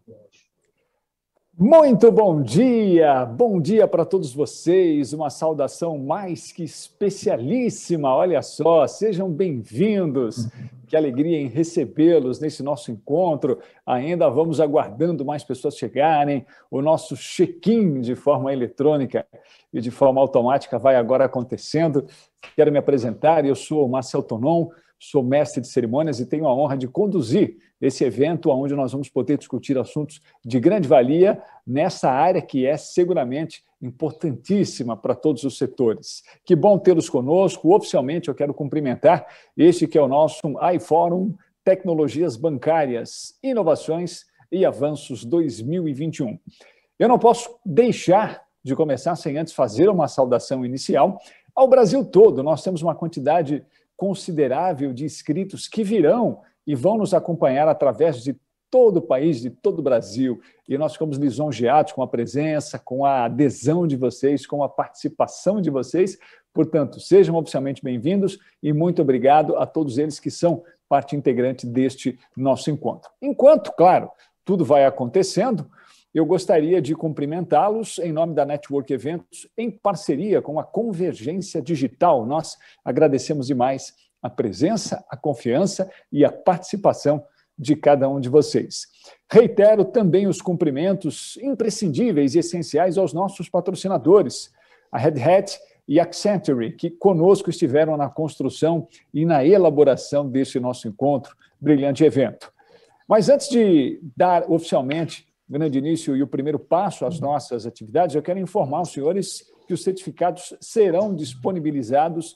Muito bom dia para todos vocês, uma saudação mais que especialíssima, olha só, sejam bem-vindos, que alegria em recebê-los nesse nosso encontro, ainda vamos aguardando mais pessoas chegarem, o nosso check-in de forma eletrônica e de forma automática vai agora acontecendo, quero me apresentar, eu sou o Marcel Tonon, sou mestre de cerimônias e tenho a honra de conduzir esse evento onde nós vamos poder discutir assuntos de grande valia nessa área que é seguramente importantíssima para todos os setores. Que bom tê-los conosco. Oficialmente eu quero cumprimentar este que é o nosso iForum Tecnologias Bancárias, Inovações e Avanços 2021. Eu não posso deixar de começar sem antes fazer uma saudação inicial ao Brasil todo. Nós temos uma quantidade considerável de inscritos que virão e vão nos acompanhar através de todo o país, de todo o Brasil. E nós ficamos lisonjeados com a presença, com a adesão de vocês, com a participação de vocês. Portanto, sejam oficialmente bem-vindos e muito obrigado a todos eles que são parte integrante deste nosso encontro. Enquanto, claro, tudo vai acontecendo, eu gostaria de cumprimentá-los em nome da Network Eventos, em parceria com a Convergência Digital. Nós agradecemos demais a presença, a confiança e a participação de cada um de vocês. Reitero também os cumprimentos imprescindíveis e essenciais aos nossos patrocinadores, a Red Hat e a Accenture, que conosco estiveram na construção e na elaboração desse nosso encontro, brilhante evento. Mas antes de dar oficialmente o grande início e o primeiro passo às nossas atividades, eu quero informar os senhores que os certificados serão disponibilizados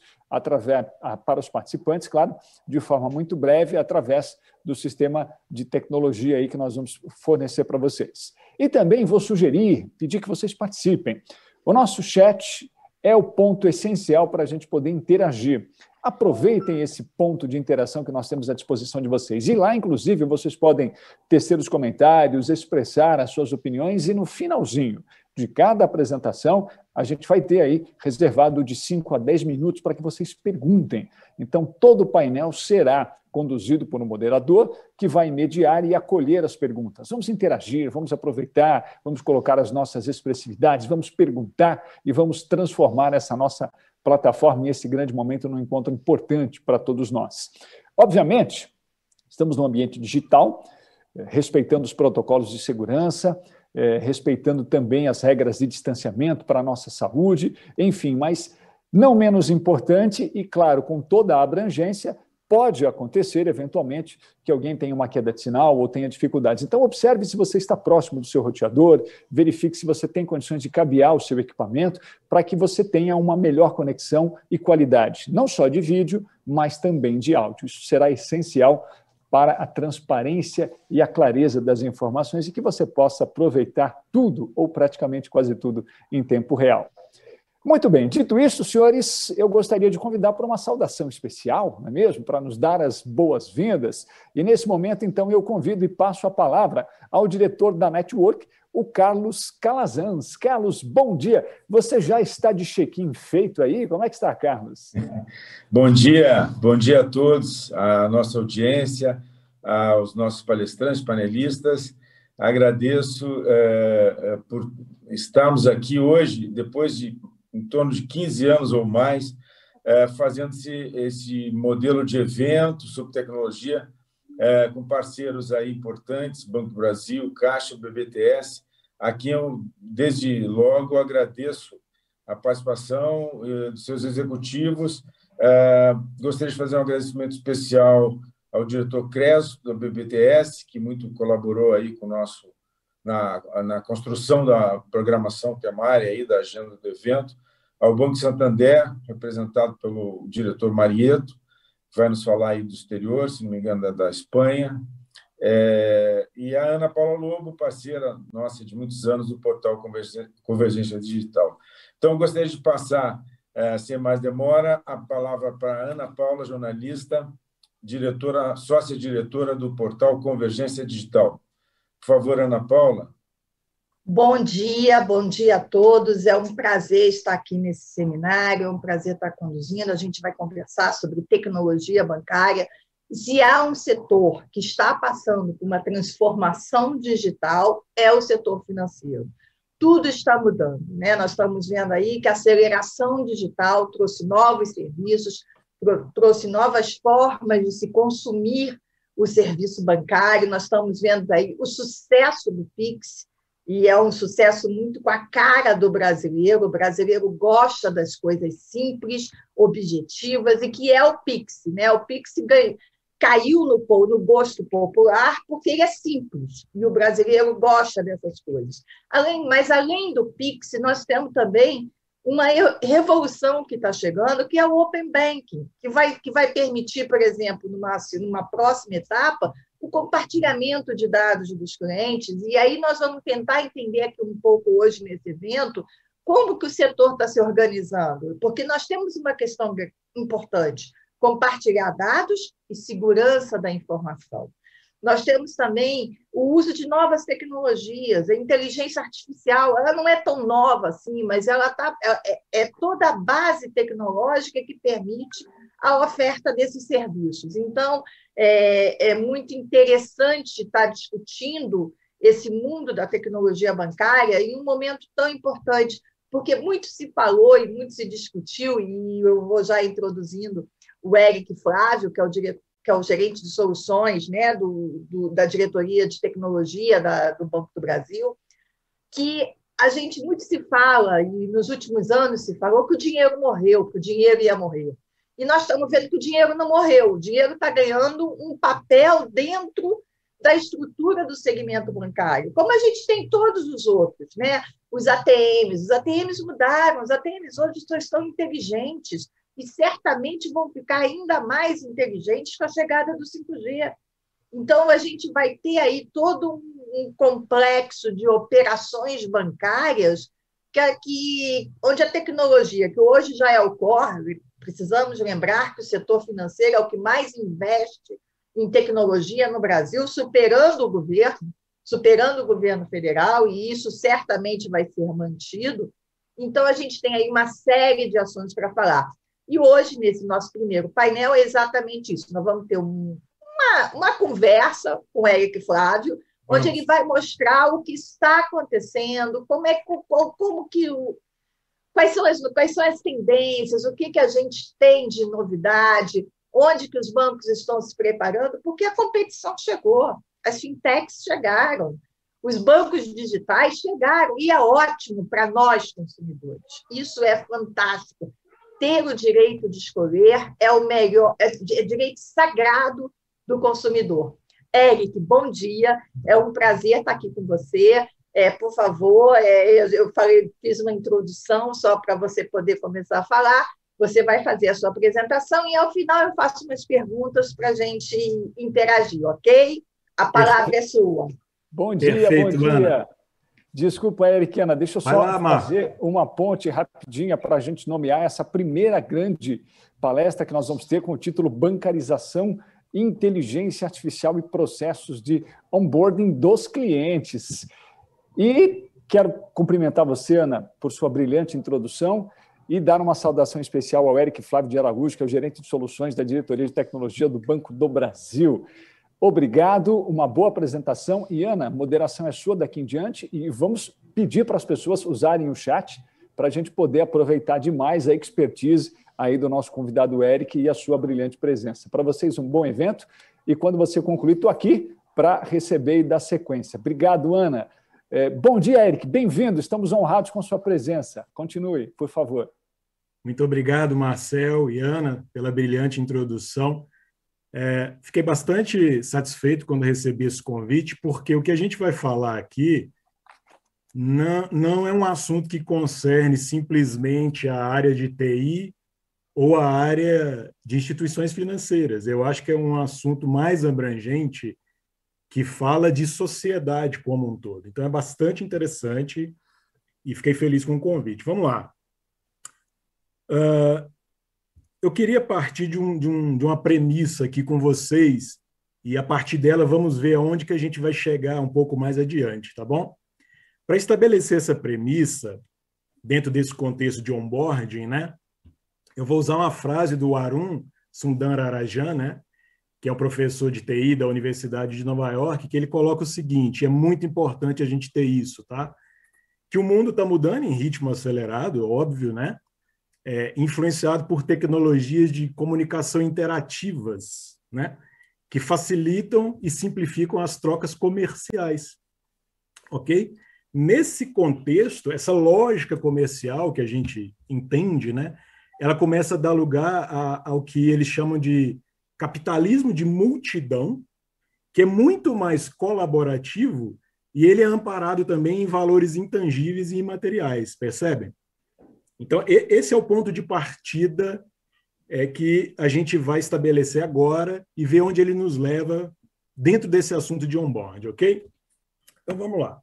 para os participantes, claro, de forma muito breve, através do sistema de tecnologia aí que nós vamos fornecer para vocês. E também vou sugerir, pedir que vocês participem. O nosso chat é o ponto essencial para a gente poder interagir. Aproveitem esse ponto de interação que nós temos à disposição de vocês. E lá, inclusive, vocês podem tecer os comentários, expressar as suas opiniões e no finalzinho de cada apresentação, a gente vai ter aí reservado de 5 a 10 minutos para que vocês perguntem. Então, todo o painel será conduzido por um moderador que vai mediar e acolher as perguntas. Vamos interagir, vamos aproveitar, vamos colocar as nossas expressividades, vamos perguntar e vamos transformar essa nossa plataforma e esse grande momento num encontro importante para todos nós. Obviamente, estamos num ambiente digital, respeitando os protocolos de segurança, respeitando também as regras de distanciamento para a nossa saúde, enfim, mas não menos importante e, claro, com toda a abrangência, pode acontecer, eventualmente, que alguém tenha uma queda de sinal ou tenha dificuldades. Então, observe se você está próximo do seu roteador, verifique se você tem condições de cabear o seu equipamento para que você tenha uma melhor conexão e qualidade, não só de vídeo, mas também de áudio. Isso será essencial para a transparência e a clareza das informações e que você possa aproveitar tudo, ou praticamente quase tudo, em tempo real. Muito bem, dito isso, senhores, eu gostaria de convidar para uma saudação especial, não é mesmo? Para nos dar as boas-vindas. E nesse momento, então, eu convido e passo a palavra ao diretor da Network, o Carlos Calazans. Carlos, bom dia. Você já está de check-in feito aí? Como é que está, Carlos? Bom dia a todos, a nossa audiência, aos nossos palestrantes, panelistas. Agradeço por estarmos aqui hoje, depois de em torno de 15 anos ou mais, fazendo esse modelo de evento sobre tecnologia com parceiros aí importantes, Banco do Brasil, Caixa, BBTS, a quem eu, desde logo, agradeço a participação dos seus executivos. Gostaria de fazer um agradecimento especial ao diretor Creso, do BBTS, que muito colaborou aí com o nosso na construção da programação temária aí, da agenda do evento, ao Banco Santander, representado pelo diretor Marieto, que vai nos falar aí do exterior, se não me engano, da Espanha, e a Ana Paula Lobo, parceira nossa de muitos anos do portal Convergência Digital. Então, eu gostaria de passar, sem mais demora, a palavra para a Ana Paula, jornalista, sócia-diretora do portal Convergência Digital. Por favor, Ana Paula. Bom dia a todos. É um prazer estar aqui nesse seminário, é um prazer estar conduzindo. A gente vai conversar sobre tecnologia bancária, Se há um setor que está passando por uma transformação digital, é o setor financeiro. Tudo está mudando, né? Nós estamos vendo aí que a aceleração digital trouxe novos serviços, trouxe novas formas de se consumir o serviço bancário. Nós estamos vendo aí o sucesso do Pix, e é um sucesso muito com a cara do brasileiro. O brasileiro gosta das coisas simples, objetivas, e que é o Pix, né? O Pix caiu no gosto popular porque ele é simples, e o brasileiro gosta dessas coisas. Mas, além do Pix, nós temos também uma revolução que está chegando, que é o Open Banking, que vai permitir, por exemplo, numa próxima etapa, o compartilhamento de dados dos clientes. E aí nós vamos tentar entender aqui um pouco hoje nesse evento como que o setor está se organizando, porque nós temos uma questão importante: compartilhar dados e segurança da informação. Nós temos também o uso de novas tecnologias. A inteligência artificial, ela não é tão nova assim, mas ela é toda a base tecnológica que permite a oferta desses serviços. Então, é muito interessante estar discutindo esse mundo da tecnologia bancária em um momento tão importante, porque muito se falou e muito se discutiu, e eu vou já introduzindo o Eric Flávio, que é o gerente de soluções, né, da diretoria de tecnologia do Banco do Brasil, que a gente muito se fala, e nos últimos anos se falou que o dinheiro morreu, que o dinheiro ia morrer. E nós estamos vendo que o dinheiro não morreu, o dinheiro está ganhando um papel dentro da estrutura do segmento bancário, como a gente tem todos os outros, né? Os ATMs mudaram, os ATMs hoje estão inteligentes, e certamente vão ficar ainda mais inteligentes com a chegada do 5G. Então, a gente vai ter aí todo um complexo de operações bancárias onde a tecnologia, que hoje já é o core, precisamos lembrar que o setor financeiro é o que mais investe em tecnologia no Brasil, superando o governo federal, e isso certamente vai ser mantido. Então, a gente tem aí uma série de ações para falar. E hoje, nesse nosso primeiro painel, é exatamente isso. Nós vamos ter uma conversa com o Eric Flávio, onde ele vai mostrar o que está acontecendo, quais são as tendências, o que a gente tem de novidade, onde que os bancos estão se preparando, porque a competição chegou, as fintechs chegaram, os bancos digitais chegaram, e é ótimo para nós, consumidores. Isso é fantástico. Ter o direito de escolher é o melhor, é direito sagrado do consumidor. Eric, bom dia, é um prazer estar aqui com você. Por favor, fiz uma introdução só para você poder começar a falar. Você vai fazer a sua apresentação e, ao final, eu faço umas perguntas para a gente interagir, ok? A palavra é sua. Bom dia, perfeito, bom dia. Ana. Desculpa, Ericana, deixa eu só fazer uma ponte rapidinha para a gente nomear essa primeira grande palestra que nós vamos ter com o título Bancarização, Inteligência Artificial e Processos de Onboarding dos Clientes. E quero cumprimentar você, Ana, por sua brilhante introdução e dar uma saudação especial ao Eric Flávio de Araújo, que é o gerente de soluções da Diretoria de Tecnologia do Banco do Brasil. Obrigado, uma boa apresentação. E, Ana, a moderação é sua daqui em diante e vamos pedir para as pessoas usarem o chat para a gente poder aproveitar demais a expertise aí do nosso convidado Eric e a sua brilhante presença. Para vocês, um bom evento e quando você concluir, estou aqui para receber e dar sequência. Obrigado, Ana. Bom dia, Eric. Bem-vindo. Estamos honrados com sua presença. Continue, por favor. Muito obrigado, Marcel e Ana, pela brilhante introdução. Fiquei bastante satisfeito quando recebi esse convite, porque o que a gente vai falar aqui não é um assunto que concerne simplesmente a área de TI ou a área de instituições financeiras. Eu acho que é um assunto mais abrangente que fala de sociedade como um todo. Então, é bastante interessante e fiquei feliz com o convite. Vamos lá. Eu queria partir de uma premissa aqui com vocês e, a partir dela, vamos ver aonde que a gente vai chegar um pouco mais adiante, tá bom? Para estabelecer essa premissa, dentro desse contexto de onboarding, né, eu vou usar uma frase do Arun Sundararajan, né, que que é um professor de TI da Universidade de Nova York, que ele coloca o seguinte, é muito importante a gente ter isso, tá? Que o mundo está mudando em ritmo acelerado, óbvio, né? Influenciado por tecnologias de comunicação interativas, né? Que facilitam e simplificam as trocas comerciais, ok? Nesse contexto, essa lógica comercial que a gente entende, né? Ela começa a dar lugar ao que eles chamam de capitalismo de multidão, que é muito mais colaborativo e ele é amparado também em valores intangíveis e imateriais, percebem? Então, esse é o ponto de partida que a gente vai estabelecer agora e ver onde ele nos leva dentro desse assunto de onboard, ok? Então, vamos lá.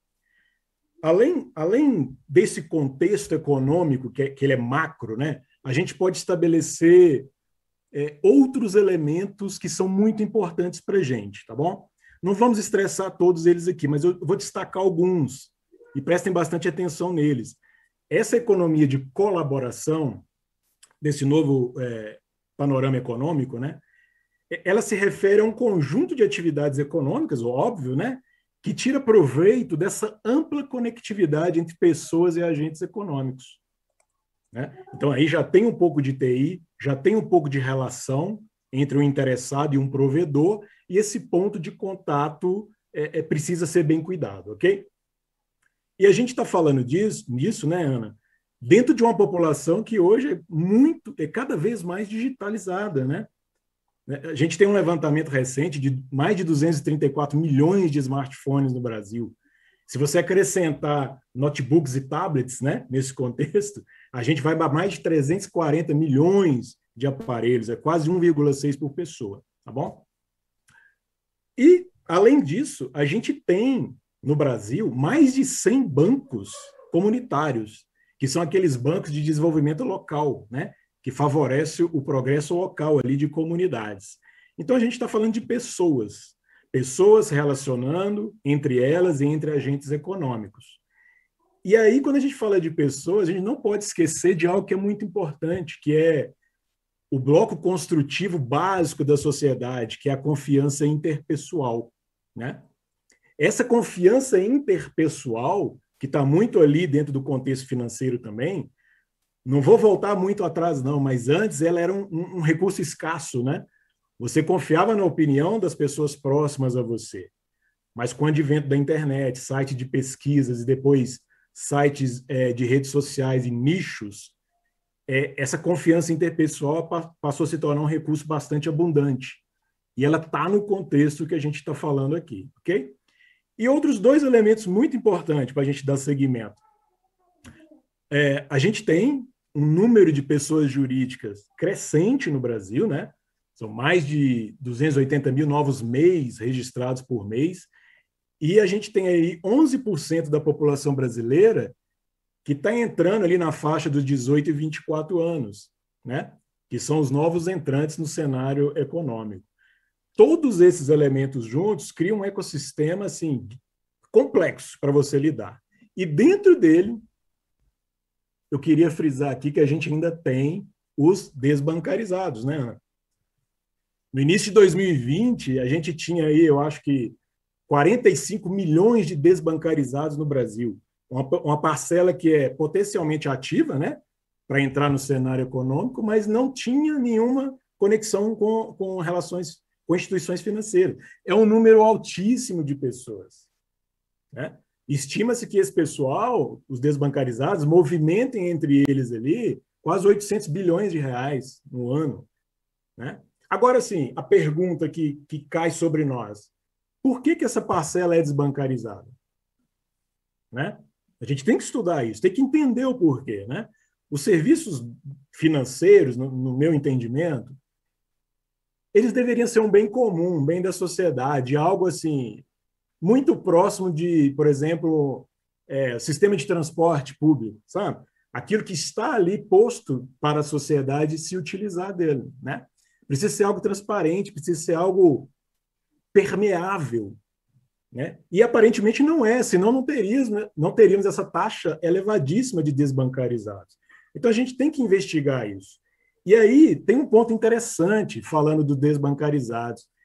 Além desse contexto econômico, que ele é macro, né, a gente pode estabelecer outros elementos que são muito importantes para a gente, tá bom? Não vamos estressar todos eles aqui, mas eu vou destacar alguns e prestem bastante atenção neles. Essa economia de colaboração, desse novo panorama econômico, né, ela se refere a um conjunto de atividades econômicas, óbvio, né, que tira proveito dessa ampla conectividade entre pessoas e agentes econômicos, né? Então, aí já tem um pouco de TI, já tem um pouco de relação entre o interessado e um provedor, e esse ponto de contato precisa ser bem cuidado, ok? E a gente está falando disso, né, Ana, dentro de uma população que hoje é cada vez mais digitalizada, né? A gente tem um levantamento recente de mais de 234 milhões de smartphones no Brasil. Se você acrescentar notebooks e tablets, né, nesse contexto, a gente vai para mais de 340 milhões de aparelhos, é quase 1,6 por pessoa, tá bom? E, além disso, a gente tem, no Brasil, mais de 100 bancos comunitários, que são aqueles bancos de desenvolvimento local, né, que favorece o progresso local ali de comunidades. Então, a gente está falando de pessoas relacionando entre elas e entre agentes econômicos. E aí, quando a gente fala de pessoas, a gente não pode esquecer de algo que é muito importante, que é o bloco construtivo básico da sociedade, que é a confiança interpessoal, né? Essa confiança interpessoal, que está muito ali dentro do contexto financeiro também, não vou voltar muito atrás, não, mas antes ela era um recurso escasso, né? Você confiava na opinião das pessoas próximas a você. Mas com o advento da internet, site de pesquisas e depois sites de redes sociais e nichos, essa confiança interpessoal passou a se tornar um recurso bastante abundante. E ela está no contexto que a gente está falando aqui, ok? E outros dois elementos muito importantes para a gente dar seguimento. A gente tem um número de pessoas jurídicas crescente no Brasil, né? São mais de 280 mil novos MEIs registrados por mês, e a gente tem aí 11% da população brasileira que está entrando ali na faixa dos 18 e 24 anos, né? Que são os novos entrantes no cenário econômico. Todos esses elementos juntos criam um ecossistema assim, complexo para você lidar. E dentro dele, eu queria frisar aqui que a gente ainda tem os desbancarizados, né, Ana? No início de 2020, a gente tinha aí, eu acho que 45 milhões de desbancarizados no Brasil. Uma parcela que é potencialmente ativa, né, para entrar no cenário econômico, mas não tinha nenhuma conexão com relações com instituições financeiras. É um número altíssimo de pessoas, né? Estima-se que esse pessoal, os desbancarizados, movimentem entre eles ali quase 800 bilhões de reais no ano, né? Agora, sim, a pergunta que cai sobre nós, por que essa parcela é desbancarizada? Né? A gente tem que estudar isso, tem que entender o porquê, né? Os serviços financeiros, no meu entendimento, eles deveriam ser um bem comum, um bem da sociedade, algo assim, muito próximo de, por exemplo, sistema de transporte público, sabe? Aquilo que está ali posto para a sociedade se utilizar dele, né? Precisa ser algo transparente, precisa ser algo permeável, né? E aparentemente não é, senão não teríamos essa taxa elevadíssima de desbancarizados. Então a gente tem que investigar isso. E aí tem um ponto interessante falando dos desbancarizados,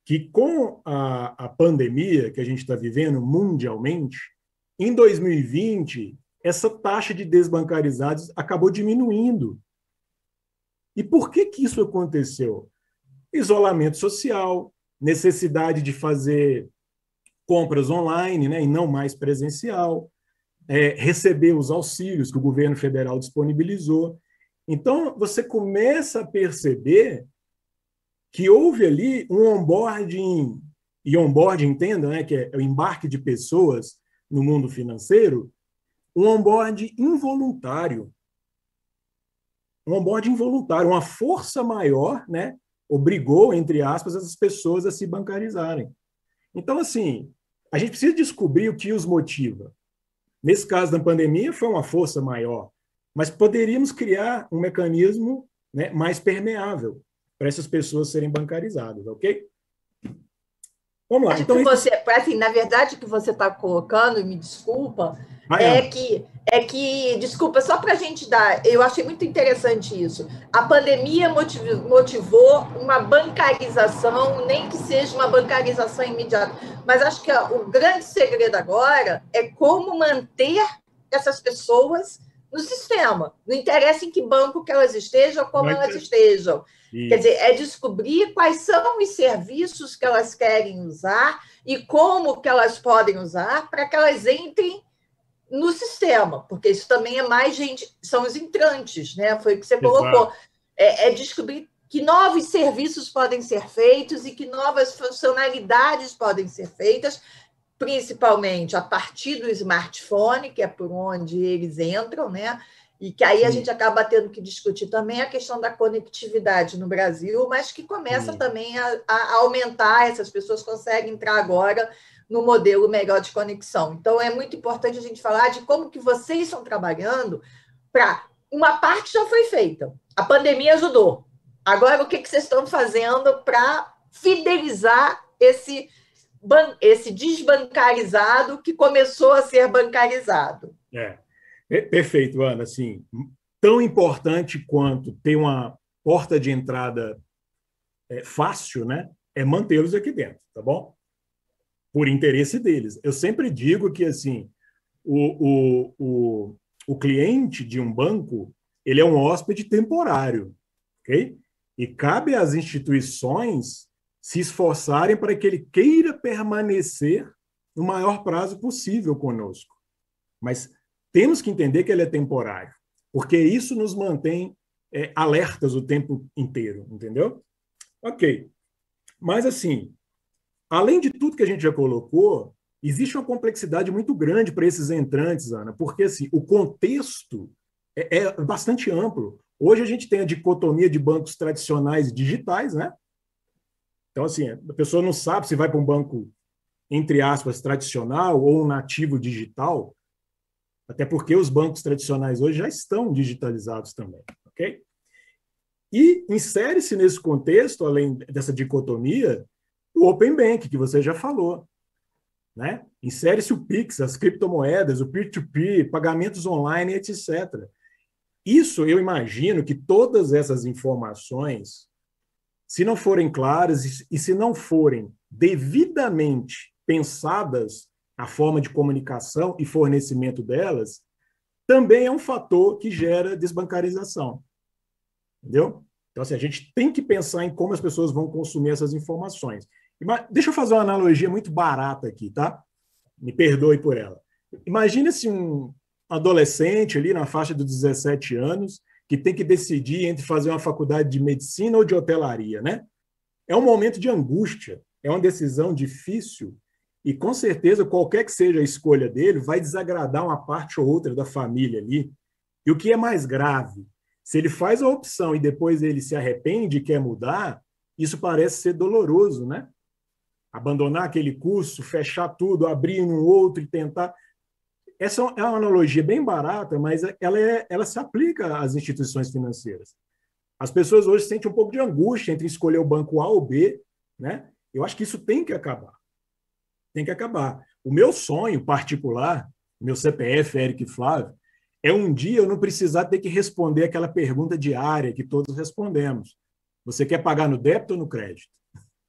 que com a pandemia que a gente está vivendo mundialmente, em 2020, essa taxa de desbancarizados acabou diminuindo. E por que isso aconteceu? Isolamento social, necessidade de fazer compras online, né, e não mais presencial, receber os auxílios que o governo federal disponibilizou. Então, você começa a perceber que houve ali um onboarding, e onboarding, entenda, né, que é o embarque de pessoas no mundo financeiro, um onboarding involuntário. Um onboarding involuntário, uma força maior, né, obrigou, entre aspas, as pessoas a se bancarizarem. Então, assim, a gente precisa descobrir o que os motiva. Nesse caso da pandemia, foi uma força maior, mas poderíamos criar um mecanismo, né, mais permeável para essas pessoas serem bancarizadas, ok? Vamos lá. Então, assim, na verdade, o que você está colocando, e me desculpa, desculpa, só para a gente dar, eu achei muito interessante isso. A pandemia motivou uma bancarização, nem que seja uma bancarização imediata, mas acho que o grande segredo agora é como manter essas pessoas no sistema. Não interessa em que banco que elas estejam, como elas estejam. Isso. Quer dizer, é descobrir quais são os serviços que elas querem usar e como que elas podem usar para que elas entrem no sistema, porque isso também é mais gente, são os entrantes, né? Foi o que você colocou. É descobrir que novos serviços podem ser feitos e que novas funcionalidades podem ser feitas, principalmente a partir do smartphone, que é por onde eles entram, né? E que aí a gente acaba tendo que discutir também a questão da conectividade no Brasil, mas que começa também a aumentar, essas pessoas conseguem entrar agora no modelo melhor de conexão. Então, é muito importante a gente falar de como que vocês estão trabalhando para... Uma parte já foi feita, a pandemia ajudou. Agora, o que vocês estão fazendo para fidelizar esse desbancarizado que começou a ser bancarizado? Perfeito, Ana. Assim, tão importante quanto ter uma porta de entrada fácil, né, é mantê-los aqui dentro, tá bom? Por interesse deles. Eu sempre digo que assim, o cliente de um banco, ele é um hóspede temporário, ok? E cabe às instituições se esforçarem para que ele queira permanecer no maior prazo possível conosco. Mas temos que entender que ele é temporário, porque isso nos mantém alertas o tempo inteiro, entendeu? Ok. Mas, assim, além de tudo que a gente já colocou, existe uma complexidade muito grande para esses entrantes, Ana, porque assim, o contexto é bastante amplo. Hoje a gente tem a dicotomia de bancos tradicionais e digitais, né? Então, assim, a pessoa não sabe se vai para um banco, entre aspas, tradicional ou um nativo digital, até porque os bancos tradicionais hoje já estão digitalizados também, ok? E insere-se nesse contexto, além dessa dicotomia, o Open Bank, que você já falou, né? Insere-se o Pix, as criptomoedas, o peer-to-peer, pagamentos online, etc. Isso, eu imagino que todas essas informações, se não forem claras e se não forem devidamente pensadas a forma de comunicação e fornecimento delas, também é um fator que gera desbancarização. Entendeu? Então, assim, a gente tem que pensar em como as pessoas vão consumir essas informações. Deixa eu fazer uma analogia muito barata aqui, tá? Me perdoe por ela. Imagina-se um adolescente ali na faixa dos 17 anos que tem que decidir entre fazer uma faculdade de medicina ou de hotelaria, né? É um momento de angústia, é uma decisão difícil e, com certeza, qualquer que seja a escolha dele, vai desagradar uma parte ou outra da família ali. E o que é mais grave, se ele faz a opção e depois ele se arrepende e quer mudar, isso parece ser doloroso, né? Abandonar aquele curso, fechar tudo, abrir um outro e tentar... Essa é uma analogia bem barata, mas ela se aplica às instituições financeiras. As pessoas hoje sentem um pouco de angústia entre escolher o banco A ou B, né? Eu acho que isso tem que acabar. Tem que acabar. O meu sonho particular, meu CPF, Eric Flávio, é um dia eu não precisar ter que responder aquela pergunta diária que todos respondemos. Você quer pagar no débito ou no crédito?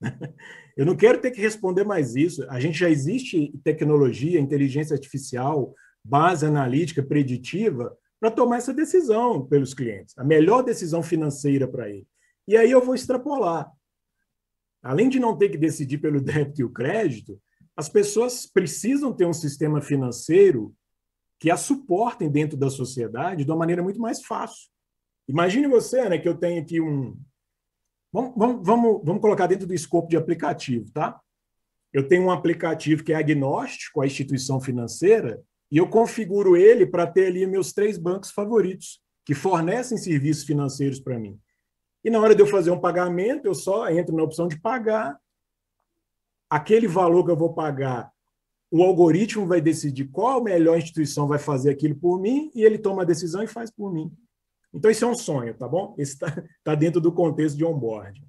Eu não quero ter que responder mais isso. A gente já existe tecnologia, inteligência artificial, base analítica, preditiva, para tomar essa decisão pelos clientes, a melhor decisão financeira para ele. E aí eu vou extrapolar. Além de não ter que decidir pelo débito e o crédito, as pessoas precisam ter um sistema financeiro que as suportem dentro da sociedade de uma maneira muito mais fácil. Imagine você, né, que eu tenho aqui um... Vamos colocar dentro do escopo de aplicativo, tá? Eu tenho um aplicativo que é agnóstico à instituição financeira e eu configuro ele para ter ali meus 3 bancos favoritos, que fornecem serviços financeiros para mim. E na hora de eu fazer um pagamento, eu só entro na opção de pagar. Aquele valor que eu vou pagar, o algoritmo vai decidir qual a melhor instituição vai fazer aquilo por mim e ele toma a decisão e faz por mim. Então, isso é um sonho, tá bom? Esse tá dentro do contexto de onboarding.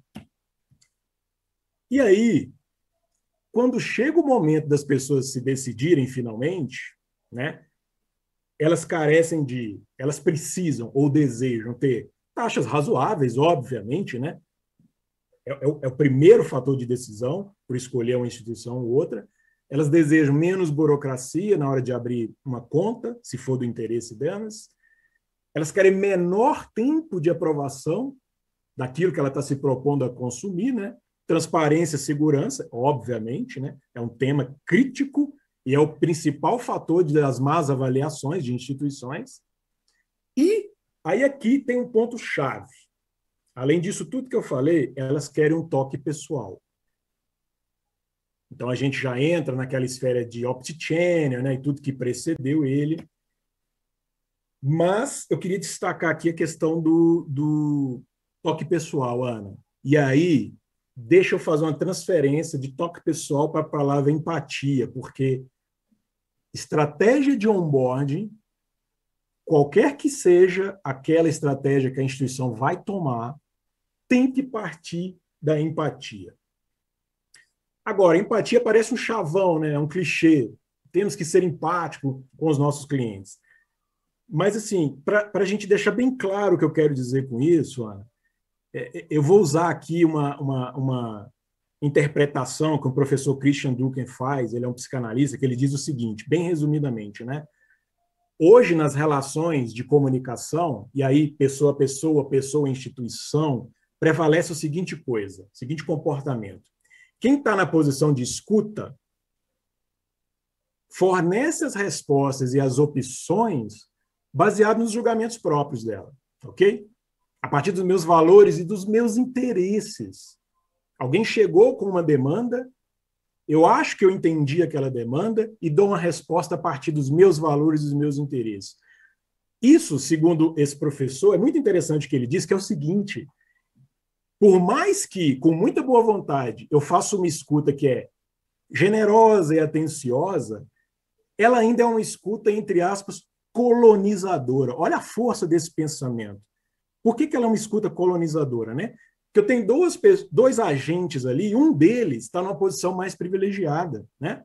E aí, quando chega o momento das pessoas se decidirem finalmente, né, elas precisam ou desejam ter taxas razoáveis, obviamente, né? É o primeiro fator de decisão, por escolher uma instituição ou outra. Elas desejam menos burocracia na hora de abrir uma conta, se for do interesse delas. Elas querem menor tempo de aprovação daquilo que ela está se propondo a consumir, né? Transparência, segurança, obviamente, né? É um tema crítico e é o principal fator das más avaliações de instituições. E aí aqui tem um ponto-chave. Além disso tudo que eu falei, elas querem um toque pessoal. Então a gente já entra naquela esfera de Opti-Channel, né? E tudo que precedeu ele. Mas eu queria destacar aqui a questão do toque pessoal, Ana. E aí, deixa eu fazer uma transferência de toque pessoal para a palavra empatia, porque estratégia de onboarding, qualquer que seja aquela estratégia que a instituição vai tomar, tem que partir da empatia. Agora, empatia parece um chavão, né? É um clichê. Temos que ser empáticos com os nossos clientes. Mas, assim, para a gente deixar bem claro o que eu quero dizer com isso, Ana, eu vou usar aqui uma interpretação que o professor Christian Drucken faz, ele é um psicanalista, que ele diz o seguinte, bem resumidamente, né? Hoje, nas relações de comunicação, e aí pessoa a pessoa, pessoa a instituição, prevalece o seguinte coisa, o seguinte comportamento. Quem está na posição de escuta fornece as respostas e as opções baseado nos julgamentos próprios dela, ok? A partir dos meus valores e dos meus interesses. Alguém chegou com uma demanda, eu acho que eu entendi aquela demanda e dou uma resposta a partir dos meus valores e dos meus interesses. Isso, segundo esse professor, é muito interessante o que ele diz, que é o seguinte, por mais que, com muita boa vontade, eu faça uma escuta que é generosa e atenciosa, ela ainda é uma escuta, entre aspas, colonizadora. Olha a força desse pensamento. Por que ela é uma escuta colonizadora, né? Porque eu tenho dois agentes ali, e um deles está numa posição mais privilegiada, né?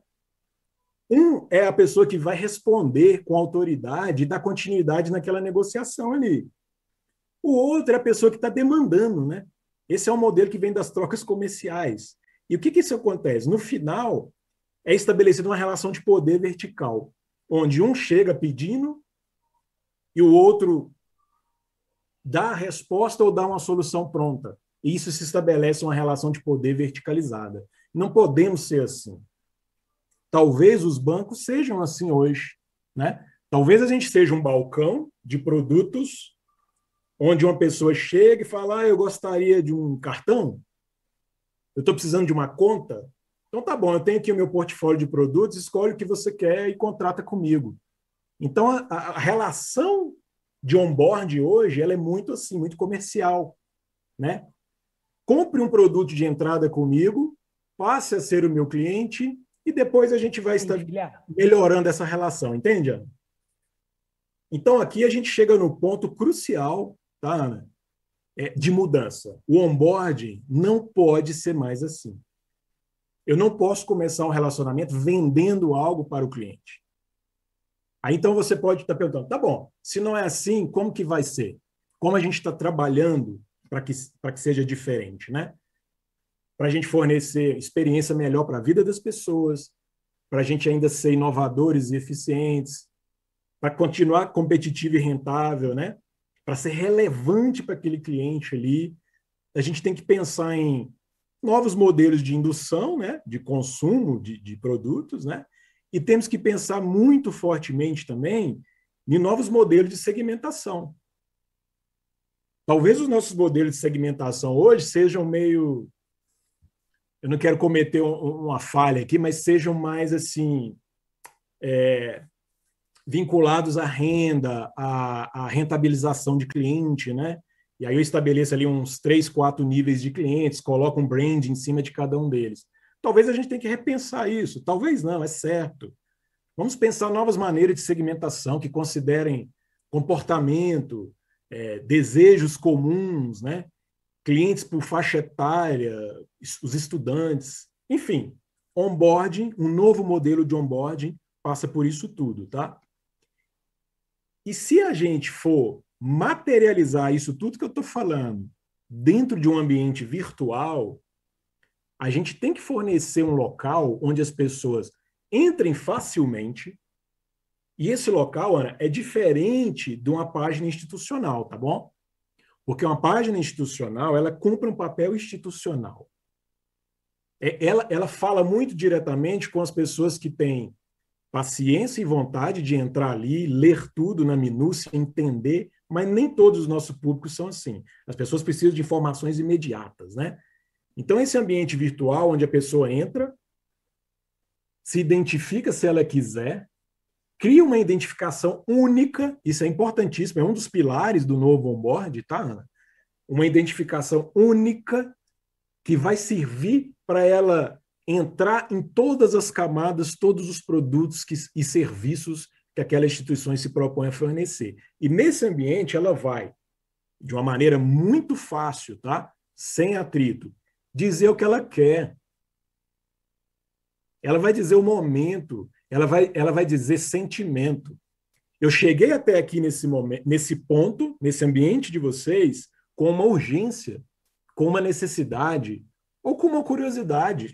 Um é a pessoa que vai responder com autoridade e dar continuidade naquela negociação ali. O outro é a pessoa que está demandando, né? Esse é um modelo que vem das trocas comerciais. E o que isso acontece? No final, é estabelecida uma relação de poder vertical, onde um chega pedindo e o outro dá a resposta ou dá uma solução pronta. E isso se estabelece uma relação de poder verticalizada. Não podemos ser assim. Talvez os bancos sejam assim hoje, né? Talvez a gente seja um balcão de produtos onde uma pessoa chega e fala, eu gostaria de um cartão, eu estou precisando de uma conta, então tá bom, eu tenho aqui o meu portfólio de produtos, escolhe o que você quer e contrata comigo. Então a relação de onboard hoje ela é muito assim, muito comercial, né? Compre um produto de entrada comigo, passe a ser o meu cliente e depois a gente vai estar melhorando essa relação, entende, Ana? Então aqui a gente chega no ponto crucial, tá, Ana? De mudança. O onboarding não pode ser mais assim. Eu não posso começar um relacionamento vendendo algo para o cliente. Aí então você pode estar perguntando, tá bom, se não é assim, como que vai ser? Como a gente está trabalhando para que seja diferente, né? para a gente fornecer experiência melhor para a vida das pessoas, para a gente ainda ser inovadores e eficientes, para continuar competitivo e rentável, né? Para ser relevante para aquele cliente ali. A gente tem que pensar em novos modelos de indução, né? De consumo de produtos, né? E temos que pensar muito fortemente também em novos modelos de segmentação. Talvez os nossos modelos de segmentação hoje sejam meio... Eu não quero cometer uma falha aqui, mas sejam mais assim vinculados à renda, à rentabilização de cliente, né? E aí eu estabeleço ali uns 3, 4 níveis de clientes, coloco um brand em cima de cada um deles. Talvez a gente tenha que repensar isso. Talvez não, é certo. Vamos pensar novas maneiras de segmentação que considerem comportamento, desejos comuns, né? Clientes por faixa etária, os estudantes, enfim, onboarding, um novo modelo de onboarding passa por isso tudo, tá? E se a gente for materializar isso tudo que eu estou falando dentro de um ambiente virtual, a gente tem que fornecer um local onde as pessoas entrem facilmente, e esse local, Ana, é diferente de uma página institucional, tá bom? Porque uma página institucional, ela cumpre um papel institucional. Ela fala muito diretamente com as pessoas que têm paciência e vontade de entrar ali, ler tudo na minúcia, entender, mas nem todos os nossos públicos são assim. As pessoas precisam de informações imediatas, né? Então, esse ambiente virtual, onde a pessoa entra, se identifica se ela quiser, cria uma identificação única, isso é importantíssimo, é um dos pilares do novo onboard, tá, Ana? Uma identificação única que vai servir para ela entrar em todas as camadas, todos os produtos e serviços que aquela instituição se propõe a fornecer. E nesse ambiente ela vai, de uma maneira muito fácil, tá? Sem atrito, dizer o que ela quer. Ela vai dizer o momento, ela vai dizer sentimento. Eu cheguei até aqui nesse momento, nesse ponto, nesse ambiente de vocês, com uma urgência, com uma necessidade, ou com uma curiosidade,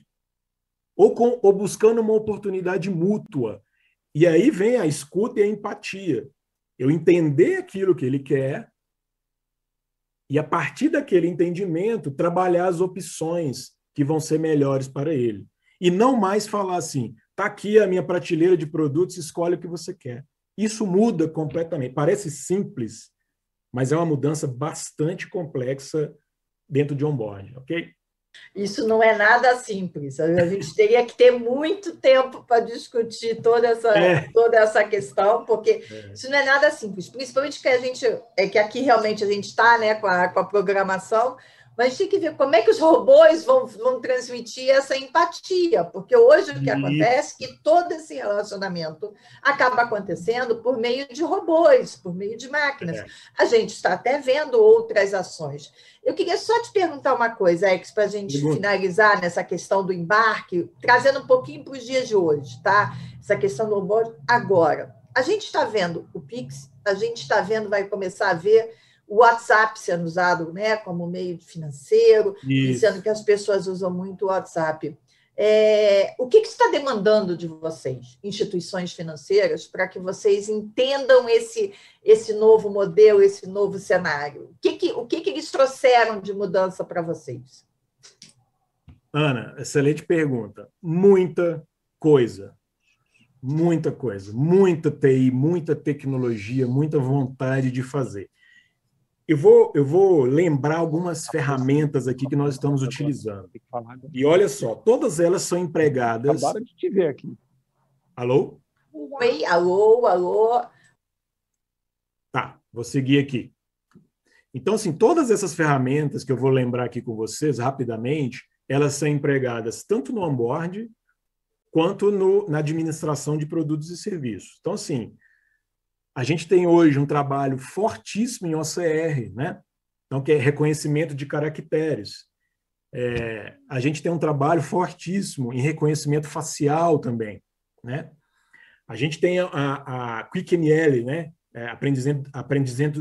ou buscando uma oportunidade mútua. E aí vem a escuta e a empatia. Eu entender aquilo que ele quer e, a partir daquele entendimento, trabalhar as opções que vão ser melhores para ele. E não mais falar assim, está aqui a minha prateleira de produtos, escolhe o que você quer. Isso muda completamente. Parece simples, mas é uma mudança bastante complexa dentro de onboarding, ok? Isso não é nada simples. A gente teria que ter muito tempo para discutir toda essa questão, porque isso não é nada simples. Principalmente que aqui realmente a gente está, né, com a programação, mas tem que ver como é que os robôs vão transmitir essa empatia, porque hoje o que acontece é que todo esse relacionamento acaba acontecendo por meio de robôs, por meio de máquinas. A gente está até vendo outras ações. Eu queria só te perguntar uma coisa, Ex, para a gente finalizar nessa questão do embarque, trazendo um pouquinho para os dias de hoje, tá? Essa questão do onboard agora. A gente está vendo o Pix, a gente está vendo, vai começar a ver o WhatsApp sendo usado, né, como meio financeiro, dizendo que as pessoas usam muito o WhatsApp. O que está demandando de vocês, instituições financeiras, para que vocês entendam esse novo modelo, esse novo cenário? O que eles trouxeram de mudança para vocês? Ana, excelente pergunta. Muita coisa. Muita coisa. Muita TI, muita tecnologia, muita vontade de fazer. Eu vou lembrar algumas ferramentas aqui que nós estamos utilizando. E olha só, todas elas são empregadas... Acabaram de te ver aqui. Alô? Oi, alô. Tá, vou seguir aqui. Então, assim, todas essas ferramentas que eu vou lembrar aqui com vocês rapidamente, elas são empregadas tanto no onboard quanto na administração de produtos e serviços. Então, assim, a gente tem hoje um trabalho fortíssimo em OCR, né? Então, que é reconhecimento de caracteres. A gente tem um trabalho fortíssimo em reconhecimento facial também, né? A gente tem a QuickML, né?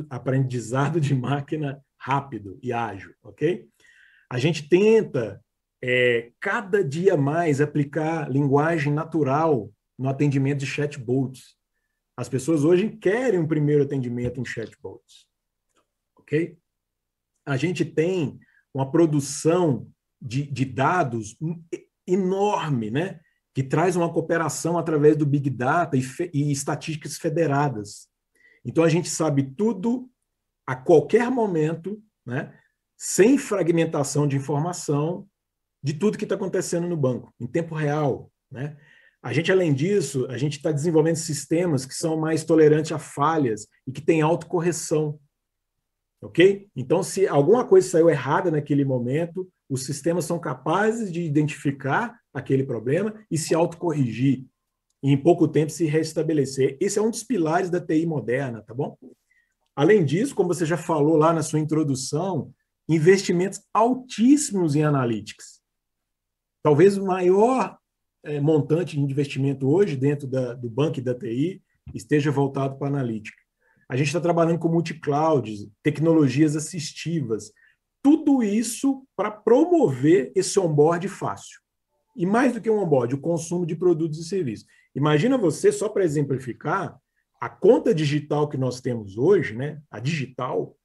Aprendizado de máquina rápido e ágil, ok? A gente tenta cada dia mais aplicar linguagem natural no atendimento de chatbots. As pessoas hoje querem um primeiro atendimento em chatbots. Ok? A gente tem uma produção de dados enorme, né? Que traz uma cooperação através do Big Data e estatísticas federadas. Então, a gente sabe tudo a qualquer momento, né? Sem fragmentação de informação, de tudo que está acontecendo no banco, em tempo real, né? A gente, além disso, a gente está desenvolvendo sistemas que são mais tolerantes a falhas e que têm autocorreção, ok? Então, se alguma coisa saiu errada naquele momento, os sistemas são capazes de identificar aquele problema e se autocorrigir, e em pouco tempo se restabelecer. Esse é um dos pilares da TI moderna, tá bom? Além disso, como você já falou lá na sua introdução, investimentos altíssimos em analytics. Talvez o maior montante de investimento hoje dentro do banco e da TI esteja voltado para a analítica. A gente está trabalhando com multiclouds, tecnologias assistivas, tudo isso para promover esse onboard fácil. E mais do que um onboard, o consumo de produtos e serviços. Imagina você, só para exemplificar, a conta digital que nós temos hoje, né, a digital,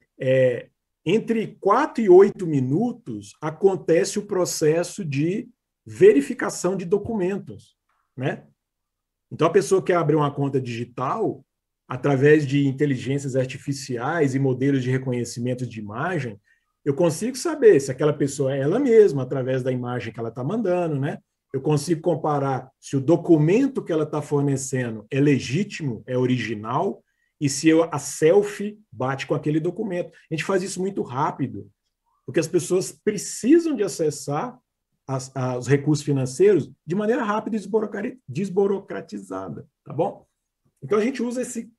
entre 4 e 8 minutos acontece o processo de verificação de documentos, né? Então, a pessoa que abre uma conta digital, através de inteligências artificiais e modelos de reconhecimento de imagem, eu consigo saber se aquela pessoa é ela mesma, através da imagem que ela está mandando, né? Eu consigo comparar se o documento que ela está fornecendo é legítimo, é original, e se a selfie bate com aquele documento. A gente faz isso muito rápido, porque as pessoas precisam de acessar os recursos financeiros de maneira rápida e desburocratizada, tá bom? Então, a gente usa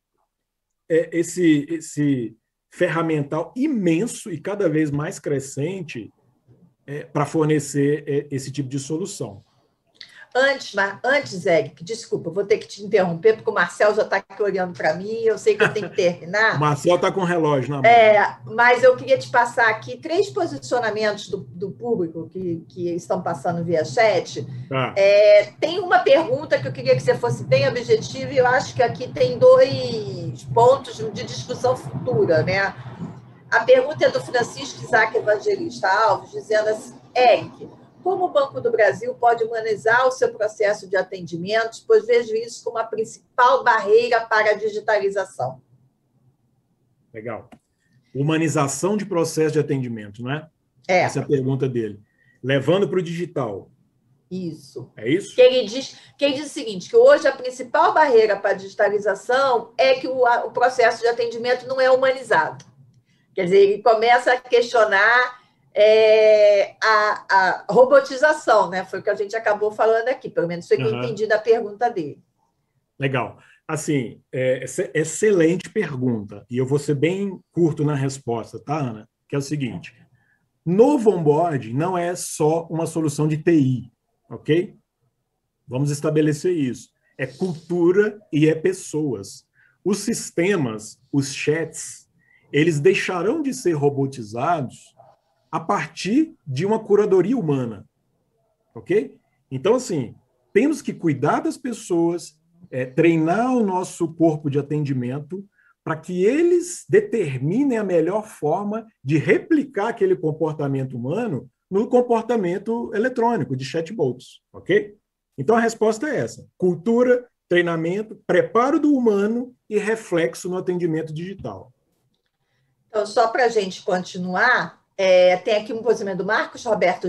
esse ferramental imenso e cada vez mais crescente para fornecer esse tipo de solução. Antes, Eric, desculpa, vou ter que te interromper, porque o Marcel já está aqui olhando para mim, eu sei que eu tenho que terminar. O Marcel está com o relógio na mão. Mas eu queria te passar aqui 3 posicionamentos do público que estão passando via chat. Tem uma pergunta que eu queria que você fosse bem objetivo, e eu acho que aqui tem 2 pontos de discussão futura, né? A pergunta é do Francisco Isaac Evangelista Alves, dizendo assim: Eric, como o Banco do Brasil pode humanizar o seu processo de atendimentos, pois vejo isso como a principal barreira para a digitalização? Legal. Humanização de processo de atendimento, não é? Essa é a pergunta dele. Levando para o digital. Isso. É isso? Que ele diz o seguinte, que hoje a principal barreira para a digitalização é que o processo de atendimento não é humanizado. Quer dizer, ele começa a questionar a robotização, né? Foi o que a gente acabou falando aqui, pelo menos foi o que eu entendi da pergunta dele. Legal. Assim, excelente pergunta, e eu vou ser bem curto na resposta, tá, Ana? Que é o seguinte: novo onboard não é só uma solução de TI, ok? Vamos estabelecer isso. É cultura e é pessoas. Os sistemas, os chats, eles deixarão de ser robotizados a partir de uma curadoria humana, ok? Então, assim, temos que cuidar das pessoas, treinar o nosso corpo de atendimento para que eles determinem a melhor forma de replicar aquele comportamento humano no comportamento eletrônico de chatbots, ok? Então, a resposta é essa: cultura, treinamento, preparo do humano e reflexo no atendimento digital. Então, só para a gente continuar, tem aqui um posicionamento do Marcos Roberto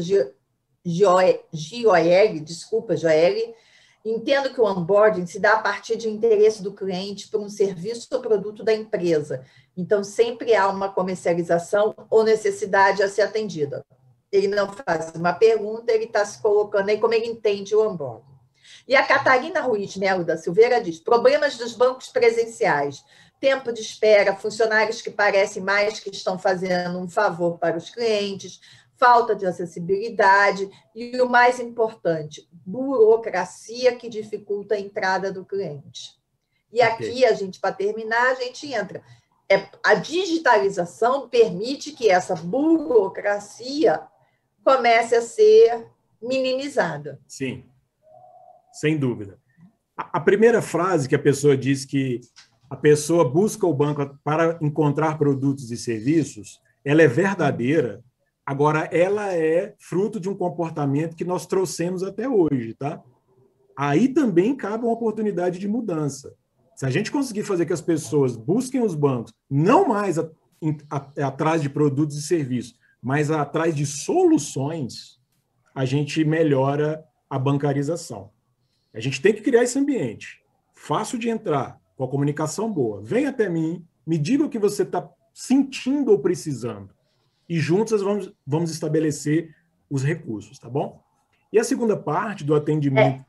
Gioeli, desculpa, Gioeli. Entendo que o onboarding se dá a partir de interesse do cliente por um serviço ou produto da empresa. Então, sempre há uma comercialização ou necessidade a ser atendida. Ele não faz uma pergunta, ele está se colocando aí como ele entende o onboarding. E a Catarina Ruiz Melo da Silveira diz: problemas dos bancos presenciais, tempo de espera, funcionários que parecem mais que estão fazendo um favor para os clientes, falta de acessibilidade e, o mais importante, burocracia que dificulta a entrada do cliente. E aqui, para terminar, a gente entra. A digitalização permite que essa burocracia comece a ser minimizada. Sim, sem dúvida. A primeira frase que a pessoa diz que a pessoa busca o banco para encontrar produtos e serviços, ela é verdadeira, agora ela é fruto de um comportamento que nós trouxemos até hoje, tá? Aí também cabe uma oportunidade de mudança. Se a gente conseguir fazer que as pessoas busquem os bancos, não mais atrás de produtos e serviços, mas atrás de soluções, a gente melhora a bancarização. A gente tem que criar esse ambiente fácil de entrar, com a comunicação boa. Venha até mim, me diga o que você está sentindo ou precisando. E juntos vamos estabelecer os recursos, tá bom? E a segunda parte do atendimento...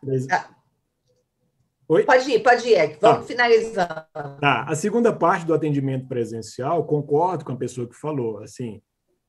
Oi? Pode ir, Eric. Vamos finalizando. Tá. A segunda parte do atendimento presencial, concordo com a pessoa que falou, assim,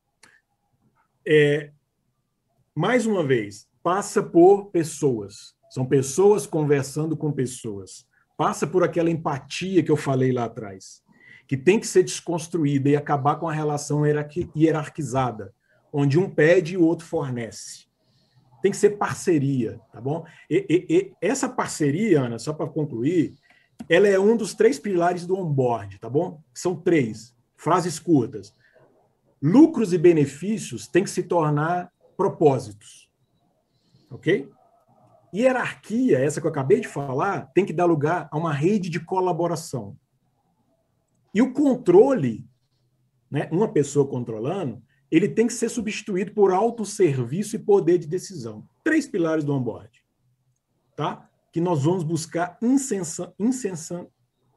mais uma vez, passa por pessoas. São pessoas conversando com pessoas. Passa por aquela empatia que eu falei lá atrás, que tem que ser desconstruída e acabar com a relação hierarquizada, onde um pede e o outro fornece. Tem que ser parceria, tá bom? E essa parceria, Ana, só para concluir, ela é um dos 3 pilares do onboard, tá bom? São 3 frases curtas. Lucros e benefícios têm que se tornar propósitos, ok? Hierarquia, essa que eu acabei de falar, tem que dar lugar a uma rede de colaboração. E o controle, né, uma pessoa controlando, ele tem que ser substituído por autosserviço e poder de decisão. 3 pilares do onboard, tá? Que nós vamos buscar incessantemente.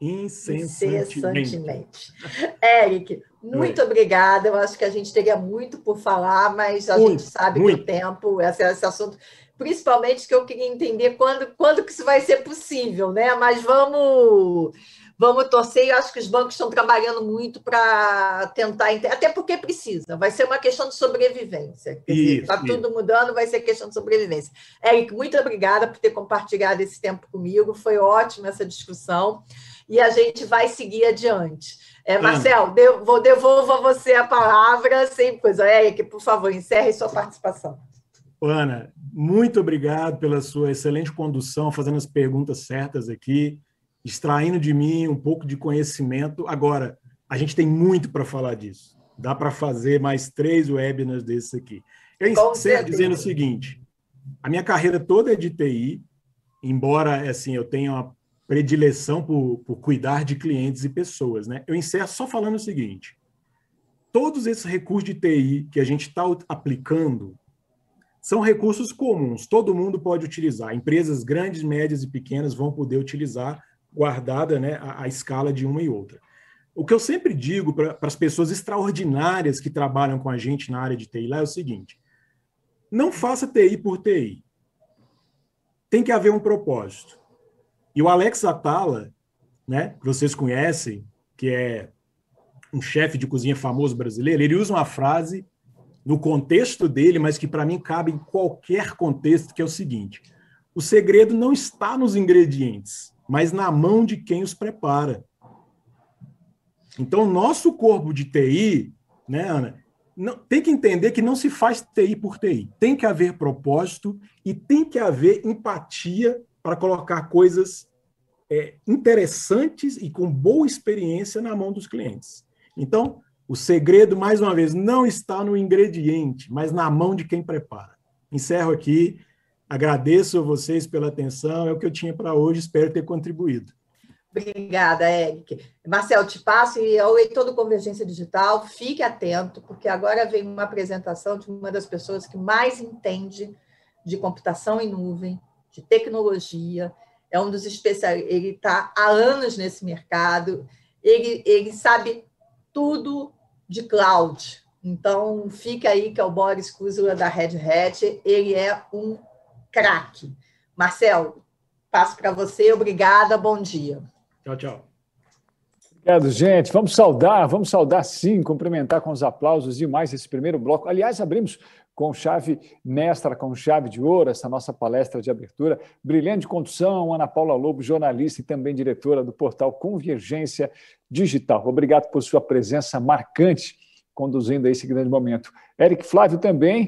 Eric, muito obrigada. Eu acho que a gente teria muito por falar, mas a gente sabe que o tempo, esse assunto, principalmente que eu queria entender quando que isso vai ser possível, né? Mas vamos torcer. Eu acho que os bancos estão trabalhando muito para tentar, até porque precisa. Vai ser uma questão de sobrevivência. Está tudo mudando, vai ser questão de sobrevivência. Eric, muito obrigada por ter compartilhado esse tempo comigo. Foi ótima essa discussão. E a gente vai seguir adiante. Marcel, devolvo a você a palavra. Sem coisa. Eric, por favor, encerre sua participação. Ana, muito obrigado pela sua excelente condução, fazendo as perguntas certas aqui, extraindo de mim um pouco de conhecimento. Agora, a gente tem muito para falar disso. Dá para fazer mais 3 webinars desses aqui. Eu encerro dizendo o seguinte, a minha carreira toda é de TI, embora assim, eu tenha uma predileção por cuidar de clientes e pessoas, né? Eu encerro só falando o seguinte, todos esses recursos de TI que a gente está aplicando são recursos comuns, todo mundo pode utilizar. Empresas grandes, médias e pequenas vão poder utilizar, guardada, né, a escala de uma e outra. O que eu sempre digo para as pessoas extraordinárias que trabalham com a gente na área de TI lá é o seguinte, não faça TI por TI. Tem que haver um propósito. E o Alex Atala, né, que vocês conhecem, que é um chefe de cozinha famoso brasileiro, ele usa uma frase no contexto dele, mas que para mim cabe em qualquer contexto, que é o seguinte, o segredo não está nos ingredientes, mas na mão de quem os prepara. Então, nosso corpo de TI, né, Ana, tem que entender que não se faz TI por TI. Tem que haver propósito e tem que haver empatia para colocar coisas interessantes e com boa experiência na mão dos clientes. Então, o segredo, mais uma vez, não está no ingrediente, mas na mão de quem prepara. Encerro aqui. Agradeço a vocês pela atenção. É o que eu tinha para hoje. Espero ter contribuído. Obrigada, Eric. Marcel, te passo e ao leitor do Convergência Digital, fique atento, porque agora vem uma apresentação de uma das pessoas que mais entende de computação em nuvem, de tecnologia, é um dos especialistas, ele está há anos nesse mercado, ele sabe tudo de cloud. Então, fica aí que é o Boris Kuzula da Red Hat, ele é um craque. Marcel, passo para você, obrigada, bom dia. Tchau, tchau. Obrigado, gente. Vamos saudar sim, cumprimentar com os aplausos e mais esse primeiro bloco. Aliás, abrimos com chave mestra, com chave de ouro, essa nossa palestra de abertura. Brilhante condução, Ana Paula Lobo, jornalista e também diretora do portal Convergência Digital. Obrigado por sua presença marcante, conduzindo a esse grande momento. Eric Flávio também,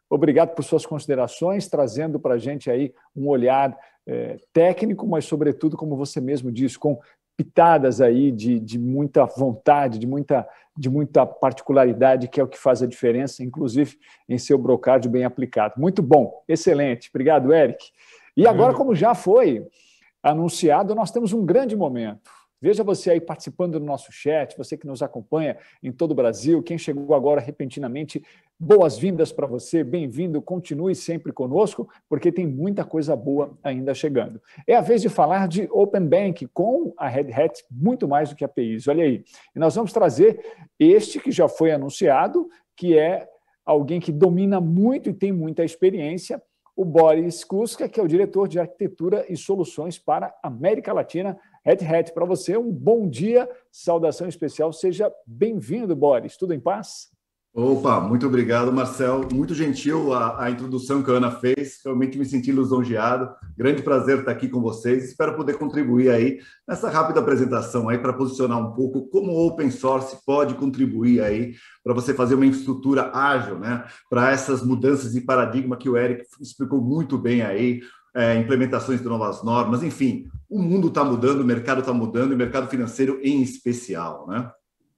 Obrigado por suas considerações, trazendo para a gente aí um olhar técnico, mas, sobretudo, como você mesmo disse, com pitadas aí de muita vontade, de muita particularidade, que é o que faz a diferença, inclusive em seu brocádio bem aplicado. Muito bom, excelente. Obrigado, Eric. E agora, como já foi anunciado, nós temos um grande momento. Veja você aí participando do nosso chat, você que nos acompanha em todo o Brasil, quem chegou agora repentinamente, boas-vindas para você, bem-vindo, continue sempre conosco, porque tem muita coisa boa ainda chegando. É a vez de falar de Open Bank com a Red Hat, muito mais do que APIs, olha aí. E nós vamos trazer este que já foi anunciado, que é alguém que domina muito e tem muita experiência, o Boris Kluska, que é o diretor de arquitetura e soluções para a América Latina, Red Hat. Para você, um bom dia, saudação especial, seja bem-vindo, Boris. Tudo em paz? Opa, muito obrigado, Marcel. Muito gentil a introdução que a Ana fez, realmente me senti lisonjeado. Grande prazer estar aqui com vocês. Espero poder contribuir aí nessa rápida apresentação aí para posicionar um pouco como o open source pode contribuir aí para você fazer uma infraestrutura ágil, né? Para essas mudanças de paradigma que o Eric explicou muito bem aí, implementações de novas normas, enfim, o mundo está mudando, o mercado está mudando, e o mercado financeiro em especial, né?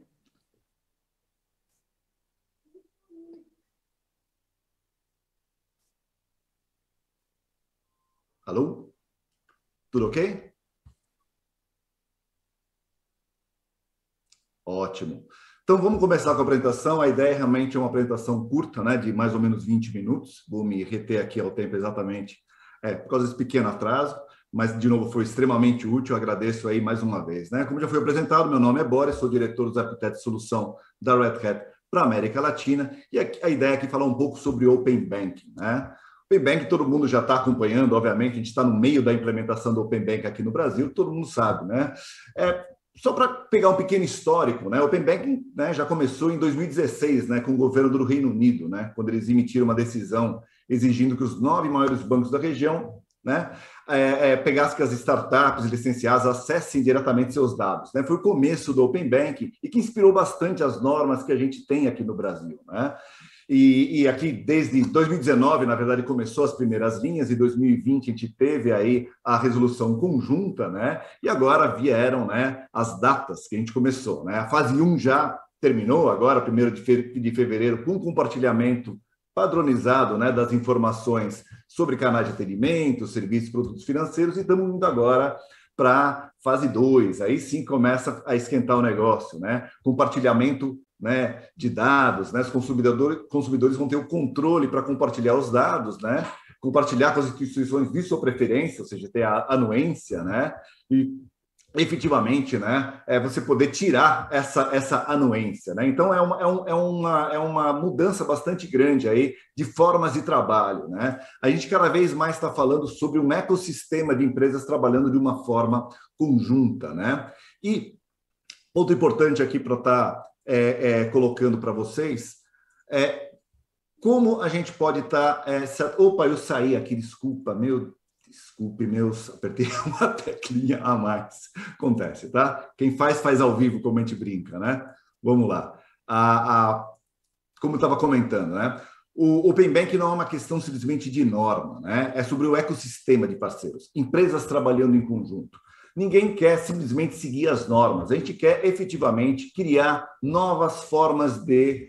Alô? Tudo ok? Ótimo. Então, vamos começar com a apresentação. A ideia realmente é uma apresentação curta, né, de mais ou menos 20 minutos. Vou me reter aqui ao tempo exatamente, por causa desse pequeno atraso, mas, de novo, foi extremamente útil. Agradeço aí mais uma vez, né? Como já foi apresentado, meu nome é Boris, sou diretor dos arquitetos de solução da Red Hat para a América Latina, e a ideia aqui é falar um pouco sobre Open Banking, né? Open Banking todo mundo já está acompanhando, obviamente, a gente está no meio da implementação do Open Banking aqui no Brasil, todo mundo sabe, né? Só para pegar um pequeno histórico, né? O Open Banking, né, já começou em 2016, né, com o governo do Reino Unido, né, quando eles emitiram uma decisão exigindo que os 9 maiores bancos da região, né, pegassem que as startups licenciadas acessem diretamente seus dados, né? Foi o começo do Open Banking e que inspirou bastante as normas que a gente tem aqui no Brasil, né? E aqui, desde 2019, na verdade, começou as primeiras linhas, e 2020 a gente teve aí a resolução conjunta, né? E agora vieram, né, as datas que a gente começou, né? A fase 1 já terminou, agora, 1º de fevereiro, com compartilhamento padronizado, né, das informações sobre canais de atendimento, serviços e produtos financeiros, e estamos indo agora para fase 2, aí sim começa a esquentar o negócio, né? Compartilhamento, né, de dados, né? Os consumidores vão ter o controle para compartilhar os dados, né? Compartilhar com as instituições de sua preferência, ou seja, ter a anuência, né? E efetivamente, né, você poder tirar essa anuência, né? Então é uma mudança bastante grande aí de formas de trabalho, né? A gente cada vez mais está falando sobre um ecossistema de empresas trabalhando de uma forma conjunta, né? E ponto importante aqui para estar colocando para vocês como a gente pode estar... Opa, eu saí aqui, desculpe, apertei uma teclinha a mais. Acontece, tá? Quem faz ao vivo, como a gente brinca, né? Vamos lá. Como eu estava comentando, né? O Open Bank não é uma questão simplesmente de norma, né? É sobre o ecossistema de parceiros, empresas trabalhando em conjunto. Ninguém quer simplesmente seguir as normas, a gente quer efetivamente criar novas formas de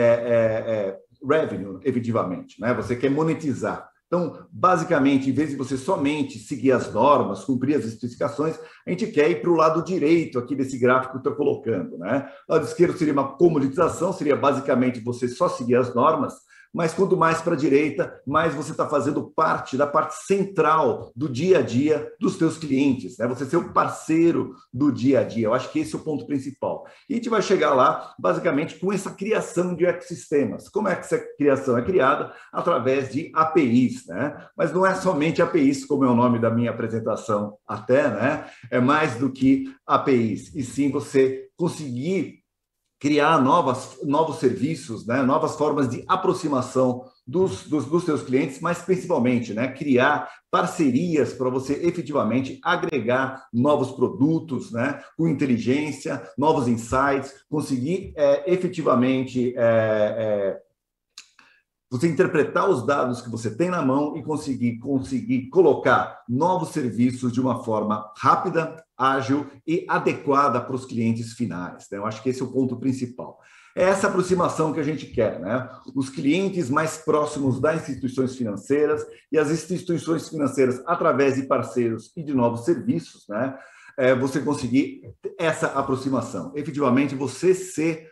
revenue, efetivamente, né? Você quer monetizar. Então, basicamente, em vez de você somente seguir as normas, cumprir as especificações, a gente quer ir para o lado direito aqui desse gráfico que eu estou colocando, né? O lado esquerdo seria uma comoditização, seria basicamente você só seguir as normas, mas quanto mais para a direita, mais você está fazendo parte da parte central do dia a dia dos seus clientes, né? Você ser o parceiro do dia a dia. Eu acho que esse é o ponto principal. E a gente vai chegar lá, basicamente, com essa criação de ecossistemas. Como é que essa criação é criada? Através de APIs, né? Mas não é somente APIs, como é o nome da minha apresentação até, né? É mais do que APIs. E sim você conseguir criar novos serviços, né? Novas formas de aproximação dos seus clientes, mas principalmente, né, criar parcerias para você efetivamente agregar novos produtos, né, com inteligência, novos insights, conseguir efetivamente você interpretar os dados que você tem na mão e conseguir colocar novos serviços de uma forma rápida, ágil e adequada para os clientes finais, né? Eu acho que esse é o ponto principal. É essa aproximação que a gente quer, né? Os clientes mais próximos das instituições financeiras e as instituições financeiras, através de parceiros e de novos serviços, né? Você conseguir essa aproximação. Efetivamente, você ser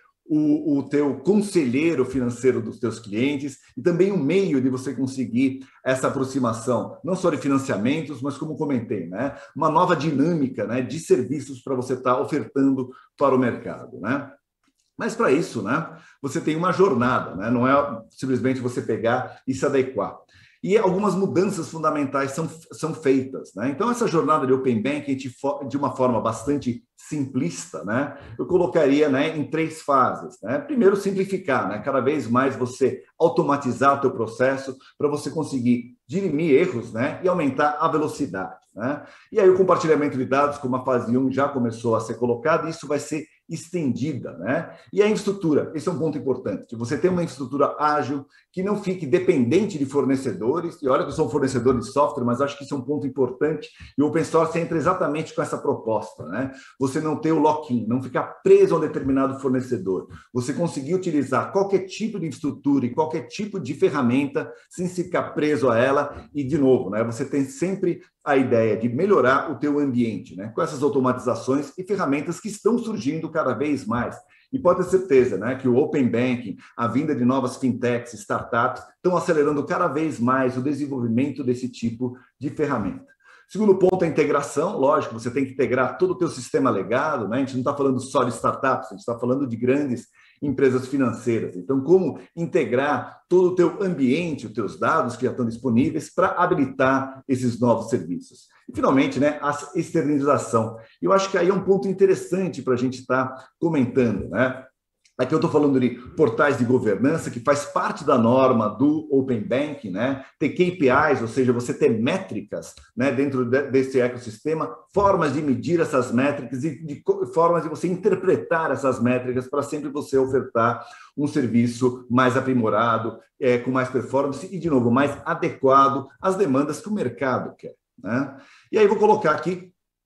o teu conselheiro financeiro dos teus clientes e também um meio de você conseguir essa aproximação, não só de financiamentos, mas como comentei, né? Uma nova dinâmica, né, de serviços para você estar ofertando para o mercado, né? Mas para isso, né, você tem uma jornada, né? Não é simplesmente você pegar e se adequar. E algumas mudanças fundamentais são feitas, né? Então, essa jornada de Open Banking, de uma forma bastante simplista, né, eu colocaria, né, em 3 fases, né? Primeiro, simplificar, né? Cada vez mais você automatizar o teu processo para você conseguir dirimir erros, né, e aumentar a velocidade, né? E aí o compartilhamento de dados, como a fase 1 já começou a ser colocado, isso vai ser estendida, né? E a infraestrutura, esse é um ponto importante, que você tem uma infraestrutura ágil, que não fique dependente de fornecedores, e olha que eu sou um fornecedor de software, mas acho que isso é um ponto importante, e o Open Source entra exatamente com essa proposta, né? Você não ter o lock-in, não ficar preso a um determinado fornecedor, você conseguir utilizar qualquer tipo de infraestrutura e qualquer tipo de ferramenta, sem se ficar preso a ela, e de novo, né? Você tem sempre a ideia de melhorar o teu ambiente, né? Com essas automatizações e ferramentas que estão surgindo cada vez mais. E pode ter certeza, né, que o Open Banking, a vinda de novas fintechs, startups, estão acelerando cada vez mais o desenvolvimento desse tipo de ferramenta. Segundo ponto, a integração. Lógico, você tem que integrar todo o teu sistema legado, né? A gente não está falando só de startups, a gente está falando de grandes empresas financeiras. Então, como integrar todo o teu ambiente, os teus dados que já estão disponíveis para habilitar esses novos serviços. E, finalmente, né, a externalização. Eu acho que aí é um ponto interessante para a gente estar comentando, né? Aqui eu estou falando de portais de governança, que faz parte da norma do Open Banking, né? Ter KPIs, ou seja, você ter métricas, né, dentro desse ecossistema, formas de medir essas métricas e formas de você interpretar essas métricas para sempre você ofertar um serviço mais aprimorado, com mais performance e, de novo, mais adequado às demandas que o mercado quer, né? E aí vou colocar aqui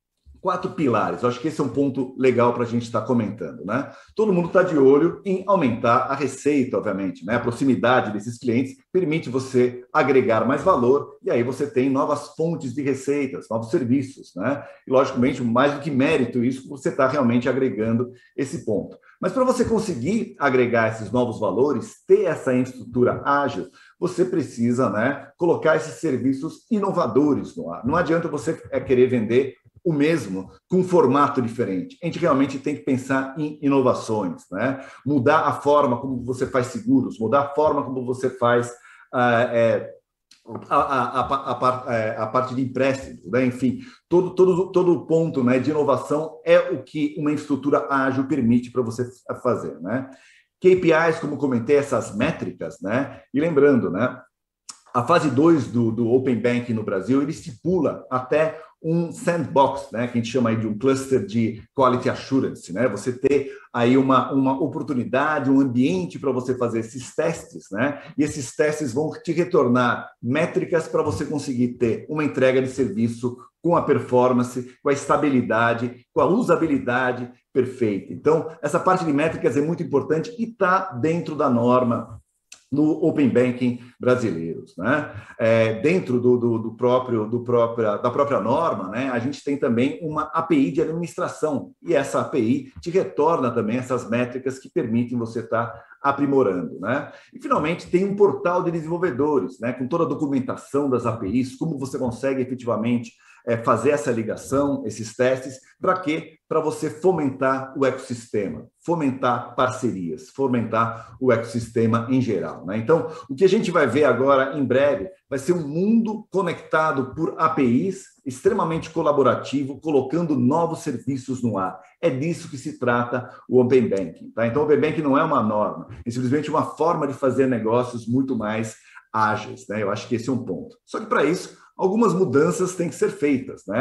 4 pilares. Eu acho que esse é um ponto legal para a gente estar comentando, né? Todo mundo está de olho em aumentar a receita, obviamente, né? A proximidade desses clientes permite você agregar mais valor e aí você tem novas fontes de receitas, novos serviços, né? E, logicamente, mais do que mérito isso, você está realmente agregando esse ponto. Mas para você conseguir agregar esses novos valores, ter essa infraestrutura ágil, você precisa, né, colocar esses serviços inovadores no ar. Não adianta você querer vender o mesmo com um formato diferente. A gente realmente tem que pensar em inovações, né? Mudar a forma como você faz seguros, mudar a forma como você faz a parte de empréstimos, né? Enfim, todo ponto, né, de inovação é o que uma infraestrutura ágil permite para você fazer, né? KPIs, como comentei, essas métricas, né? E lembrando, né, a fase 2 do Open Banking no Brasil, ele estipula até um sandbox, né, que a gente chama aí de um cluster de quality assurance, né? Você ter aí uma oportunidade, um ambiente para você fazer esses testes, né? E esses testes vão te retornar métricas para você conseguir ter uma entrega de serviço com a performance, com a estabilidade, com a usabilidade perfeita. Então, essa parte de métricas é muito importante e está dentro da norma no Open Banking brasileiros, né? Dentro da própria norma, né, a gente tem também uma API de administração, e essa API te retorna também essas métricas que permitem você estar aprimorando, né? E, finalmente, tem um portal de desenvolvedores, né, com toda a documentação das APIs, como você consegue efetivamente fazer essa ligação, esses testes, para quê? Para você fomentar o ecossistema, fomentar parcerias, fomentar o ecossistema em geral, né? Então, o que a gente vai ver agora, em breve, vai ser um mundo conectado por APIs, extremamente colaborativo, colocando novos serviços no ar. É disso que se trata o Open Banking, tá? Então, o Open Banking não é uma norma, é simplesmente uma forma de fazer negócios muito mais ágeis, né? Eu acho que esse é um ponto. Só que, para isso, algumas mudanças têm que ser feitas, né?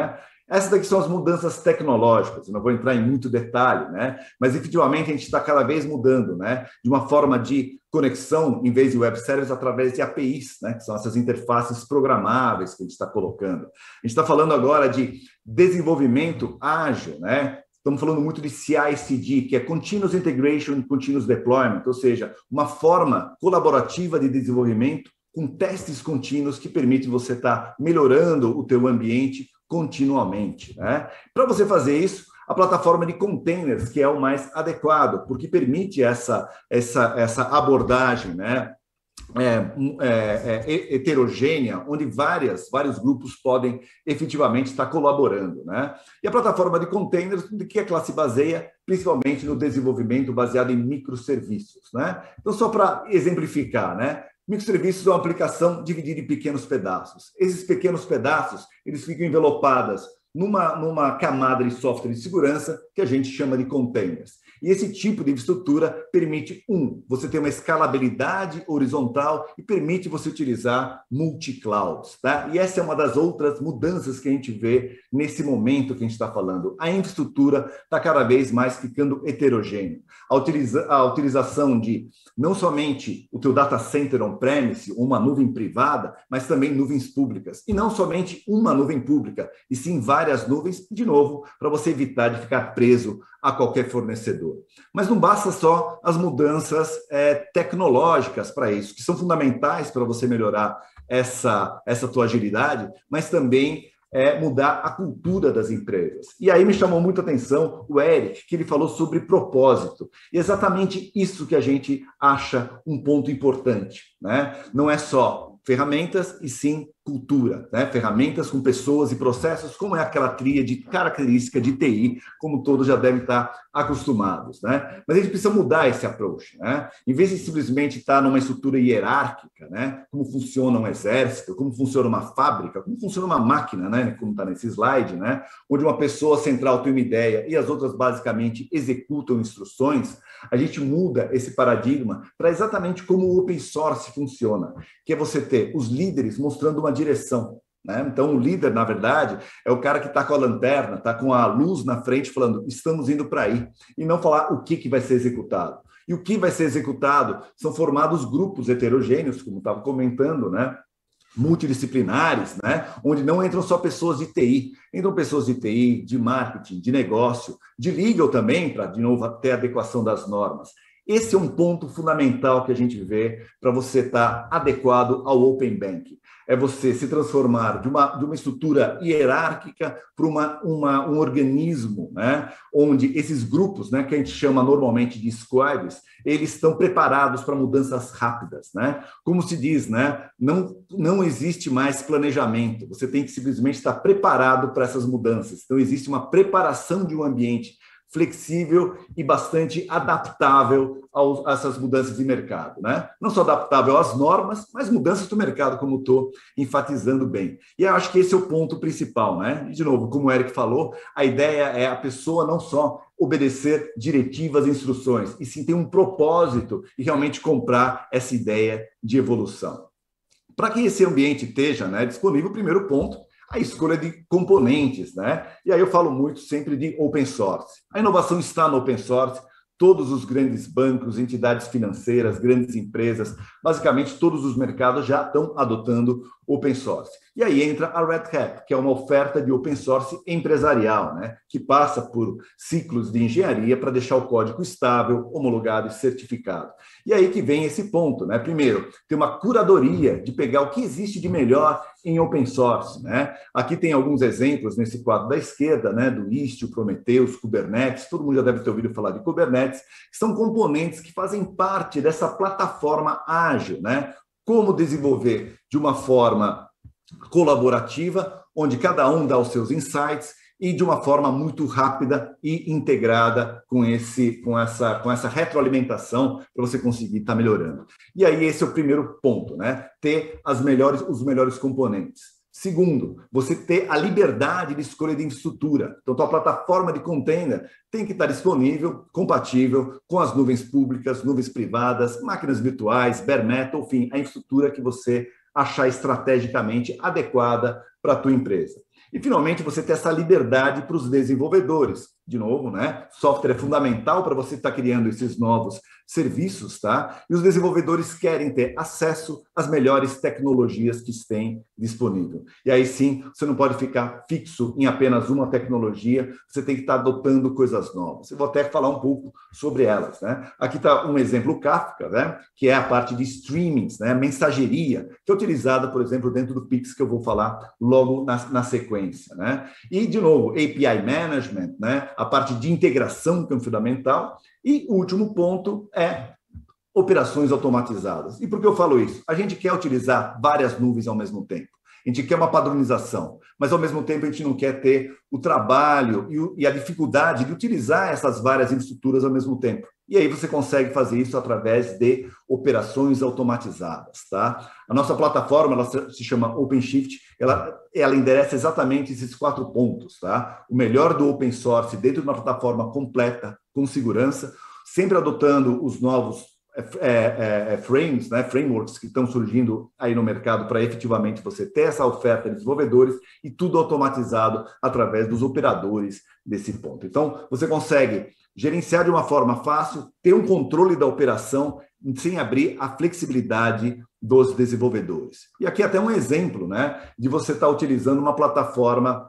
Essas daqui são as mudanças tecnológicas, eu não vou entrar em muito detalhe, né? Mas efetivamente a gente está cada vez mudando, né? De uma forma de conexão, em vez de web services, através de APIs, né? Que são essas interfaces programáveis que a gente está colocando. A gente está falando agora de desenvolvimento ágil, né? Estamos falando muito de CI/CD, que é Continuous Integration, Continuous Deployment, ou seja, uma forma colaborativa de desenvolvimento com testes contínuos que permite você estar melhorando o teu ambiente continuamente, né? Para você fazer isso, a plataforma de containers, que é o mais adequado, porque permite essa abordagem, né? Heterogênea, onde vários grupos podem efetivamente estar colaborando, né? E a plataforma de containers, de que ela se baseia principalmente no desenvolvimento baseado em microserviços, né? Então, só para exemplificar, né? Microserviços é uma aplicação dividida em pequenos pedaços. Esses pequenos pedaços, eles ficam envelopados numa camada de software de segurança que a gente chama de containers. E esse tipo de estrutura permite, você ter uma escalabilidade horizontal e permite você utilizar multi-clouds, tá? E essa é uma das outras mudanças que a gente vê nesse momento que a gente está falando. A infraestrutura está cada vez mais ficando heterogênea. A utilização de não somente o teu data center on-premise, uma nuvem privada, mas também nuvens públicas. E não somente uma nuvem pública, e sim várias nuvens, de novo, para você evitar de ficar preso a qualquer fornecedor. Mas não basta só as mudanças tecnológicas para isso, que são fundamentais para você melhorar essa tua agilidade, mas também mudar a cultura das empresas. E aí me chamou muito a atenção o Eric, que ele falou sobre propósito. E exatamente isso que a gente acha um ponto importante, né? Não é só ferramentas e sim cultura, né? Ferramentas com pessoas e processos, como é aquela tríade característica de TI, como todos já devem estar acostumados, né? Mas a gente precisa mudar esse approach, né? Em vez de simplesmente estar numa estrutura hierárquica, né? Como funciona um exército, como funciona uma fábrica, como funciona uma máquina, né? Como está nesse slide, né? Onde uma pessoa central tem uma ideia e as outras basicamente executam instruções, a gente muda esse paradigma para exatamente como o open source funciona, que é você ter os líderes mostrando uma direção, né? Então, o líder, na verdade, é o cara que está com a lanterna, está com a luz na frente, falando, estamos indo para aí, e não falar o que vai ser executado. E o que vai ser executado são formados grupos heterogêneos, como estava comentando, né? Multidisciplinares, né? Onde não entram só pessoas de TI, entram pessoas de TI, de marketing, de negócio, de legal também, para, de novo, ter a adequação das normas. Esse é um ponto fundamental que a gente vê para você estar adequado ao Open Banking. É você se transformar de uma estrutura hierárquica para um organismo, né? Onde esses grupos, né, que a gente chama normalmente de squads, eles estão preparados para mudanças rápidas, né? Como se diz, né? Não existe mais planejamento, você tem que simplesmente estar preparado para essas mudanças. Então, existe uma preparação de um ambiente flexível e bastante adaptável a essas mudanças de mercado, né? Não só adaptável às normas, mas mudanças do mercado, como estou enfatizando bem. E eu acho que esse é o ponto principal, né? E, de novo, como o Eric falou, a ideia é a pessoa não só obedecer diretivas e instruções, e sim ter um propósito e realmente comprar essa ideia de evolução. Para que esse ambiente esteja, né, disponível, o primeiro ponto, a escolha de componentes, né? E aí eu falo muito sempre de open source. A inovação está no open source, todos os grandes bancos, entidades financeiras, grandes empresas, basicamente todos os mercados já estão adotando open source. E aí entra a Red Hat, que é uma oferta de open source empresarial, né? Que passa por ciclos de engenharia para deixar o código estável, homologado e certificado. E aí que vem esse ponto, né? Primeiro, tem uma curadoria de pegar o que existe de melhor em open source, né? Aqui tem alguns exemplos nesse quadro da esquerda, né? Do Istio, Prometheus, Kubernetes, todo mundo já deve ter ouvido falar de Kubernetes, que são componentes que fazem parte dessa plataforma ágil, né? Como desenvolver de uma forma colaborativa, onde cada um dá os seus insights e de uma forma muito rápida e integrada com essa retroalimentação para você conseguir estar melhorando. E aí esse é o primeiro ponto, né? Ter os melhores componentes. Segundo, você ter a liberdade de escolha de infraestrutura. Então, a plataforma de container tem que estar disponível, compatível com as nuvens públicas, nuvens privadas, máquinas virtuais, bare metal, enfim, a infraestrutura que você achar estrategicamente adequada para a tua empresa. E, finalmente, você tem essa liberdade para os desenvolvedores. De novo, né? Software é fundamental para você estar criando esses novos serviços, tá? E os desenvolvedores querem ter acesso às melhores tecnologias que têm disponível. E aí sim, você não pode ficar fixo em apenas uma tecnologia, você tem que estar adotando coisas novas. Eu vou até falar um pouco sobre elas, né? Aqui está um exemplo Kafka, né? Que é a parte de streamings, né? Mensageria, que é utilizada, por exemplo, dentro do Pix, que eu vou falar logo na sequência, né? E, de novo, API Management, né? A parte de integração, que é fundamental. E o último ponto é operações automatizadas. E por que eu falo isso? A gente quer utilizar várias nuvens ao mesmo tempo. A gente quer uma padronização, mas ao mesmo tempo a gente não quer ter o trabalho e a dificuldade de utilizar essas várias infraestruturas ao mesmo tempo. E aí você consegue fazer isso através de operações automatizadas, tá? A nossa plataforma, ela se chama OpenShift, ela endereça exatamente esses 4 pontos, tá? O melhor do open source dentro de uma plataforma completa, com segurança, sempre adotando os novos frames, né, frameworks que estão surgindo aí no mercado para efetivamente você ter essa oferta de desenvolvedores e tudo automatizado através dos operadores desse ponto. Então, você consegue gerenciar de uma forma fácil, ter um controle da operação sem abrir a flexibilidade dos desenvolvedores. E aqui até um exemplo, né, de você estar utilizando uma plataforma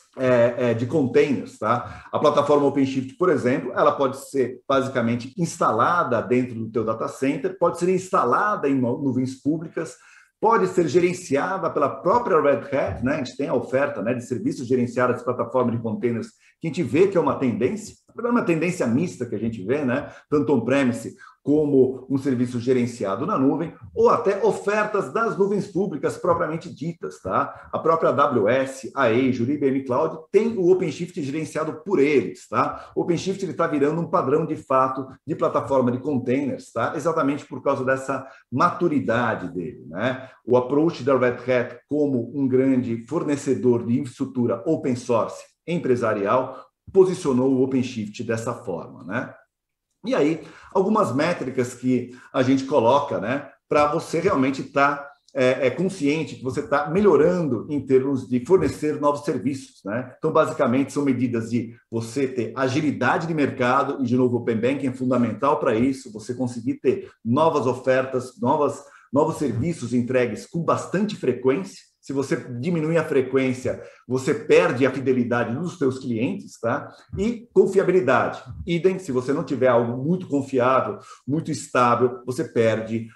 de containers, tá? A plataforma OpenShift, por exemplo, ela pode ser basicamente instalada dentro do teu data center, pode ser instalada em nuvens públicas, pode ser gerenciada pela própria Red Hat, né? A gente tem a oferta, né, de serviços gerenciados de plataforma de containers, que a gente vê que é uma tendência, é uma tendência mista que a gente vê, né? Tanto on-premise como um serviço gerenciado na nuvem, ou até ofertas das nuvens públicas propriamente ditas, tá? A própria AWS, a Azure, IBM Cloud tem o OpenShift gerenciado por eles, tá? O OpenShift está virando um padrão de fato de plataforma de containers, tá? Exatamente por causa dessa maturidade dele, né? O approach da Red Hat como um grande fornecedor de infraestrutura open source empresarial posicionou o OpenShift dessa forma, né? E aí, algumas métricas que a gente coloca, né, para você realmente estar consciente que você está melhorando em termos de fornecer novos serviços, né? Então, basicamente, são medidas de você ter agilidade de mercado, e, de novo, o Open Banking é fundamental para isso, você conseguir ter novas ofertas, novos serviços entregues com bastante frequência. Se você diminuir a frequência, você perde a fidelidade dos seus clientes, tá? E confiabilidade. Idem, se você não tiver algo muito confiável, muito estável, você perde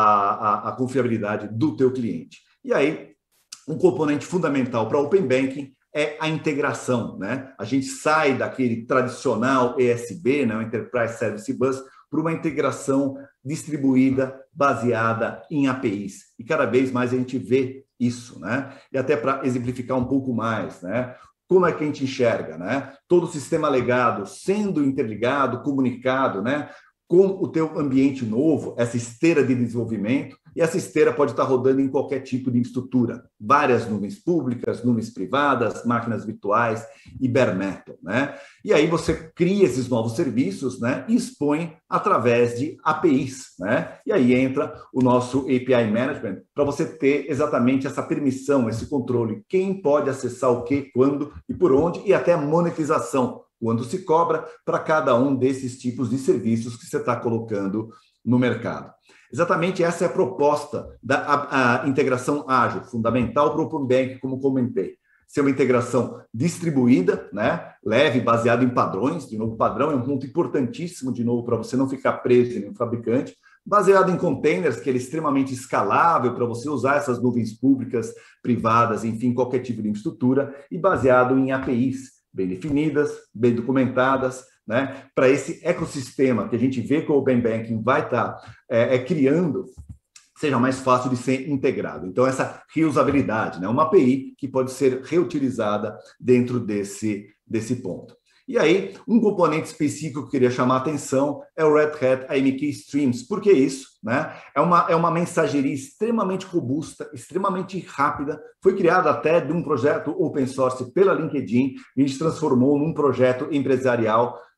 a confiabilidade do teu cliente. E aí, um componente fundamental para o Open Banking é a integração, né? A gente sai daquele tradicional ESB, né, o Enterprise Service Bus, para uma integração distribuída, baseada em APIs. E cada vez mais a gente vê isso, né? E até para exemplificar um pouco mais, né? Como é que a gente enxerga, né? Todo o sistema legado sendo interligado, comunicado, né? Com o teu ambiente novo, essa esteira de desenvolvimento, e essa esteira pode estar rodando em qualquer tipo de infraestrutura, várias nuvens públicas, nuvens privadas, máquinas virtuais e bare metal, né? E aí você cria esses novos serviços, né? E expõe através de APIs, né? E aí entra o nosso API Management para você ter exatamente essa permissão, esse controle, quem pode acessar o que, quando e por onde, e até a monetização, quando se cobra para cada um desses tipos de serviços que você está colocando no mercado. Exatamente essa é a proposta da integração ágil, fundamental para o Open Banking, como comentei. Ser uma integração distribuída, né? Leve, baseada em padrões. De novo, padrão é um ponto importantíssimo, de novo, para você não ficar preso em um fabricante. Baseado em containers, que ele é extremamente escalável para você usar essas nuvens públicas, privadas, enfim, qualquer tipo de infraestrutura. E baseado em APIs, bem definidas, bem documentadas, né? Para esse ecossistema que a gente vê que o Open Banking vai estar criando, seja mais fácil de ser integrado. Então, essa reusabilidade, né? Uma API que pode ser reutilizada dentro desse ponto. E aí, um componente específico que eu queria chamar a atenção é o Red Hat AMQ Streams. Por que isso? Né? É uma mensageria extremamente robusta, extremamente rápida. Foi criada até de um projeto open source pela LinkedIn e a gente transformou num projeto empresarial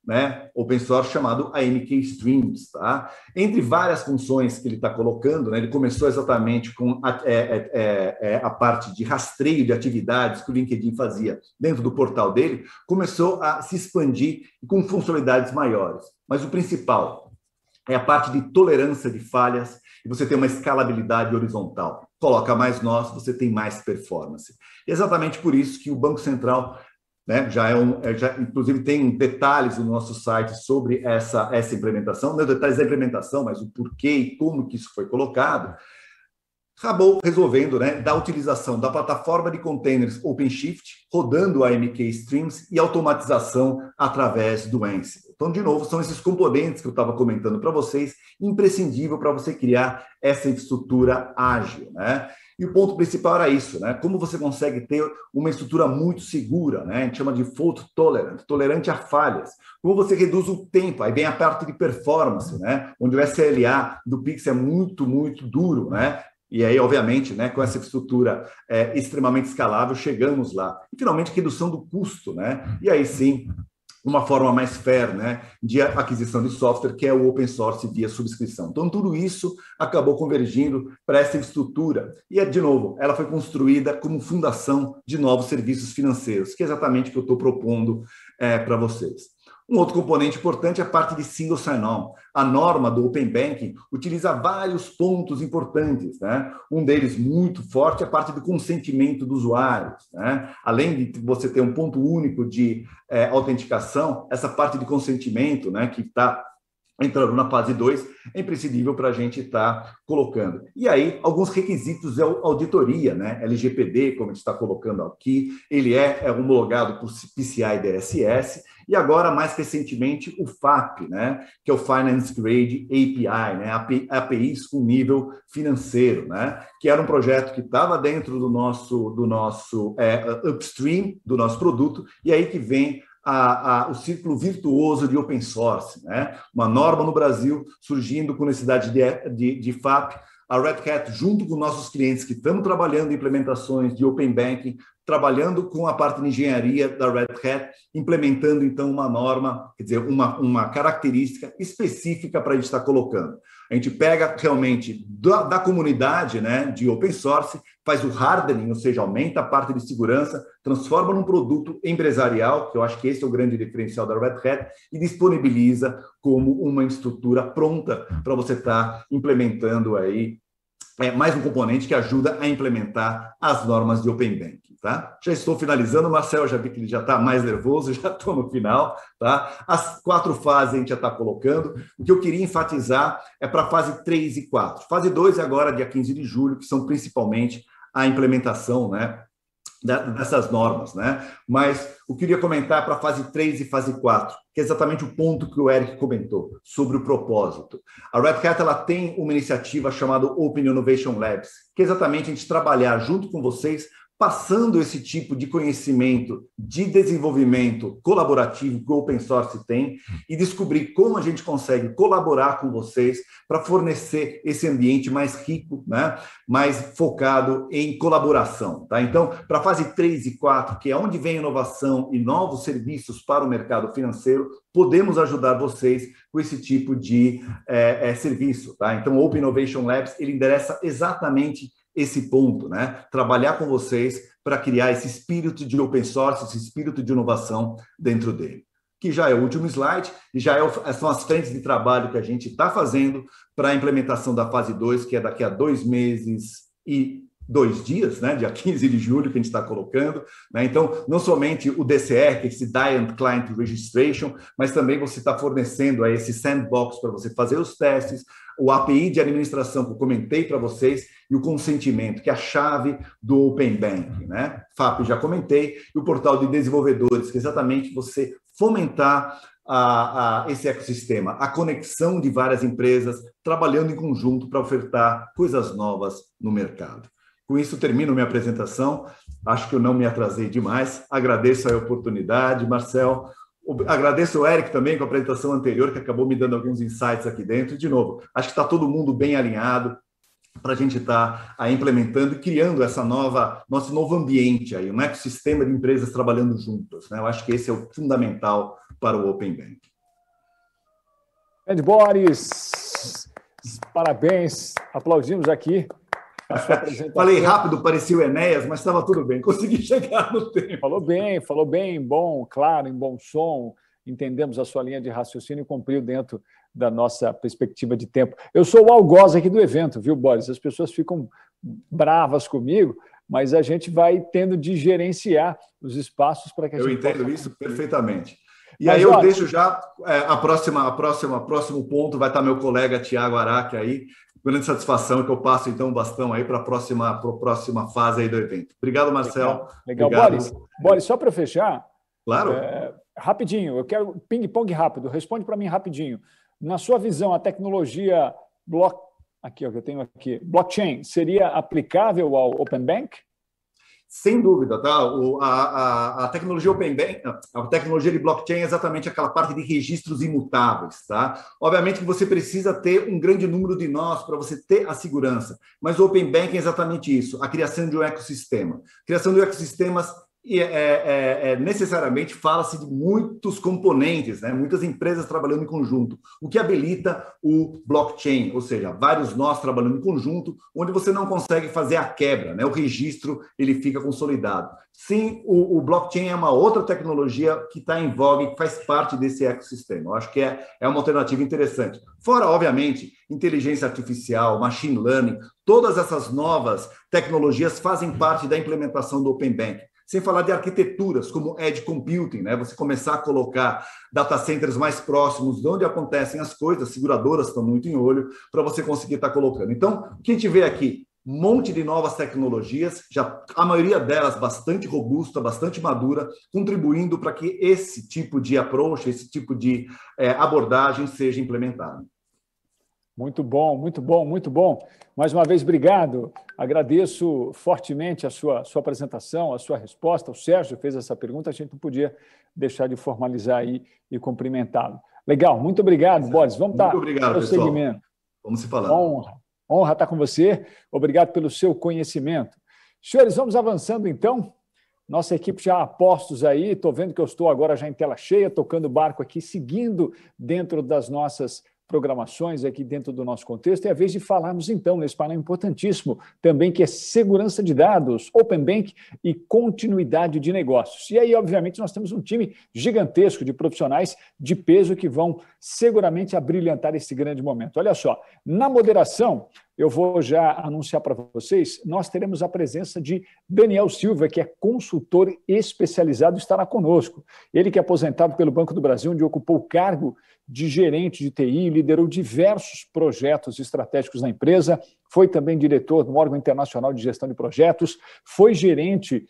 né, open source chamado AMK Streams. Tá? Entre várias funções que ele está colocando, né, ele começou exatamente com a parte de rastreio de atividades que o LinkedIn fazia dentro do portal dele, começou a se expandir com funcionalidades maiores. Mas o principal é a parte de tolerância de falhas e você tem uma escalabilidade horizontal. Coloca mais nós, você tem mais performance. Exatamente por isso que o Banco Central, né, inclusive tem detalhes no nosso site sobre essa implementação, não detalhes da implementação, mas o porquê e como que isso foi colocado, acabou resolvendo, né, da utilização da plataforma de containers OpenShift, rodando a AMK Streams e automatização através do Ansible. Então, de novo, são esses componentes que eu estava comentando para vocês, imprescindível para você criar essa infraestrutura ágil, né? E o ponto principal era isso, né? Como você consegue ter uma estrutura muito segura, né? A gente chama de fault tolerant, tolerante a falhas. Como você reduz o tempo, aí vem a parte de performance, né? Onde o SLA do Pix é muito, muito duro, né? E aí, obviamente, né, com essa estrutura extremamente escalável, chegamos lá. E, finalmente, redução do custo, né? E aí, sim, uma forma mais fair, né, de aquisição de software, que é o open source via subscrição. Então, tudo isso acabou convergindo para essa estrutura. E, de novo, ela foi construída como fundação de novos serviços financeiros, que é exatamente o que eu estou propondo para vocês. Um outro componente importante é a parte de single sign-on. A norma do Open Banking utiliza vários pontos importantes, né? Um deles muito forte é a parte do consentimento dos usuários, né? Além de você ter um ponto único de autenticação, essa parte de consentimento, né, que está entrando na fase 2, é imprescindível para a gente estar colocando. E aí, alguns requisitos de auditoria, né? LGPD, como a gente está colocando aqui, ele é homologado por PCI DSS, e agora, mais recentemente, o FAP, né? Que é o Finance Grade API, né? APIs com nível financeiro, né? Que era um projeto que estava dentro do nosso upstream, do nosso produto, e aí que vem o círculo virtuoso de open source, né? Uma norma no Brasil surgindo com necessidade de FAP, a Red Hat, junto com nossos clientes que estamos trabalhando em implementações de Open Banking, trabalhando com a parte de engenharia da Red Hat, implementando, então, uma norma, quer dizer, uma característica específica para a gente estar colocando. A gente pega realmente da comunidade, né, de open source, faz o hardening, ou seja, aumenta a parte de segurança, transforma num produto empresarial, que eu acho que esse é o grande diferencial da Red Hat, e disponibiliza como uma estrutura pronta para você estar implementando aí mais um componente que ajuda a implementar as normas de Open Banking, tá? Já estou finalizando, Marcel, já vi que ele já está mais nervoso, já estou no final, tá? As 4 fases a gente já está colocando. O que eu queria enfatizar é para a fase 3 e 4. Fase 2 é agora, dia 15 de julho, que são principalmente a implementação, né, dessas normas, né? Mas eu queria comentar para a fase 3 e fase 4, que é exatamente o ponto que o Eric comentou, sobre o propósito. A Red Hat ela tem uma iniciativa chamada Open Innovation Labs, que é exatamente a gente trabalhar junto com vocês, passando esse tipo de conhecimento de desenvolvimento colaborativo que o open source tem e descobrir como a gente consegue colaborar com vocês para fornecer esse ambiente mais rico, né? Mais focado em colaboração. Tá? Então, para a fase 3 e 4, que é onde vem inovação e novos serviços para o mercado financeiro, podemos ajudar vocês com esse tipo de serviço. Tá? Então, o Open Innovation Labs ele endereça exatamente esse ponto, né? Trabalhar com vocês para criar esse espírito de open source, esse espírito de inovação dentro dele. Que já é o último slide, e já são as frentes de trabalho que a gente está fazendo para a implementação da fase 2, que é daqui a 2 meses e 2 dias, né? Dia 15 de julho, que a gente está colocando. Né? Então, não somente o DCR, que é esse Client Registration, mas também você está fornecendo aí esse sandbox para você fazer os testes, o API de administração que eu comentei para vocês e o consentimento, que é a chave do Open Banking, né? FAP já comentei, e o portal de desenvolvedores, que é exatamente você fomentar esse ecossistema, a conexão de várias empresas trabalhando em conjunto para ofertar coisas novas no mercado. Com isso, termino minha apresentação. Acho que eu não me atrasei demais. Agradeço a oportunidade, Marcel. Agradeço ao Eric também com a apresentação anterior, que acabou me dando alguns insights aqui dentro. E, de novo, acho que está todo mundo bem alinhado para a gente estar implementando e criando nosso novo ambiente, aí, um ecossistema de empresas trabalhando juntas. Né? Eu acho que esse é o fundamental para o Open Banking. Grande Boris, parabéns, aplaudimos aqui a sua apresentação. Falei rápido, parecia o Enéas, mas estava tudo bem, consegui chegar no tempo. Falou bem, bom, claro, em bom som, entendemos a sua linha de raciocínio e cumpriu dentro da nossa perspectiva de tempo. Eu sou o algoz aqui do evento, viu, Boris? As pessoas ficam bravas comigo, mas a gente vai tendo de gerenciar os espaços para que a gente... Eu entendo isso perfeitamente. E Mas, aí eu olha, deixo já próximo ponto, vai estar meu colega Tiago Araque aí. Grande satisfação que eu passo, então, o bastão aí para a próxima fase aí do evento. Obrigado, Marcel. Legal. Obrigado. Boris, só para fechar, Claro. Rapidinho, eu quero ping-pong rápido, responde para mim rapidinho. Na sua visão, a tecnologia blockchain seria aplicável ao Open Bank? Sem dúvida, tá? A tecnologia Open Bank, a tecnologia de blockchain é exatamente aquela parte de registros imutáveis, tá? Obviamente que você precisa ter um grande número de nós para você ter a segurança, mas o Open Banking é exatamente isso, a criação de um ecossistema. Criação de ecossistemas necessariamente fala-se de muitos componentes, né? Muitas empresas trabalhando em conjunto, o que habilita o blockchain, ou seja, vários nós trabalhando em conjunto, onde você não consegue fazer a quebra, né? O registro ele fica consolidado. Sim, o blockchain é uma outra tecnologia que está em voga e que faz parte desse ecossistema. Eu acho que é uma alternativa interessante. Fora, obviamente, inteligência artificial, machine learning, todas essas novas tecnologias fazem parte da implementação do Open Bank. Sem falar de arquiteturas como edge computing, né? Você começar a colocar data centers mais próximos de onde acontecem as coisas, seguradoras estão muito em olho, para você conseguir estar colocando. Então, o que a gente vê aqui? Um monte de novas tecnologias, já a maioria delas bastante robusta, bastante madura, contribuindo para que esse tipo de approach, esse tipo de abordagem seja implementado. Muito bom, muito bom, muito bom. Mais uma vez, obrigado. Agradeço fortemente a sua apresentação, a sua resposta. O Sérgio fez essa pergunta, a gente não podia deixar de formalizar aí e cumprimentá-lo. Legal, muito obrigado, Boris. Vamos dar prosseguimento. Vamos se falando. Honra estar com você. Obrigado pelo seu conhecimento. Senhores, vamos avançando então. Nossa equipe já a postos aí. Estou vendo que eu estou agora já em tela cheia, tocando barco aqui, seguindo dentro das nossas programações aqui dentro do nosso contexto. É a vez de falarmos, então, nesse painel importantíssimo também, que é segurança de dados, Open Bank e continuidade de negócios. E aí, obviamente, nós temos um time gigantesco de profissionais de peso que vão seguramente abrilhantar esse grande momento. Olha só, na moderação, eu vou já anunciar para vocês, nós teremos a presença de Daniel Silva, que é consultor especializado, estará conosco. Ele que é aposentado pelo Banco do Brasil, onde ocupou o cargo de gerente de TI, liderou diversos projetos estratégicos na empresa, foi também diretor do órgão internacional de gestão de projetos, foi gerente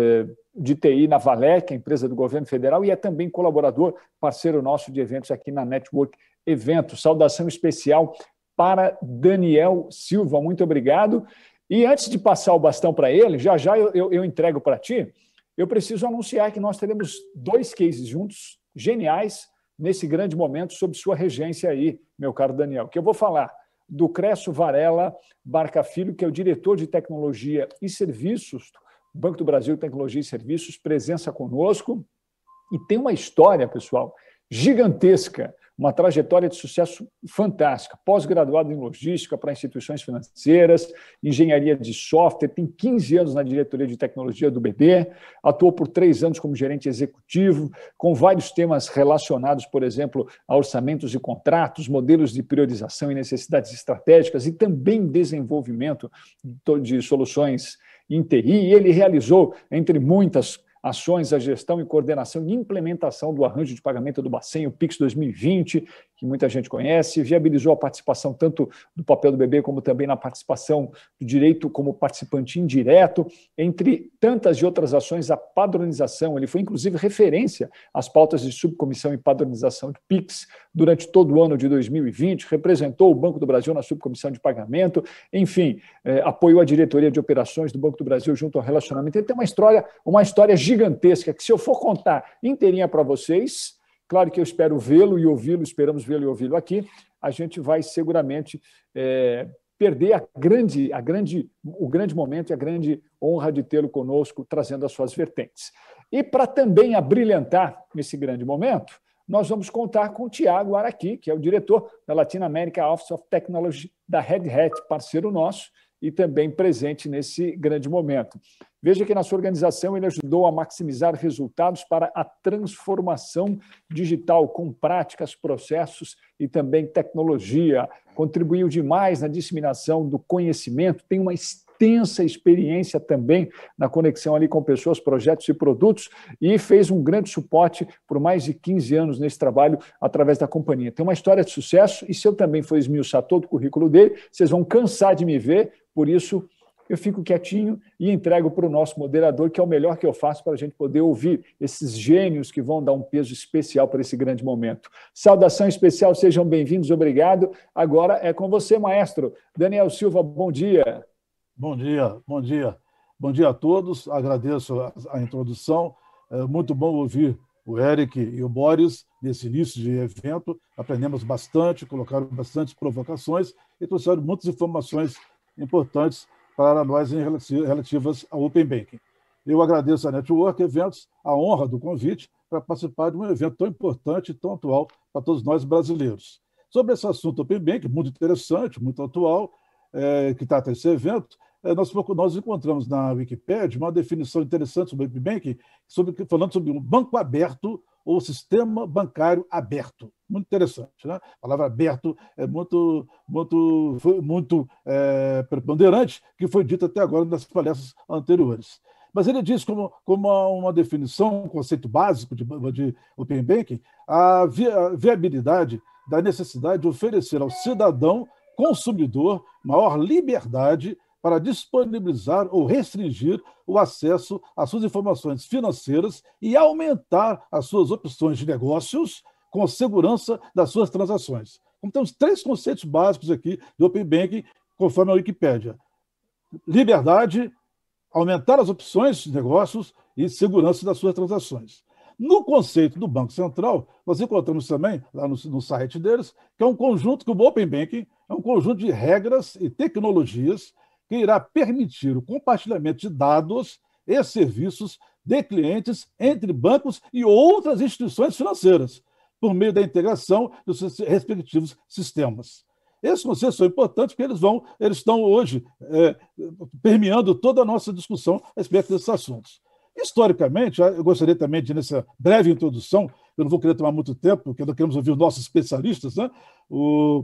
de TI na Valec, a empresa do governo federal, e é também colaborador, parceiro nosso de eventos aqui na Network Eventos. Saudação especial para Daniel Silva, muito obrigado. E antes de passar o bastão para ele, já eu entrego para ti, eu preciso anunciar que nós teremos 2 cases juntos, geniais, nesse grande momento, sob sua regência aí, meu caro Daniel, que eu vou falar do Cresso Varela Barca Filho, que é o diretor de Tecnologia e Serviços, Banco do Brasil Tecnologia e Serviços, presença conosco, e tem uma história, pessoal, gigantesca, uma trajetória de sucesso fantástica, pós-graduado em logística para instituições financeiras, engenharia de software, tem 15 anos na diretoria de tecnologia do BB, atuou por 3 anos como gerente executivo, com vários temas relacionados, por exemplo, a orçamentos e contratos, modelos de priorização e necessidades estratégicas e também desenvolvimento de soluções em TI. Ele realizou, entre muitas ações, a gestão e coordenação e implementação do arranjo de pagamento do Bacen, o Pix 2020, que muita gente conhece, viabilizou a participação tanto do papel do BB como também na participação do direito como participante indireto, entre tantas e outras ações, a padronização. Ele foi, inclusive, referência às pautas de subcomissão e padronização de Pix durante todo o ano de 2020, representou o Banco do Brasil na subcomissão de pagamento, enfim, apoiou a diretoria de operações do Banco do Brasil junto ao relacionamento. Ele tem uma história gigantesca que, se eu for contar inteirinha para vocês, claro que eu espero vê-lo e ouvi-lo, esperamos vê-lo e ouvi-lo aqui, a gente vai seguramente perder o grande momento e a grande honra de tê-lo conosco, trazendo as suas vertentes. E para também abrilhantar esse grande momento, nós vamos contar com o Tiago Araqui, que é o diretor da Latin America Office of Technology da Red Hat, parceiro nosso, e também presente nesse grande momento. Veja que na sua organização ele ajudou a maximizar resultados para a transformação digital com práticas, processos e também tecnologia. Contribuiu demais na disseminação do conhecimento, tem uma extensa experiência também na conexão ali com pessoas, projetos e produtos e fez um grande suporte por mais de 15 anos nesse trabalho através da companhia. Tem uma história de sucesso e se eu também for esmiuçar todo o currículo dele, vocês vão cansar de me ver, por isso eu fico quietinho e entrego para o nosso moderador, que é o melhor que eu faço para a gente poder ouvir esses gênios que vão dar um peso especial para esse grande momento. Saudação especial, sejam bem-vindos, obrigado. Agora é com você, maestro. Daniel Silva, bom dia. Bom dia, bom dia. Bom dia a todos, agradeço a introdução. É muito bom ouvir o Eric e o Boris nesse início de evento. Aprendemos bastante, colocaram bastantes provocações e trouxeram muitas informações importantes para nós relativas ao Open Banking. Eu agradeço à Network Eventos a honra do convite para participar de um evento tão importante e tão atual para todos nós brasileiros. Sobre esse assunto Open Banking, muito interessante, muito atual, que trata esse evento, nós encontramos na Wikipédia uma definição interessante sobre o Open Banking, falando sobre um banco aberto ou sistema bancário aberto. Muito interessante, né? A palavra aberto é muito preponderante, que foi dita até agora nas palestras anteriores. Mas ele diz como uma definição, um conceito básico de Open Banking, a viabilidade da necessidade de oferecer ao cidadão consumidor maior liberdade para disponibilizar ou restringir o acesso às suas informações financeiras e aumentar as suas opções de negócios com a segurança das suas transações. Então, temos 3 conceitos básicos aqui do Open Banking, conforme a Wikipédia. Liberdade, aumentar as opções de negócios e segurança das suas transações. No conceito do Banco Central, nós encontramos também, lá no site deles, que é um conjunto, que o Open Banking é um conjunto de regras e tecnologias que irá permitir o compartilhamento de dados e serviços de clientes entre bancos e outras instituições financeiras, por meio da integração dos seus respectivos sistemas. Esses conceitos são importantes porque eles estão hoje permeando toda a nossa discussão a respeito desses assuntos. Historicamente, eu gostaria também de, nessa breve introdução, eu não vou querer tomar muito tempo, porque nós queremos ouvir os nossos especialistas, né? o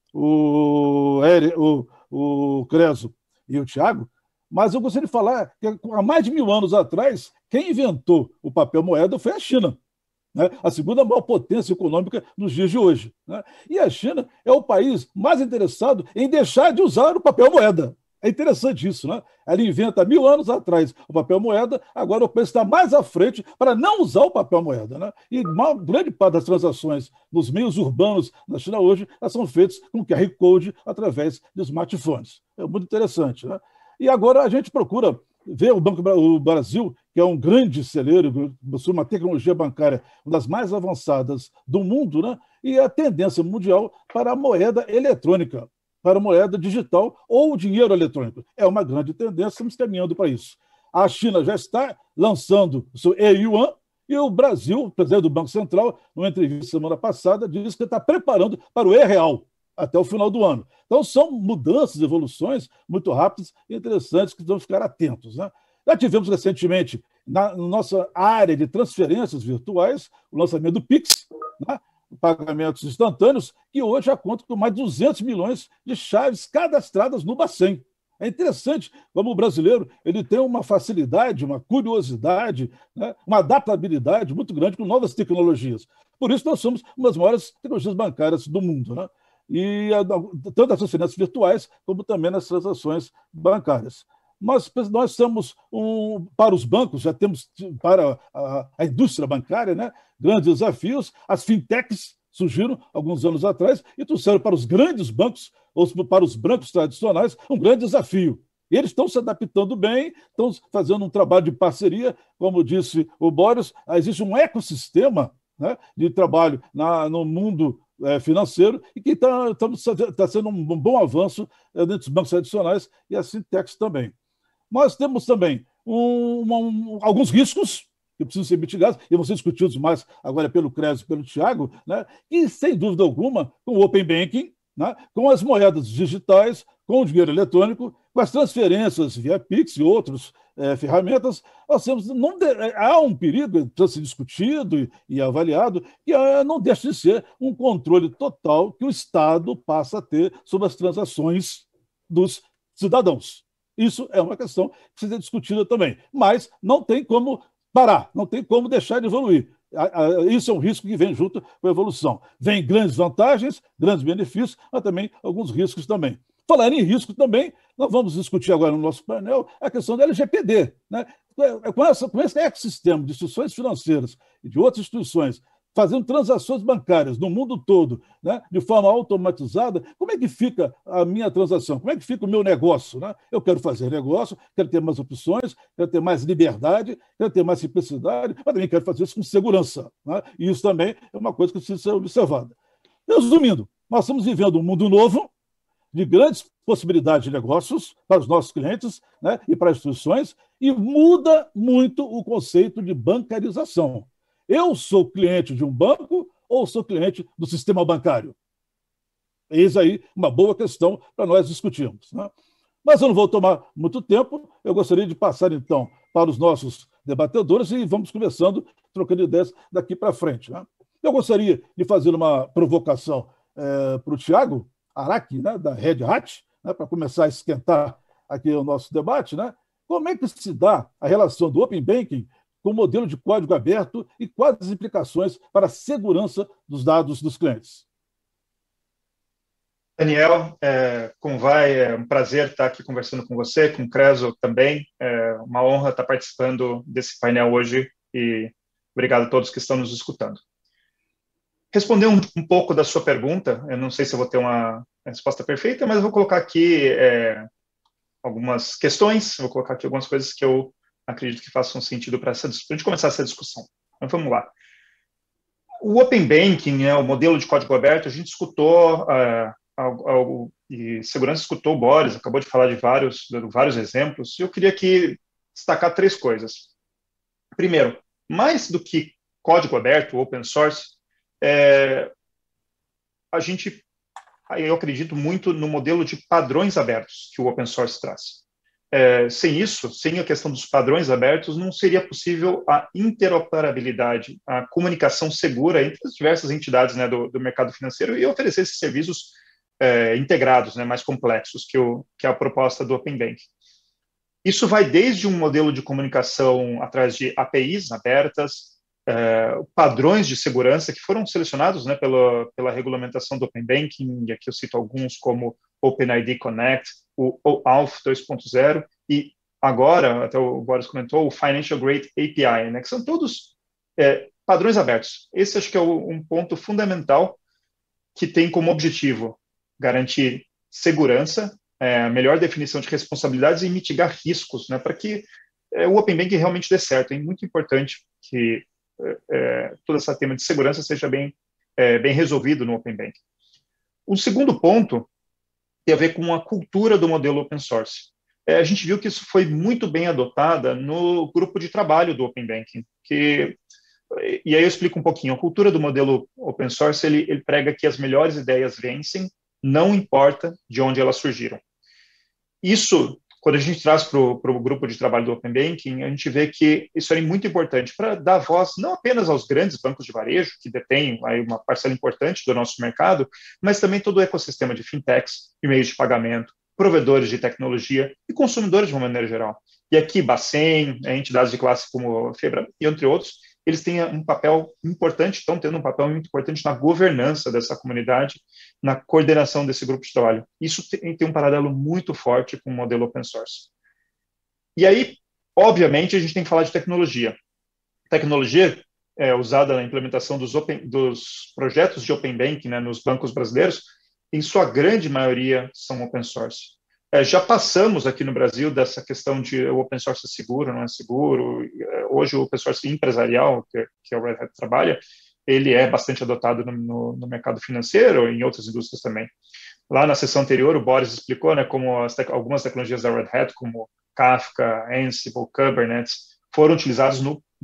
Creso e o Tiago, mas eu gostaria de falar que há mais de 1000 anos atrás, quem inventou o papel moeda foi a China, né? A segunda maior potência econômica nos dias de hoje, né? E a China é o país mais interessado em deixar de usar o papel moeda. É interessante isso, né? Ela inventa 1000 anos atrás o papel moeda, agora o país está mais à frente para não usar o papel moeda, né? E uma grande parte das transações nos meios urbanos na China hoje elas são feitas com QR Code através de smartphones. É muito interessante, né? E agora a gente procura ver o Brasil, que é um grande celeiro, possui uma tecnologia bancária, uma das mais avançadas do mundo, né? E a tendência mundial para a moeda eletrônica, para a moeda digital ou dinheiro eletrônico. É uma grande tendência, estamos caminhando para isso. A China já está lançando o seu e-yuan e o Brasil, o presidente do Banco Central, numa entrevista semana passada, disse que está preparando para o e-real até o final do ano. Então, são mudanças, evoluções muito rápidas e interessantes que vamos ficar atentos, né? Já tivemos recentemente, na nossa área de transferências virtuais, o lançamento do Pix, né? Pagamentos instantâneos, que hoje já conta com mais de 200 milhões de chaves cadastradas no Bacen. É interessante como o brasileiro ele tem uma facilidade, uma curiosidade, né, uma adaptabilidade muito grande com novas tecnologias. Por isso, nós somos uma das maiores tecnologias bancárias do mundo, né? E tanto nas transferências virtuais, como também nas transações bancárias. Mas nós estamos, para os bancos, já temos para a indústria bancária, né, grandes desafios. As fintechs surgiram alguns anos atrás e trouxeram para os grandes bancos, ou para os bancos tradicionais, um grande desafio. E eles estão se adaptando bem, estão fazendo um trabalho de parceria, como disse o Boris, existe um ecossistema, né, de trabalho no mundo financeiro e que está sendo um bom avanço dentro dos bancos tradicionais e as fintechs também. Nós temos também alguns riscos, que precisam ser mitigados, e vão ser discutidos mais agora pelo Creso e pelo Tiago, né? E, sem dúvida alguma, com o Open Banking, né? Com as moedas digitais, com o dinheiro eletrônico, com as transferências via Pix e outras ferramentas, nós temos, há um perigo a ser discutido e avaliado, que não deixa de ser um controle total que o Estado passa a ter sobre as transações dos cidadãos. Isso é uma questão que precisa ser discutida também, mas não tem como parar, não tem como deixar de evoluir. Isso é um risco que vem junto com a evolução. Vem grandes vantagens, grandes benefícios, mas também alguns riscos também. Falar em risco também, nós vamos discutir agora no nosso painel a questão da LGPD. Né? Com esse ecossistema de instituições financeiras e de outras instituições fazendo transações bancárias no mundo todo, né, de forma automatizada, como é que fica a minha transação? Como é que fica o meu negócio? Né? Eu quero fazer negócio, quero ter mais opções, quero ter mais liberdade, quero ter mais simplicidade, mas também quero fazer isso com segurança. Né? E isso também é uma coisa que precisa ser observada. Resumindo, nós estamos vivendo um mundo novo, de grandes possibilidades de negócios para os nossos clientes, né, e para as instituições, e muda muito o conceito de bancarização. Eu sou cliente de um banco ou sou cliente do sistema bancário? Eis aí uma boa questão para nós discutirmos. Né? Mas eu não vou tomar muito tempo, eu gostaria de passar, então, para os nossos debatedores e vamos começando, trocando ideias daqui para frente. Né? Eu gostaria de fazer uma provocação para o Tiago Araki, né, da Red Hat, né, para começar a esquentar aqui o nosso debate. Né? Como é que se dá a relação do Open Banking com o modelo de código aberto e quais as implicações para a segurança dos dados dos clientes? Daniel, como vai? É um prazer estar aqui conversando com você, com o Creso também. É uma honra estar participando desse painel hoje e obrigado a todos que estão nos escutando. Responder um pouco da sua pergunta, eu não sei se eu vou ter uma resposta perfeita, mas eu vou colocar aqui algumas questões, vou colocar aqui algumas coisas que eu acredito que façam sentido para a gente começar essa discussão. Então, vamos lá. O Open Banking, o modelo de código aberto, a gente escutou, e segurança escutou o Boris, acabou de falar de vários exemplos, e eu queria aqui destacar 3 coisas. Primeiro, mais do que código aberto, open source, eu acredito muito no modelo de padrões abertos que o open source traz. Sem isso, sem a questão dos padrões abertos, não seria possível a interoperabilidade, a comunicação segura entre as diversas entidades, né, do mercado financeiro e oferecer esses serviços integrados, né, mais complexos, que é a proposta do Open Banking. Isso vai desde um modelo de comunicação através de APIs abertas, padrões de segurança que foram selecionados, né, pela regulamentação do Open Banking, e aqui eu cito alguns como OpenID Connect, o OAuth 2.0 e agora, até o Boris comentou, o Financial Grade API, né, que são todos padrões abertos. Esse acho que é um ponto fundamental que tem como objetivo garantir segurança, a melhor definição de responsabilidades e mitigar riscos, né, para que o Open Banking realmente dê certo. É muito importante que todo esse tema de segurança seja bem resolvido no Open Banking. O segundo ponto tem a ver com a cultura do modelo open source. A gente viu que isso foi muito bem adotada no grupo de trabalho do Open Banking, e aí eu explico um pouquinho. A cultura do modelo open source, ele prega que as melhores ideias vencem, não importa de onde elas surgiram. Isso, quando a gente traz para o grupo de trabalho do Open Banking, a gente vê que isso é muito importante para dar voz não apenas aos grandes bancos de varejo, que detêm aí uma parcela importante do nosso mercado, mas também todo o ecossistema de fintechs, de meios de pagamento, provedores de tecnologia e consumidores de uma maneira geral. E aqui, Bacen, entidades de classe como a FEBRA e entre outros, eles têm um papel importante, estão tendo um papel muito importante na governança dessa comunidade, na coordenação desse grupo de trabalho. Isso tem um paralelo muito forte com o modelo open source. E aí, obviamente, a gente tem que falar de tecnologia. Tecnologia usada na implementação dos projetos de Open Banking, né, nos bancos brasileiros, em sua grande maioria são open source. Já passamos aqui no Brasil dessa questão de o open source é seguro, não é seguro. Hoje o open source empresarial, que a Red Hat trabalha, ele é bastante adotado no mercado financeiro e em outras indústrias também. Lá na sessão anterior, o Boris explicou, né, como algumas tecnologias da Red Hat, como Kafka, Ansible, Kubernetes, foram utilizados no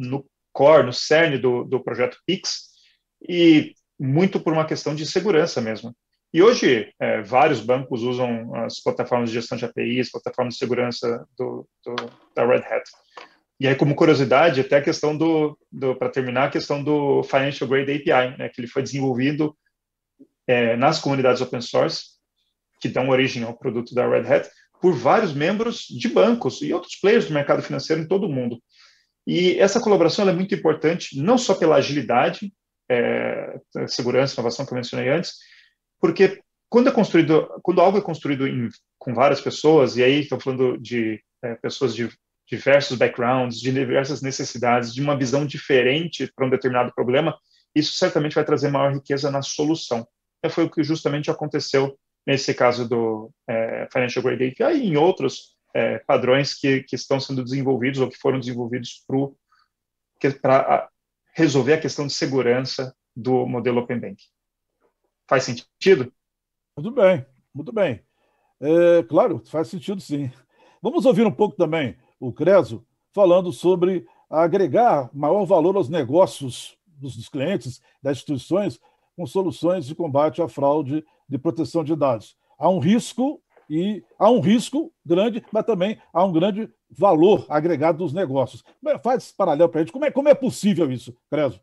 core, no cerne do projeto Pix, e muito por uma questão de segurança mesmo. E hoje, vários bancos usam as plataformas de gestão de APIs, plataformas de segurança da Red Hat. E aí, como curiosidade, até a questão para terminar, a questão do Financial Grade API, né, que ele foi desenvolvido nas comunidades open source, que dão origem ao produto da Red Hat, por vários membros de bancos e outros players do mercado financeiro em todo o mundo. E essa colaboração é muito importante, não só pela agilidade, segurança, inovação que eu mencionei antes, porque quando algo é construído com várias pessoas, e aí estamos falando de pessoas de diversos backgrounds, de diversas necessidades, de uma visão diferente para um determinado problema, isso certamente vai trazer maior riqueza na solução. Foi o que justamente aconteceu nesse caso do Financial Grade API e em outros padrões que estão sendo desenvolvidos ou que foram desenvolvidos para resolver a questão de segurança do modelo Open Bank. Faz sentido? Muito bem, muito bem. Claro, faz sentido sim. Vamos ouvir um pouco também o Creso falando sobre agregar maior valor aos negócios dos clientes, das instituições, com soluções de combate à fraude de proteção de dados. Há um risco grande, mas também há um grande valor agregado dos negócios. Faz esse paralelo para a gente. Como é possível isso, Creso?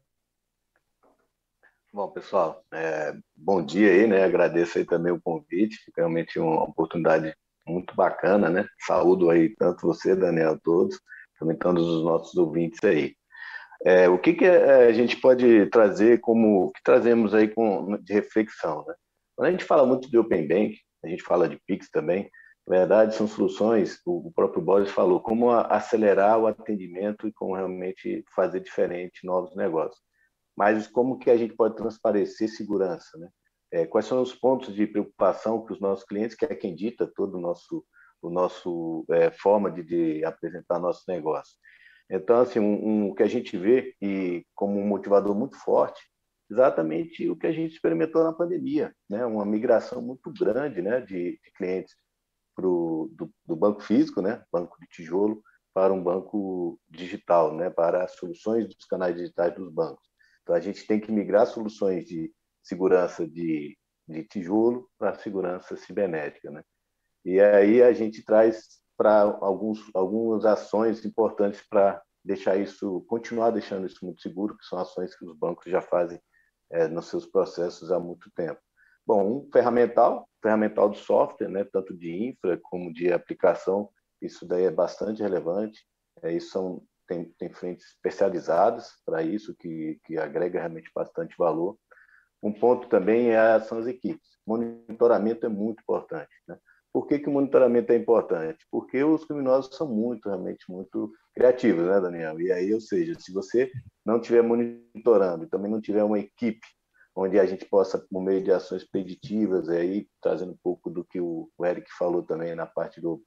Bom, pessoal, bom dia aí, né? Agradeço aí também o convite, realmente uma oportunidade muito bacana, né? Saúdo aí tanto você, Daniel, todos, também todos os nossos ouvintes aí. O que a gente pode trazer o que trazemos aí de reflexão, né? Quando a gente fala muito de Open Bank, a gente fala de Pix também, na verdade são soluções, o próprio Boris falou, como acelerar o atendimento e como realmente fazer diferente novos negócios. Mas como que a gente pode transparecer segurança, né? Quais são os pontos de preocupação que os nossos clientes, que é quem dita todo o nosso forma de apresentar nosso negócio. Então, assim, o que a gente vê e como um motivador muito forte, exatamente o que a gente experimentou na pandemia, né? Uma migração muito grande, né, de clientes do banco físico, né, banco de tijolo, para um banco digital, né, para as soluções dos canais digitais dos bancos. Então, a gente tem que migrar soluções de segurança de tijolo para segurança cibernética, né? E aí a gente traz para algumas ações importantes para continuar deixando isso muito seguro, que são ações que os bancos já fazem nos seus processos há muito tempo. Bom, um ferramental do software, né, tanto de infra como de aplicação, isso daí é bastante relevante. Isso tem frentes especializadas para isso, que agrega realmente bastante valor. Um ponto também são as equipes. Monitoramento é muito importante, né? Por que o monitoramento é importante? Porque os criminosos são realmente muito criativos, né, Daniel? E aí, ou seja, se você não estiver monitorando e também não tiver uma equipe onde a gente possa, por meio de ações preditivas, aí trazendo um pouco do que o Eric falou também na parte do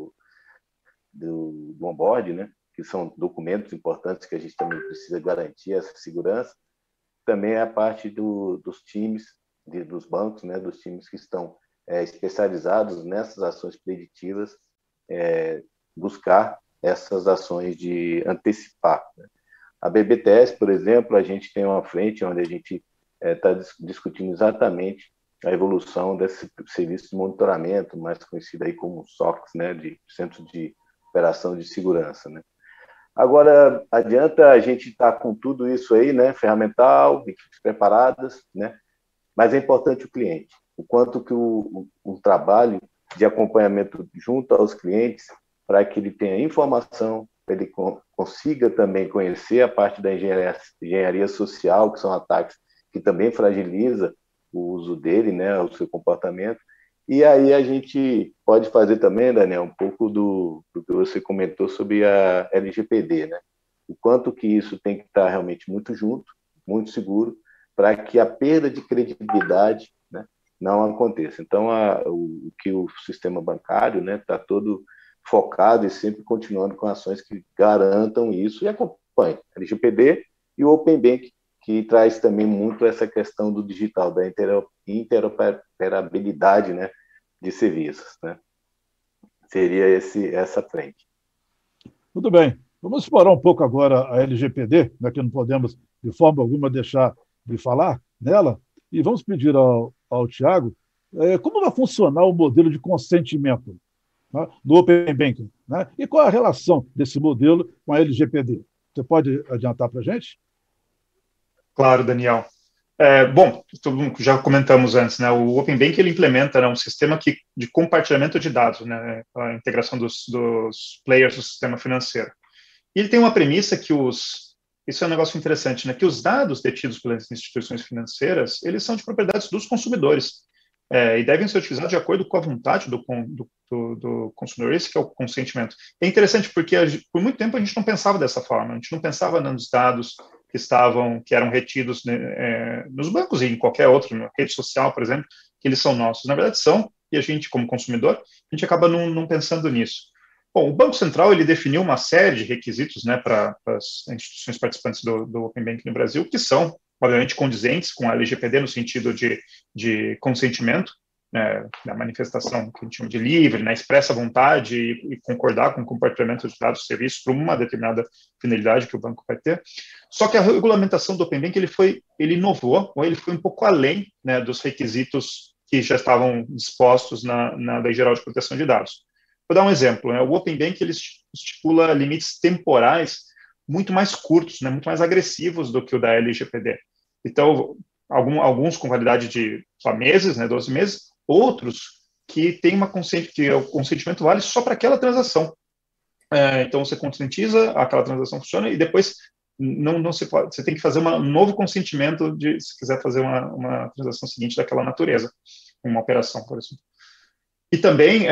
onboard, né? Que são documentos importantes que a gente também precisa garantir essa segurança. Também é a parte dos times, dos bancos, né? Dos times que estão especializados nessas ações preditivas, buscar essas ações de antecipar, né? A BBTS, por exemplo, a gente tem uma frente onde a gente está discutindo exatamente a evolução desse serviço de monitoramento, mais conhecido aí como SOCs, né? De Centro de Operação de Segurança, né? Agora, adianta a gente estar com tudo isso aí, né? Ferramental, equipes preparadas, né? Mas é importante o cliente. O quanto que o trabalho de acompanhamento junto aos clientes, para que ele tenha informação, ele consiga também conhecer a parte da engenharia social, que são ataques que também fragiliza o uso dele, né? O seu comportamento. E aí a gente pode fazer também, Daniel, um pouco do que você comentou sobre a LGPD, né? O quanto que isso tem que estar realmente muito junto, muito seguro, para que a perda de credibilidade, né, não aconteça. Então, o que o sistema bancário, né, está todo focado e sempre continuando com ações que garantam isso e acompanhem. A LGPD e o Open Bank, que traz também muito essa questão do digital, da interoperabilidade, né, de serviços, né? Seria essa frente. Muito bem. Vamos explorar um pouco agora a LGPD, né, que não podemos, de forma alguma, deixar de falar nela, e vamos pedir ao Tiago como vai funcionar o modelo de consentimento, né, do Open Banking, né, e qual a relação desse modelo com a LGPD. Você pode adiantar para a gente? Claro, Daniel. Bom, já comentamos antes, né? O Open Banking ele implementa, né, um sistema de compartilhamento de dados, né? A integração dos players do sistema financeiro. E ele tem uma premissa que isso é um negócio interessante, né? Que os dados detidos pelas instituições financeiras, eles são de propriedades dos consumidores. E devem ser utilizados de acordo com a vontade do consumidor. Esse que é o consentimento. É interessante porque por muito tempo a gente não pensava dessa forma. A gente não pensava nos dados que eram retidos, né, nos bancos e em qualquer outra, na rede social, por exemplo, que eles são nossos. Na verdade são, e a gente, como consumidor, a gente acaba não pensando nisso. Bom, o Banco Central ele definiu uma série de requisitos, né, para as instituições participantes do Open Banking no Brasil, que são, obviamente, condizentes com a LGPD no sentido de consentimento, né, da manifestação que a gente chama de livre, né, expressa vontade e concordar com o compartilhamento de dados e serviços para uma determinada finalidade que o banco vai ter. Só que a regulamentação do Open Banking ele inovou, ou ele foi um pouco além, né, dos requisitos que já estavam dispostos na Lei Geral de Proteção de Dados. Vou dar um exemplo, né, o Open Banking ele estipula limites temporais muito mais curtos, né, muito mais agressivos do que o da LGPD. Então, alguns com validade de só meses, né, 12 meses, outros que tem que o consentimento vale só para aquela transação. Então, você conscientiza, aquela transação funciona e depois não se pode, você tem que fazer um novo consentimento se quiser fazer uma transação seguinte daquela natureza, uma operação, por exemplo. E também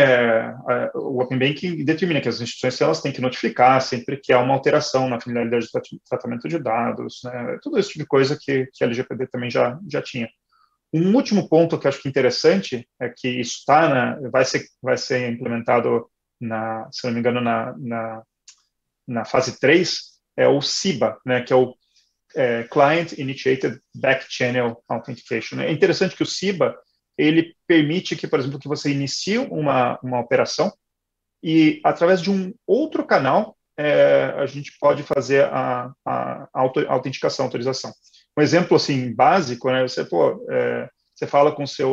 o Open Banking determina que as instituições elas têm que notificar sempre que há uma alteração na finalidade de tratamento de dados, né, tudo esse tipo de coisa que a LGPD também já tinha. Um último ponto que eu acho que é interessante é que isso vai ser implementado, se não me engano, na fase 3, é o CIBA, né, que é o Client Initiated Back Channel Authentication. É interessante que o CIBA ele permite que, por exemplo, que você inicie uma operação e, através de um outro canal, a gente pode fazer a autenticação, a autorização. Um exemplo assim básico, né? Você fala com sei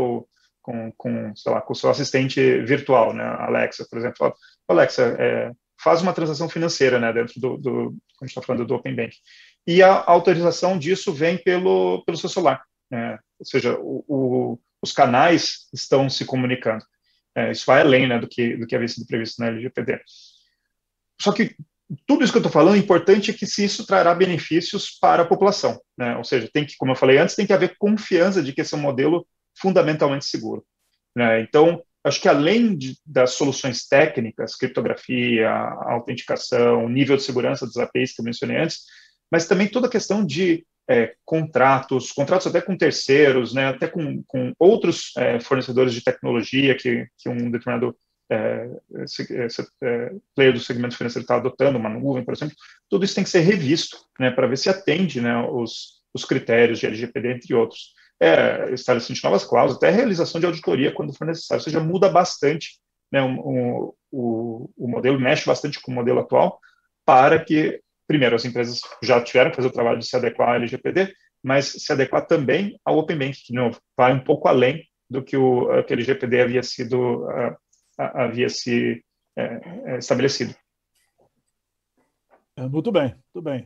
lá, com o seu assistente virtual, né? Alexa, por exemplo, fala, Alexa, faz uma transação financeira, né? Dentro quando a gente está falando do Open Banking. E a autorização disso vem pelo seu celular, né? Ou seja, os canais estão se comunicando. Isso vai além, né, do que havia sido previsto na LGPD. Só que tudo isso que eu estou falando, é importante que se isso trará benefícios para a população, né? Ou seja, como eu falei antes, tem que haver confiança de que esse é um modelo fundamentalmente seguro, né? Então, acho que além das soluções técnicas, criptografia, autenticação, nível de segurança dos APIs que eu mencionei antes, mas também toda a questão de contratos até com terceiros, né, até com outros fornecedores de tecnologia que um determinado player do segmento financeiro está adotando, uma nuvem, por exemplo, tudo isso tem que ser revisto, né, para ver se atende, né, os critérios de LGPD, entre outros. Estabelecimento de novas cláusulas, até a realização de auditoria quando for necessário, ou seja, muda bastante, né, o modelo, mexe bastante com o modelo atual, para que, primeiro, as empresas já tiveram que fazer o trabalho de se adequar à LGPD, mas se adequar também ao Open Banking, que não vai um pouco além do que a LGPD havia se estabelecido. Muito bem, muito bem.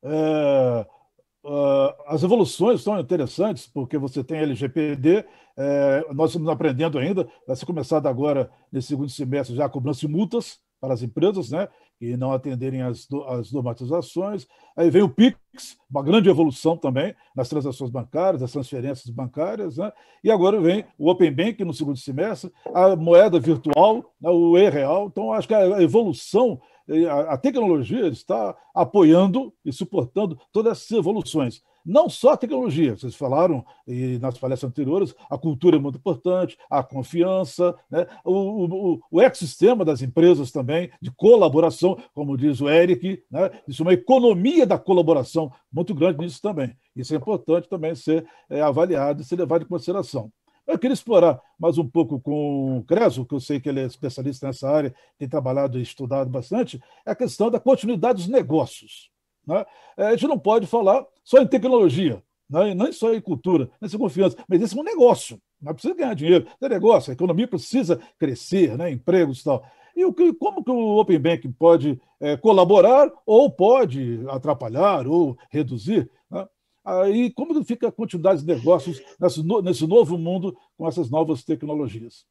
As evoluções são interessantes, porque você tem LGPD, nós estamos aprendendo ainda, vai ser começado agora, nesse segundo semestre, já a cobrança de multas para as empresas, né, que não atenderem às normatizações. Aí vem o PIX, uma grande evolução também nas transações bancárias, das transferências bancárias, né? E agora vem o Open Banking no segundo semestre, a moeda virtual, né, o e-real. Então, acho que a evolução, a tecnologia está apoiando e suportando todas essas evoluções. Não só a tecnologia, vocês falaram, e nas palestras anteriores, a cultura é muito importante, a confiança, né? O ecossistema das empresas também, de colaboração, como diz o Eric, né? Isso é uma economia da colaboração muito grande nisso também. Isso é importante também ser avaliado e ser levado em consideração. Eu queria explorar mais um pouco com o Creso, que eu sei que ele é especialista nessa área, tem trabalhado e estudado bastante, é a questão da continuidade dos negócios. Né? A gente não pode falar só em tecnologia, né? Nem só em cultura, nem em confiança, mas esse é um negócio. Não precisa ganhar dinheiro, é negócio, a economia precisa crescer, né? Empregos e tal. E como que o Open Banking pode colaborar ou pode atrapalhar ou reduzir? Né? Aí, como fica a quantidade de negócios nesse novo mundo com essas novas tecnologias?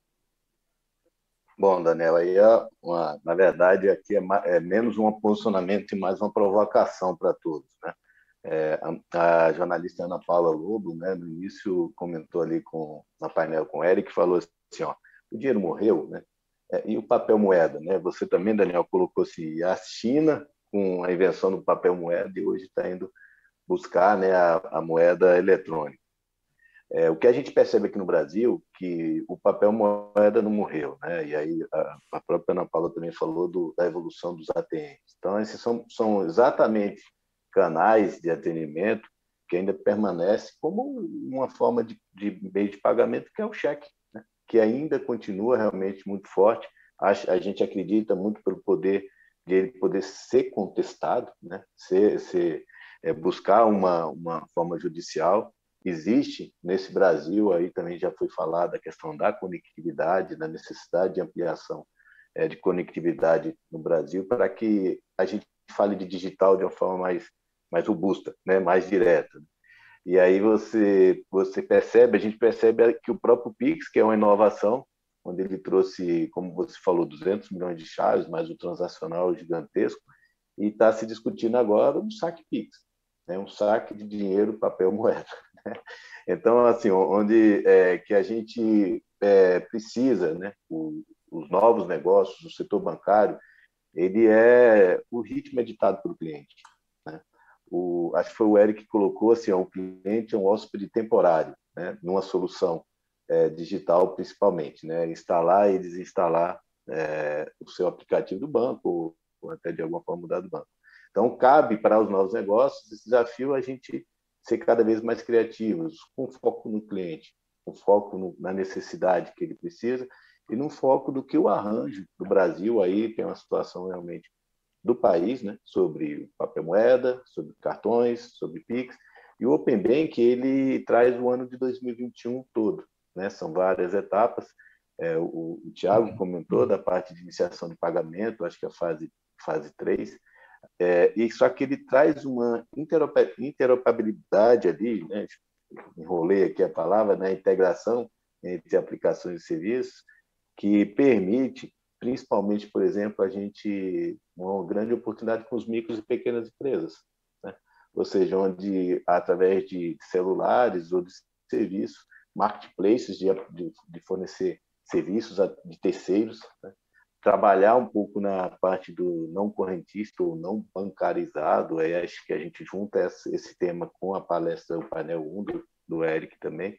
Bom, Daniel, na verdade, aqui é menos um posicionamento e mais uma provocação para todos, né? A jornalista Ana Paula Lobo, né, no início comentou ali na painel com o Eric, falou assim, ó, o dinheiro morreu, né? E o papel moeda, né? Você também, Daniel, colocou assim, a China com a invenção do papel moeda e hoje está indo buscar, né, a moeda eletrônica. O que a gente percebe aqui no Brasil que o papel moeda não morreu, né? E aí a própria Ana Paula também falou da evolução dos ATMs. Então, esses são exatamente canais de atendimento que ainda permanece como uma forma de meio de pagamento, que é o cheque, né? Que ainda continua realmente muito forte. A gente acredita muito pelo poder de ele poder ser contestado, né? Buscar uma forma judicial. Existe nesse Brasil, aí também já foi falado a questão da conectividade, da necessidade de ampliação de conectividade no Brasil, para que a gente fale de digital de uma forma mais robusta, né? Mais direta. E aí você percebe, a gente percebe que o próprio Pix, que é uma inovação, onde ele trouxe, como você falou, 200 milhões de chaves, mais o transacional gigantesco, e está se discutindo agora um saque Pix, né? Um saque de dinheiro, papel, moeda. Então, assim, onde que a gente precisa, né? Os novos negócios, o setor bancário, o ritmo é ditado pelo cliente, né? Acho que foi o Eric que colocou assim, o cliente é um hóspede temporário, né? Numa solução digital, principalmente, né? Instalar e desinstalar o seu aplicativo do banco ou até de alguma forma mudar do banco. Então, cabe para os novos negócios esse desafio a gente ser cada vez mais criativos, com foco no cliente, com foco na necessidade que ele precisa e no foco do que o arranjo do Brasil aí tem uma situação realmente do país, né, sobre papel moeda, sobre cartões, sobre Pix, e o Open Bank ele traz o ano de 2021 todo, né? São várias etapas. O Thiago comentou da parte de iniciação de pagamento, acho que é a fase 3. E só que ele traz uma interoperabilidade ali, né? Enrolei aqui a palavra, né? Integração entre aplicações e serviços, que permite, principalmente, por exemplo, uma grande oportunidade com os micros e pequenas empresas, né? Ou seja, onde, através de celulares ou de serviços, marketplaces de fornecer serviços de terceiros, né? Trabalhar um pouco na parte do não correntista ou não bancarizado, acho que a gente junta esse tema com a palestra, o painel 1 do Eric também,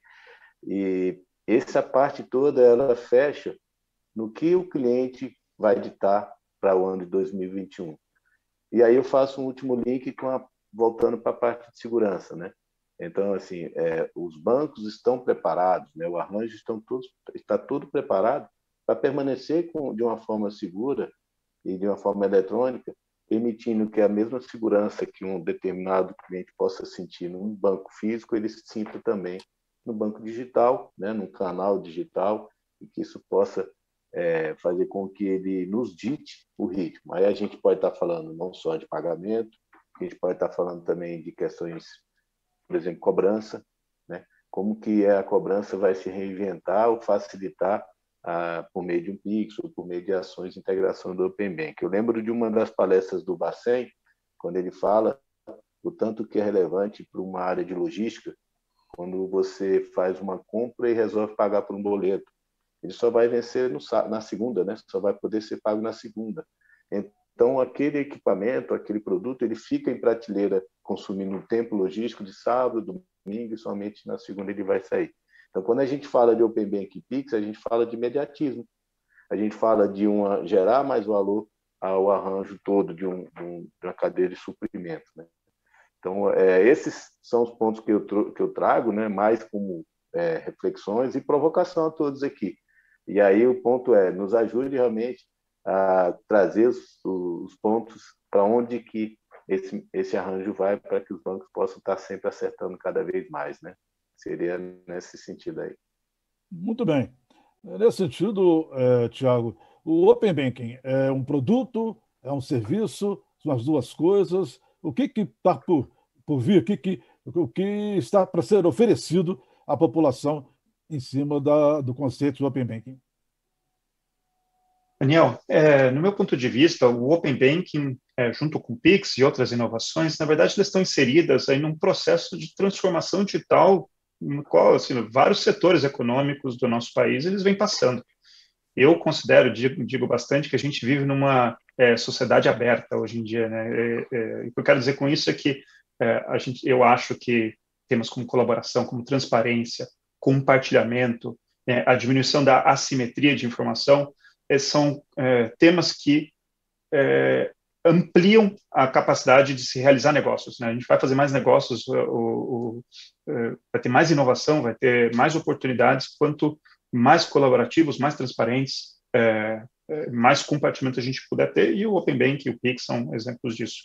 e essa parte toda ela fecha no que o cliente vai ditar para o ano de 2021. E aí eu faço um último link voltando para a parte de segurança, né? Então, assim, os bancos estão preparados, né? O arranjo está todo preparado para permanecer de uma forma segura e de uma forma eletrônica, permitindo que a mesma segurança que um determinado cliente possa sentir num banco físico, ele sinta também no banco digital, né? No canal digital, e que isso possa fazer com que ele nos dite o ritmo. Aí a gente pode estar falando não só de pagamento, a gente pode estar falando também de questões, por exemplo, cobrança, né? Como que a cobrança vai se reinventar ou facilitar por meio de um Pix ou por meio de ações de integração do Open Bank. Eu lembro de uma das palestras do Bacen, quando ele fala o tanto que é relevante para uma área de logística, quando você faz uma compra e resolve pagar por um boleto. Ele só vai vencer na segunda, né? Só vai poder ser pago na segunda. Então, aquele equipamento, aquele produto, ele fica em prateleira consumindo um tempo logístico de sábado, domingo, e somente na segunda ele vai sair. Então, quando a gente fala de Open Bank e Pix, a gente fala de imediatismo. A gente fala de gerar mais valor ao arranjo todo de uma cadeia de suprimento, né? Então, esses são os pontos que eu trago, né? Mais como reflexões e provocação a todos aqui. E aí o ponto é, nos ajude realmente a trazer os pontos para onde que esse arranjo vai, para que os bancos possam estar sempre acertando cada vez mais, né? Seria nesse sentido aí. Muito bem. Nesse sentido, Tiago, o Open Banking é um produto, é um serviço, são as duas coisas. O que está por vir, o que está para ser oferecido à população em cima do conceito do Open Banking? Daniel, no meu ponto de vista, o Open Banking, junto com o Pix e outras inovações, na verdade, elas estão inseridas aí num processo de transformação digital no qual, assim, vários setores econômicos do nosso país eles vêm passando. Eu considero, digo bastante, que a gente vive numa sociedade aberta hoje em dia, né? O que eu quero dizer com isso é que eu acho que temas como colaboração, como transparência, compartilhamento, a diminuição da assimetria de informação, são temas que ampliam a capacidade de se realizar negócios, né? A gente vai fazer mais negócios, vai ter mais inovação, vai ter mais oportunidades, quanto mais colaborativos, mais transparentes, mais compartilhamento a gente puder ter, e o Open Banking e o Pix são exemplos disso.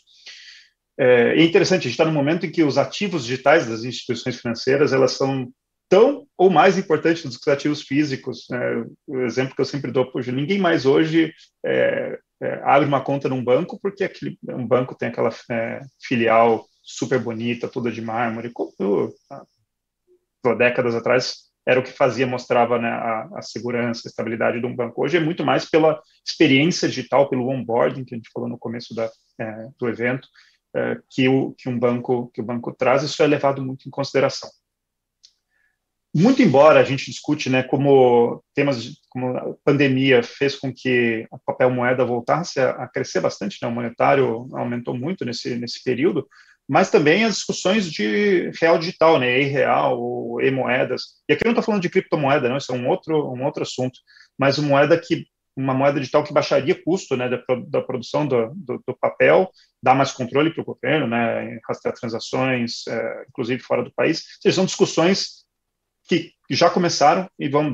É interessante, a gente está no momento em que os ativos digitais das instituições financeiras, elas são tão ou mais importantes do que os ativos físicos. O exemplo que eu sempre dou, ninguém mais hoje abre uma conta num banco porque um banco tem aquela filial super bonita, toda de mármore, como décadas atrás era o que mostrava, né, a segurança, a estabilidade de um banco. Hoje é muito mais pela experiência digital, pelo onboarding, que a gente falou no começo do evento, que o banco traz. Isso é levado muito em consideração. Muito embora a gente discute, né, como a pandemia fez com que a papel moeda voltasse a crescer bastante, né, o monetário aumentou muito nesse período, mas também as discussões de real digital, né, e-real ou e-moedas. E aqui eu não estou falando de criptomoeda, não, isso é um outro assunto, mas uma moeda digital que baixaria o custo, né, da produção do papel, dá mais controle para o governo, né, rastrear transações, inclusive fora do país. Ou seja, são discussões que já começaram e vão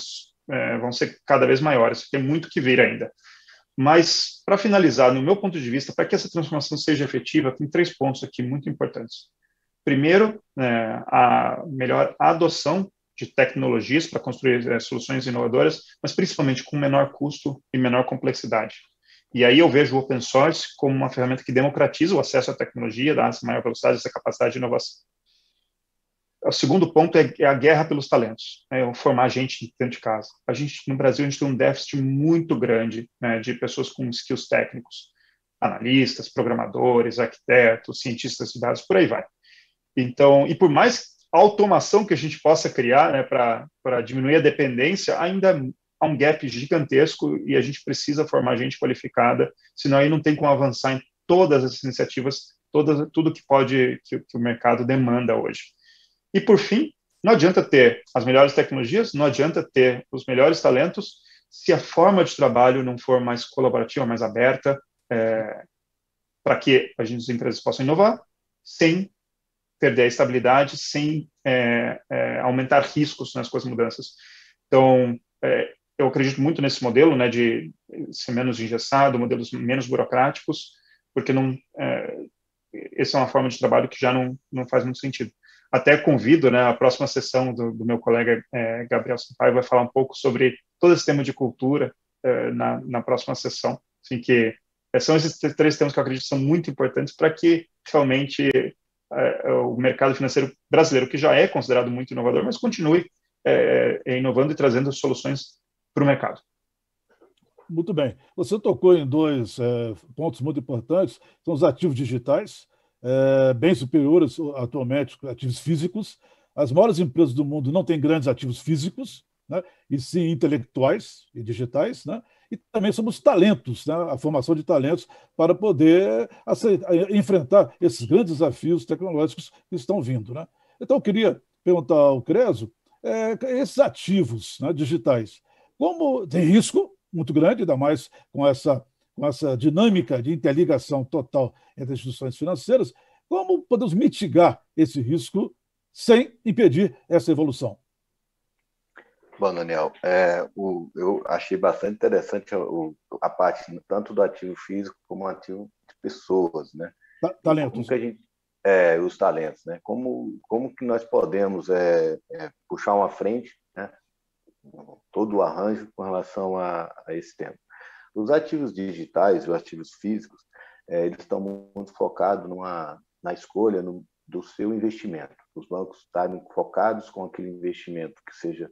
ser cada vez maiores. Tem muito que vir ainda. Mas, para finalizar, no meu ponto de vista, para que essa transformação seja efetiva, tem 3 pontos aqui muito importantes. Primeiro, a melhor adoção de tecnologias para construir soluções inovadoras, mas principalmente com menor custo e menor complexidade. E aí eu vejo o open source como uma ferramenta que democratiza o acesso à tecnologia, dá essa maior velocidade, essa capacidade de inovação. O segundo ponto é a guerra pelos talentos, formar gente dentro de casa. No Brasil, a gente tem um déficit muito grande, né, de pessoas com skills técnicos, analistas, programadores, arquitetos, cientistas de dados, por aí vai. Então, e por mais automação que a gente possa criar, né, para diminuir a dependência, ainda há um gap gigantesco e a gente precisa formar gente qualificada, senão aí não tem como avançar em todas as iniciativas, tudo que o mercado demanda hoje. E, por fim, não adianta ter as melhores tecnologias, não adianta ter os melhores talentos, se a forma de trabalho não for mais colaborativa, mais aberta, para que as empresas possam inovar, sem perder a estabilidade, sem aumentar riscos com as mudanças. Então, eu acredito muito nesse modelo, né, de ser menos engessado, modelos menos burocráticos, porque essa é uma forma de trabalho que já não faz muito sentido. Até convido, né, a próxima sessão do meu colega Gabriel Sampaio vai falar um pouco sobre todo esse tema de cultura na próxima sessão. Assim, que são esses 3 temas que eu acredito que são muito importantes para que realmente o mercado financeiro brasileiro, que já é considerado muito inovador, mas continue inovando e trazendo soluções para o mercado. Muito bem. Você tocou em 2 pontos muito importantes, são os ativos digitais, bem superiores atualmente a ativos físicos. As maiores empresas do mundo não têm grandes ativos físicos, né, e sim intelectuais e digitais, né, e também somos talentos, né, a formação de talentos para poder enfrentar esses grandes desafios tecnológicos que estão vindo, né? Então, eu queria perguntar ao Creso, esses ativos, né, digitais, como tem risco muito grande, ainda mais com essa dinâmica de interligação total entre as instituições financeiras, como podemos mitigar esse risco sem impedir essa evolução? Bom, Daniel, eu achei bastante interessante a parte tanto do ativo físico como o ativo de pessoas, né? E como Talentos. que a gente, os talentos, né? Como que nós podemos puxar uma frente, né? Todo o arranjo com relação a esse tema. Os ativos digitais, os ativos físicos, eles estão muito focados na escolha do seu investimento. Os bancos estarem focados com aquele investimento que seja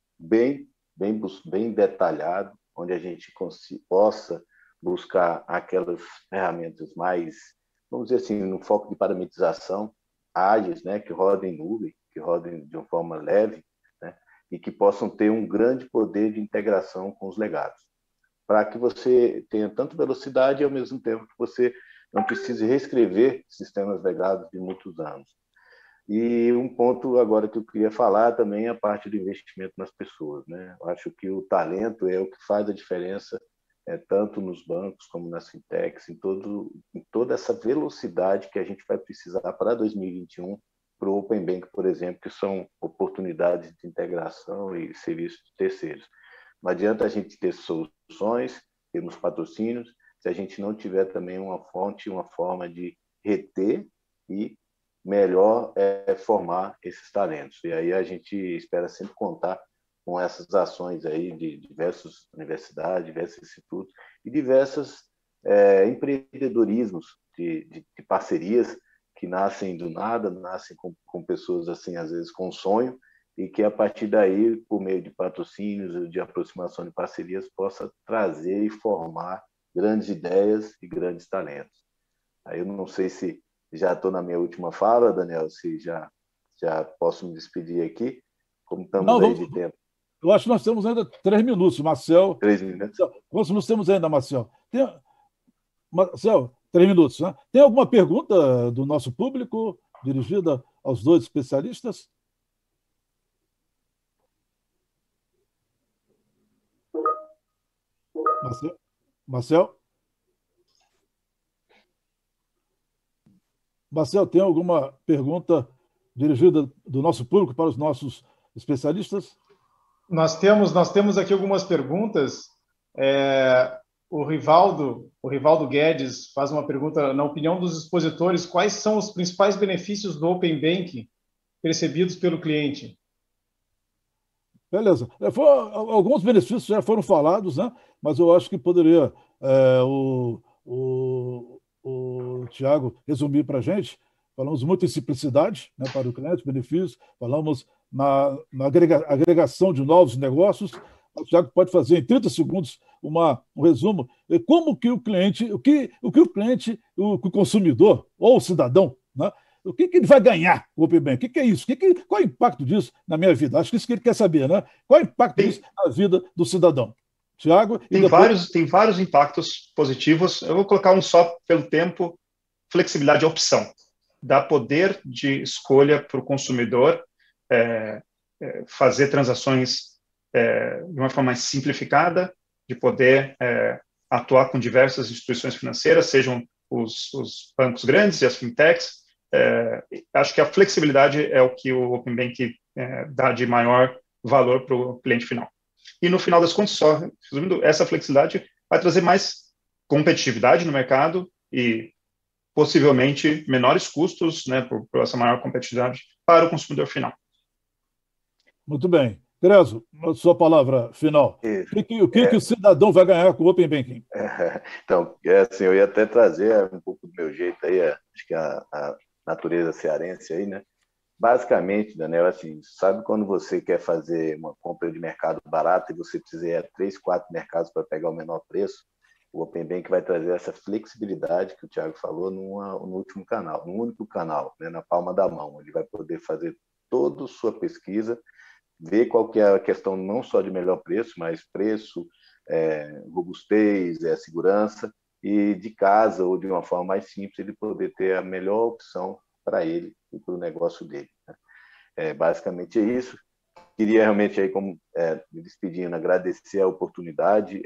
bem detalhado, onde a gente possa buscar aquelas ferramentas mais, vamos dizer assim, no foco de parametrização, ágeis, né, que rodem em nuvem, que rodem de uma forma leve, né, e que possam ter um grande poder de integração com os legados, para que você tenha tanto velocidade e, ao mesmo tempo, que você não precise reescrever sistemas legados de muitos anos. E um ponto agora que eu queria falar também é a parte do investimento nas pessoas, né? Eu acho que o talento é o que faz a diferença, tanto nos bancos como nas fintechs, em toda essa velocidade que a gente vai precisar para 2021, para o Open Bank, por exemplo, que são oportunidades de integração e serviços de terceiros. Não adianta a gente ter soluções, termos patrocínios, se a gente não tiver também uma fonte, uma forma de reter e melhor formar esses talentos. E aí a gente espera sempre contar com essas ações aí de diversas universidades, diversos institutos e diversos empreendedorismos de parcerias que nascem do nada, nascem com pessoas assim, às vezes com sonho, e que a partir daí, por meio de patrocínios, de aproximação de parcerias, possa trazer e formar grandes ideias e grandes talentos. Aí eu não sei se já estou na minha última fala, Daniel, se já posso me despedir aqui, como estamos Não, aí de tempo. Eu acho que nós temos ainda 3 minutos, Marcel. 3 minutos? Quantos minutos temos ainda, Marcel? Marcel, 3 minutos, né? Tem alguma pergunta do nosso público dirigida aos dois especialistas? Marcel? Marcel, tem alguma pergunta dirigida do nosso público para os nossos especialistas? Nós temos aqui algumas perguntas. O Rivaldo Guedes faz uma pergunta: na opinião dos expositores, quais são os principais benefícios do Open Bank percebidos pelo cliente? Beleza. Alguns benefícios já foram falados, né? Mas eu acho que poderia o Tiago resumir para a gente. Falamos muito em simplicidade, né, para o cliente, benefícios, falamos na agregação de novos negócios. O Tiago pode fazer em 30 segundos um resumo. Como que o cliente, o consumidor ou o cidadão, né, o que ele vai ganhar com o Open Bank? O que é isso? Qual é o impacto disso na minha vida? Acho que isso que ele quer saber, né? Qual é o impacto disso na vida do cidadão? Tiago? Tem vários impactos positivos. Eu vou colocar um só pelo tempo: flexibilidade e opção. Dá poder de escolha para o consumidor fazer transações de uma forma mais simplificada, de poder atuar com diversas instituições financeiras, sejam os bancos grandes e as fintechs. Acho que a flexibilidade é o que o Open Bank dá de maior valor para o cliente final. E no final das contas, só resumindo, essa flexibilidade vai trazer mais competitividade no mercado e possivelmente menores custos, né, por essa maior competitividade para o consumidor final. Muito bem. Creso, sua palavra final. O que o cidadão vai ganhar com o Open Banking? Então, assim, eu ia até trazer um pouco do meu jeito aí, acho que a natureza cearense aí, né? Basicamente, Daniel, assim, sabe quando você quer fazer uma compra de mercado barata e você precisa ir a 3, 4 mercados para pegar o menor preço? O Open Bank vai trazer essa flexibilidade que o Thiago falou no último canal, no único canal, né, na palma da mão. Ele vai poder fazer toda a sua pesquisa, ver qual que é a questão não só de melhor preço, mas preço, robustez, segurança, e de casa ou de uma forma mais simples ele poder ter a melhor opção para ele e para o negócio dele, né? Basicamente é isso. Queria realmente, aí, como me despedindo, agradecer a oportunidade.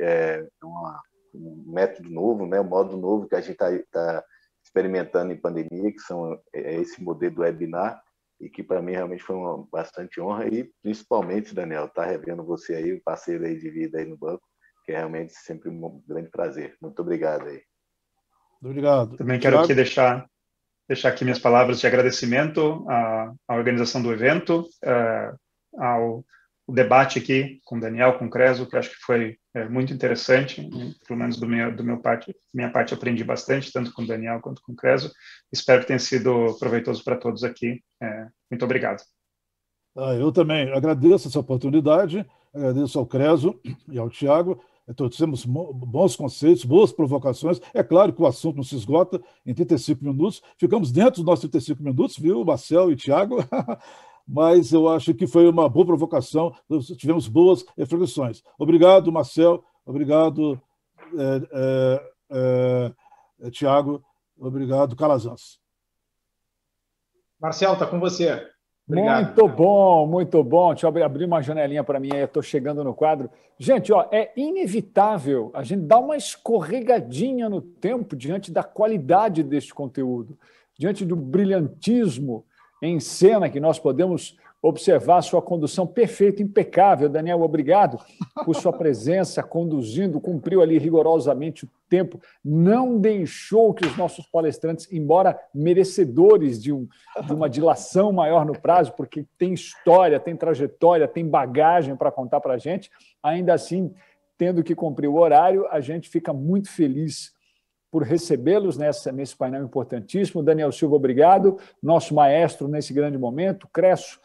Um método novo, né, um modo novo que a gente está experimentando em pandemia, que são esse modelo do webinar, e que para mim realmente foi uma bastante honra, e principalmente, Daniel, estar revendo você aí, o parceiro aí de vida aí no banco, que é realmente sempre um grande prazer. Muito obrigado aí. Obrigado. Também quero aqui deixar aqui minhas palavras de agradecimento à organização do evento, ao debate aqui com o Daniel, com o Creso, que acho que foi muito interessante, pelo menos minha parte aprendi bastante, tanto com o Daniel quanto com o Creso. Espero que tenha sido proveitoso para todos aqui. Muito obrigado. Eu também agradeço essa oportunidade, agradeço ao Creso e ao Thiago. Temos bons conceitos, boas provocações. É claro que o assunto não se esgota em 35 minutos. Ficamos dentro dos nossos 35 minutos, viu, Marcel e Thiago? Mas eu acho que foi uma boa provocação, tivemos boas reflexões. Obrigado, Marcel, obrigado, Thiago, obrigado, Calazans. Marcel, está com você. Obrigado. Muito bom. Deixa eu abrir uma janelinha para mim, aí eu estou chegando no quadro. Gente, é inevitável a gente dar uma escorregadinha no tempo diante da qualidade deste conteúdo, diante do brilhantismo em cena que nós podemos observar, sua condução perfeita, impecável. Daniel, obrigado por sua presença, conduzindo, cumpriu ali rigorosamente o tempo, não deixou que os nossos palestrantes, embora merecedores de uma dilação maior no prazo, porque tem história, tem trajetória, tem bagagem para contar para a gente, ainda assim, tendo que cumprir o horário, a gente fica muito feliz por recebê-los nesse painel importantíssimo. Daniel Silva, obrigado, nosso maestro nesse grande momento. Creso,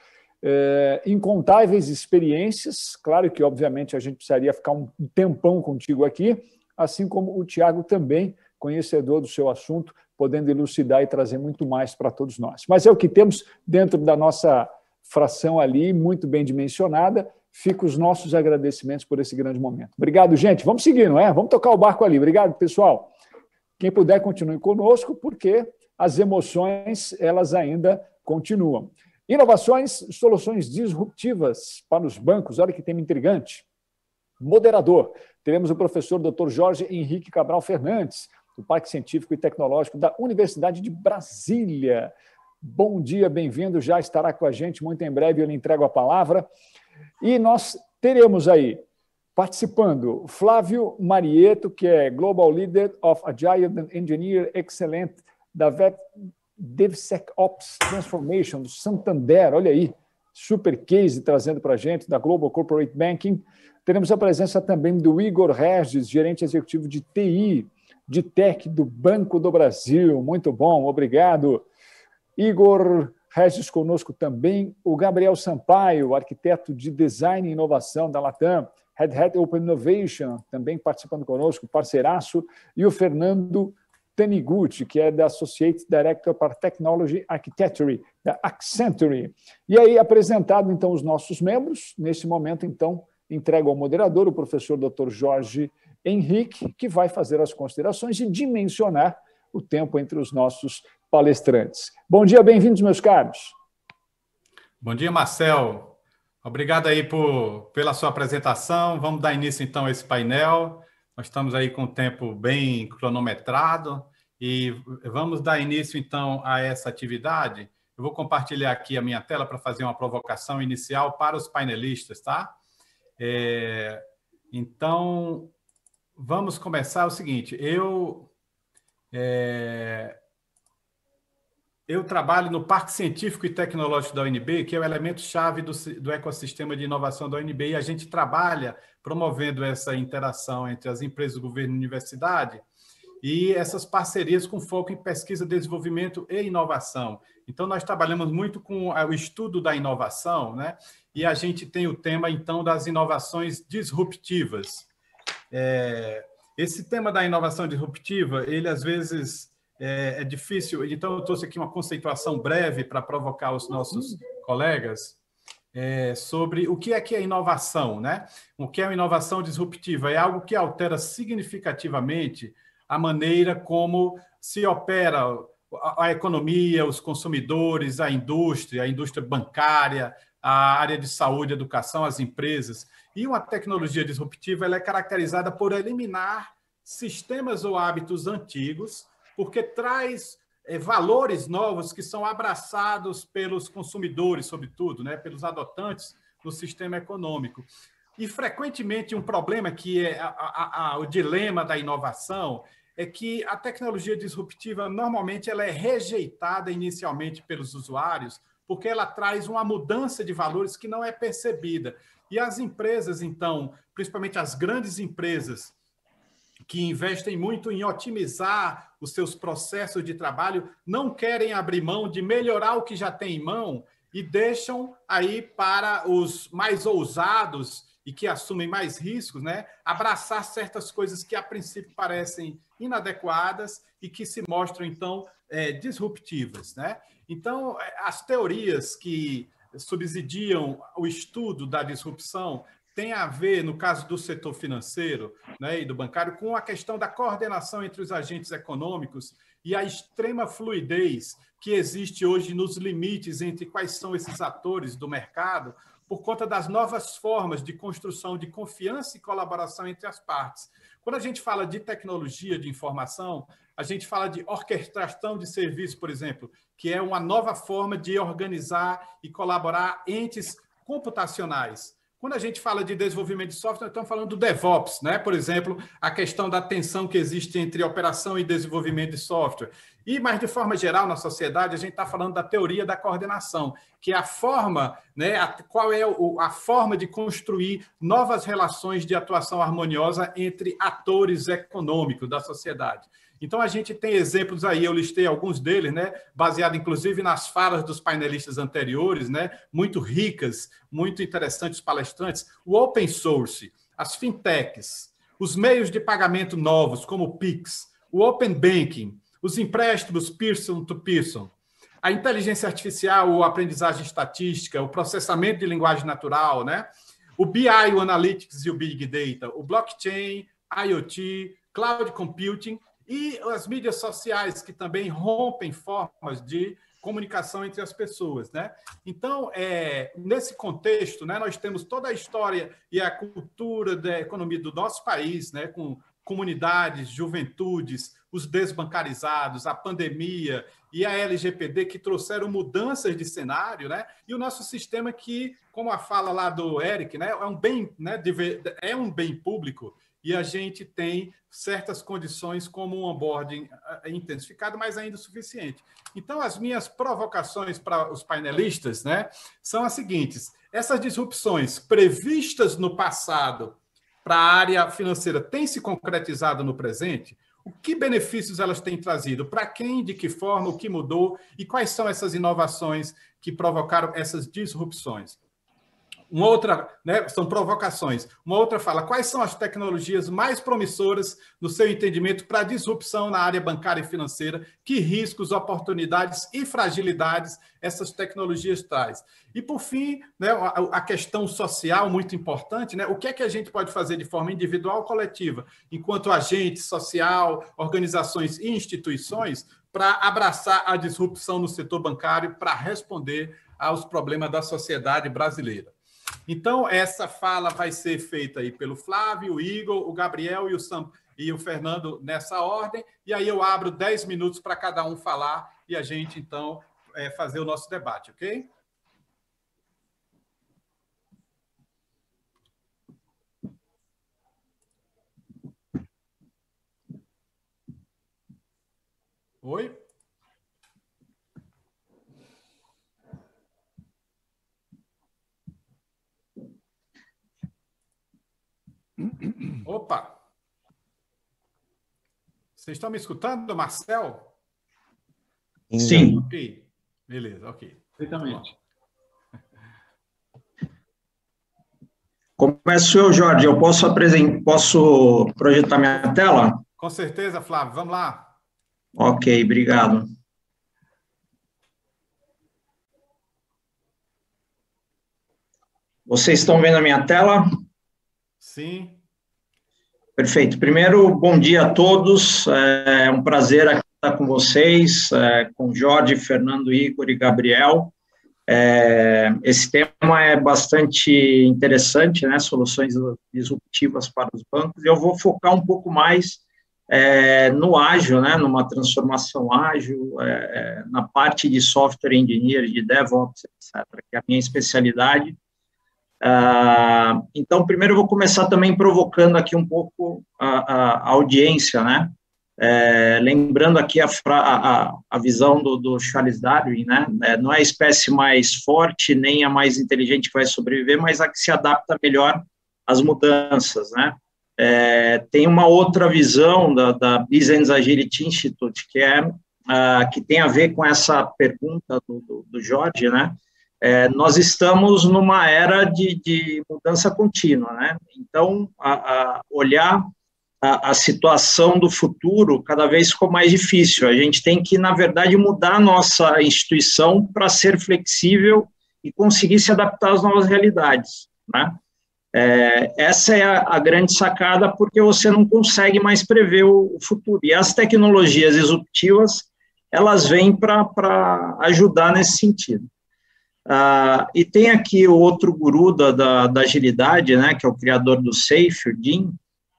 incontáveis experiências, claro que, obviamente, a gente precisaria ficar um tempão contigo aqui, assim como o Thiago também, conhecedor do seu assunto, podendo elucidar e trazer muito mais para todos nós. Mas é o que temos dentro da nossa fração ali, muito bem dimensionada. Fica os nossos agradecimentos por esse grande momento. Obrigado, gente. Vamos seguir, não é? Vamos tocar o barco ali. Obrigado, pessoal. Quem puder, continue conosco, porque as emoções, elas ainda continuam. Inovações, soluções disruptivas para os bancos. Olha que tema intrigante. Moderador. Teremos o professor Dr. Jorge Henrique Cabral Fernandes, do Parque Científico e Tecnológico da Universidade de Brasília. Bom dia, bem-vindo. Já estará com a gente muito em breve, eu lhe entrego a palavra. E nós teremos aí, participando, Flávio Marieto, que é Global Leader of Agile and Engineer Excellent da DevSecOps Transformation do Santander. Olha aí, super case trazendo para a gente, da Global Corporate Banking. Teremos a presença também do Igor Regis, gerente executivo de TI, de Tech do Banco do Brasil. Muito bom, obrigado. Igor Regis conosco também. O Gabriel Sampaio, arquiteto de Design e Inovação da Latam. Red Hat Open Innovation, também participando conosco, parceiraço. E o Fernando Taniguchi, que é da Associate Director para Technology Architecture, da Accenture. E aí, apresentado, então, os nossos membros. Nesse momento, então, entrego ao moderador, o professor Dr. Jorge Henrique, que vai fazer as considerações e dimensionar o tempo entre os nossos palestrantes. Bom dia, bem-vindos, meus caros. Bom dia, Marcel. Obrigado aí pela sua apresentação. Vamos dar início, então, a esse painel. Nós estamos aí com o tempo bem cronometrado e vamos dar início, então, a essa atividade. Eu vou compartilhar aqui a minha tela para fazer uma provocação inicial para os painelistas, tá? Então, vamos começar o seguinte. Eu trabalho no Parque Científico e Tecnológico da UNB, que é o elemento-chave do ecossistema de inovação da UNB, e a gente trabalha promovendo essa interação entre as empresas, o governo e a universidade, e essas parcerias com foco em pesquisa, desenvolvimento e inovação. Então, nós trabalhamos muito com o estudo da inovação, né? E a gente tem o tema, então, das inovações disruptivas. Esse tema da inovação disruptiva, ele, às vezes, é difícil. Então, eu trouxe aqui uma conceituação breve para provocar os nossos colegas sobre o que é inovação, né? O que é uma inovação disruptiva? É algo que altera significativamente a maneira como se opera a economia, os consumidores, a indústria bancária, a área de saúde, educação, as empresas. E uma tecnologia disruptiva ela é caracterizada por eliminar sistemas ou hábitos antigos, porque traz valores novos que são abraçados pelos consumidores, sobretudo, né, pelos adotantes no sistema econômico. E, frequentemente, um problema que é o dilema da inovação é que a tecnologia disruptiva, normalmente, ela é rejeitada inicialmente pelos usuários, porque ela traz uma mudança de valores que não é percebida. E as empresas, então, principalmente as grandes empresas, que investem muito em otimizar os seus processos de trabalho, não querem abrir mão de melhorar o que já tem em mão e deixam aí para os mais ousados e que assumem mais riscos, né, abraçar certas coisas que, a princípio, parecem inadequadas e que se mostram, então, disruptivas, né? Então, as teorias que subsidiam o estudo da disrupção tem a ver, no caso do setor financeiro, né, e do bancário, com a questão da coordenação entre os agentes econômicos e a extrema fluidez que existe hoje nos limites entre quais são esses atores do mercado, por conta das novas formas de construção de confiança e colaboração entre as partes. Quando a gente fala de tecnologia de informação, a gente fala de orquestração de serviço, por exemplo, que é uma nova forma de organizar e colaborar entes computacionais. Quando a gente fala de desenvolvimento de software, estamos falando do DevOps, né? Por exemplo, a questão da tensão que existe entre operação e desenvolvimento de software. Mas, de forma geral, na sociedade, a gente está falando da teoria da coordenação, que é a forma, né? Qual é a forma de construir novas relações de atuação harmoniosa entre atores econômicos da sociedade. Então, a gente tem exemplos aí, eu listei alguns deles, né, baseado, inclusive, nas falas dos painelistas anteriores, né, muito ricas, muito interessantes palestrantes, o open source, as fintechs, os meios de pagamento novos, como o Pix, o open banking, os empréstimos person to person, a inteligência artificial, ou aprendizagem estatística, o processamento de linguagem natural, né, o BI, o Analytics e o Big Data, o blockchain, IoT, cloud computing, e as mídias sociais, que também rompem formas de comunicação entre as pessoas, né? Então, nesse contexto, né, nós temos toda a história e a cultura da economia do nosso país, né, com comunidades, juventudes, os desbancarizados, a pandemia e a LGPD, que trouxeram mudanças de cenário, né? E o nosso sistema que, como a fala lá do Eric, né, é um bem, né, é um bem público, e a gente tem certas condições como um onboarding intensificado, mas ainda suficiente. Então, as minhas provocações para os painelistas, né, são as seguintes: essas disrupções previstas no passado para a área financeira têm se concretizado no presente? O que benefícios elas têm trazido? Para quem, de que forma, o que mudou? E quais são essas inovações que provocaram essas disrupções? Uma outra, né, são provocações. Uma outra fala, quais são as tecnologias mais promissoras, no seu entendimento, para a disrupção na área bancária e financeira? Que riscos, oportunidades e fragilidades essas tecnologias trazem? E, por fim, né, a questão social muito importante, né, o que é que a gente pode fazer de forma individual ou coletiva, enquanto agente social, organizações e instituições, para abraçar a disrupção no setor bancário, para responder aos problemas da sociedade brasileira. Então, essa fala vai ser feita aí pelo Flávio, o Igor, o Gabriel e o Fernando nessa ordem, e aí eu abro 10 minutos para cada um falar e a gente, então, fazer o nosso debate, ok? Oi? Opa! Vocês estão me escutando, Marcel? Sim. Ok. Beleza, ok. Perfeitamente. Começo eu, Jorge. Eu posso projetar minha tela? Com certeza, Flávio. Vamos lá. Ok, obrigado. Vocês estão vendo a minha tela? Sim. Perfeito. Primeiro, bom dia a todos. É um prazer aqui estar com vocês, com Jorge, Fernando, Igor e Gabriel. Esse tema é bastante interessante, né? Soluções disruptivas para os bancos. Eu vou focar um pouco mais no ágil, né, numa transformação ágil, na parte de software engineer, de DevOps, etc., que é a minha especialidade. Então, primeiro eu vou começar também provocando aqui um pouco a audiência, né? Lembrando aqui a visão do Charles Darwin, né? Não é a espécie mais forte, nem a mais inteligente que vai sobreviver, mas a que se adapta melhor às mudanças, né? Tem uma outra visão da Business Agility Institute, que tem a ver com essa pergunta do Jorge, né? Nós estamos numa era de mudança contínua, né? Então, olhar a situação do futuro cada vez ficou mais difícil. A gente tem que, na verdade, mudar a nossa instituição para ser flexível e conseguir se adaptar às novas realidades, né? Essa é a grande sacada, porque você não consegue mais prever o futuro. E as tecnologias disruptivas, elas vêm para ajudar nesse sentido. E tem aqui o outro guru da agilidade, né, que é o criador do SAFe, o Jim.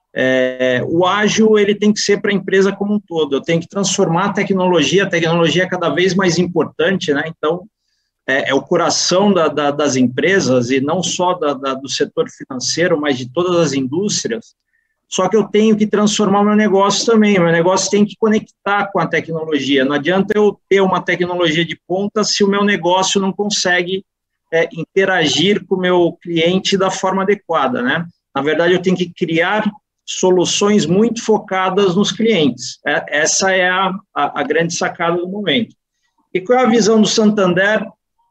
O ágil, ele tem que ser para a empresa como um todo. Eu tenho que transformar a tecnologia é cada vez mais importante, né? Então, é o coração das empresas, e não só do setor financeiro, mas de todas as indústrias. Só que eu tenho que transformar o meu negócio também. O meu negócio tem que conectar com a tecnologia. Não adianta eu ter uma tecnologia de ponta se o meu negócio não consegue interagir com o meu cliente da forma adequada, né? Na verdade, eu tenho que criar soluções muito focadas nos clientes. Essa é a grande sacada do momento. E qual é a visão do Santander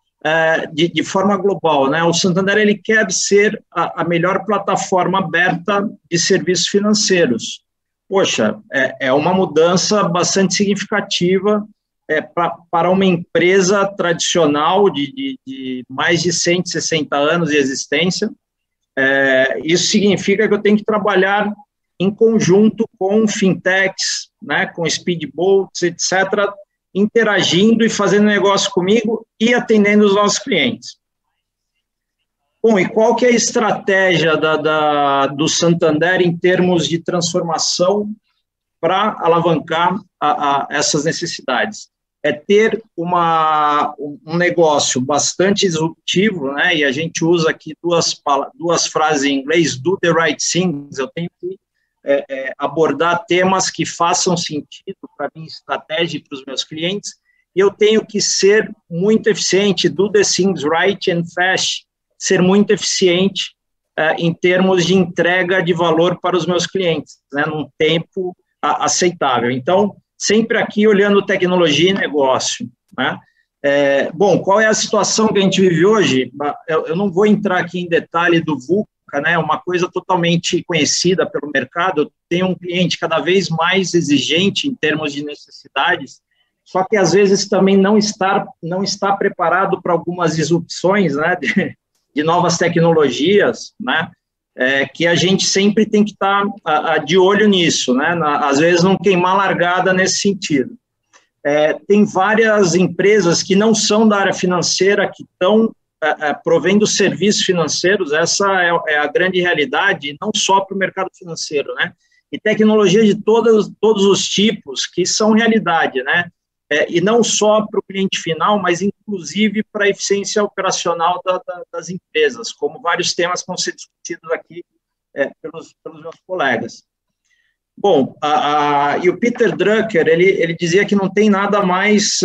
de forma global, né? O Santander, ele quer ser a melhor plataforma aberta de serviços financeiros. Poxa, é uma mudança bastante significativa para uma empresa tradicional de mais de 160 anos de existência. Isso significa que eu tenho que trabalhar em conjunto com fintechs, né, com speedboats, etc., interagindo e fazendo negócio comigo e atendendo os nossos clientes. Bom, e qual que é a estratégia do Santander em termos de transformação para alavancar essas necessidades? É ter um negócio bastante disruptivo, né? E a gente usa aqui duas frases em inglês: do the right things. Eu tenho que abordar temas que façam sentido para a minha estratégia e para os meus clientes, e eu tenho que ser muito eficiente, do the things right and fast, ser muito eficiente em termos de entrega de valor para os meus clientes, né, num tempo aceitável. Então, sempre aqui olhando tecnologia e negócio, né? Bom, qual é a situação que a gente vive hoje? Eu não vou entrar aqui em detalhe do VUCA, né, uma coisa totalmente conhecida pelo mercado. Eu tenho um cliente cada vez mais exigente em termos de necessidades, só que às vezes também não está preparado para algumas disrupções, né, de novas tecnologias, né, que a gente sempre tem que estar de olho nisso, né, às vezes não queimar largada nesse sentido. Tem várias empresas que não são da área financeira, que estão provendo serviços financeiros. Essa é a grande realidade, não só para o mercado financeiro, né? E tecnologia de todos os tipos, que são realidade, né? E não só para o cliente final, mas inclusive para a eficiência operacional das empresas, como vários temas que vão ser discutidos aqui pelos meus colegas. Bom, e o Peter Drucker, ele dizia que não tem nada mais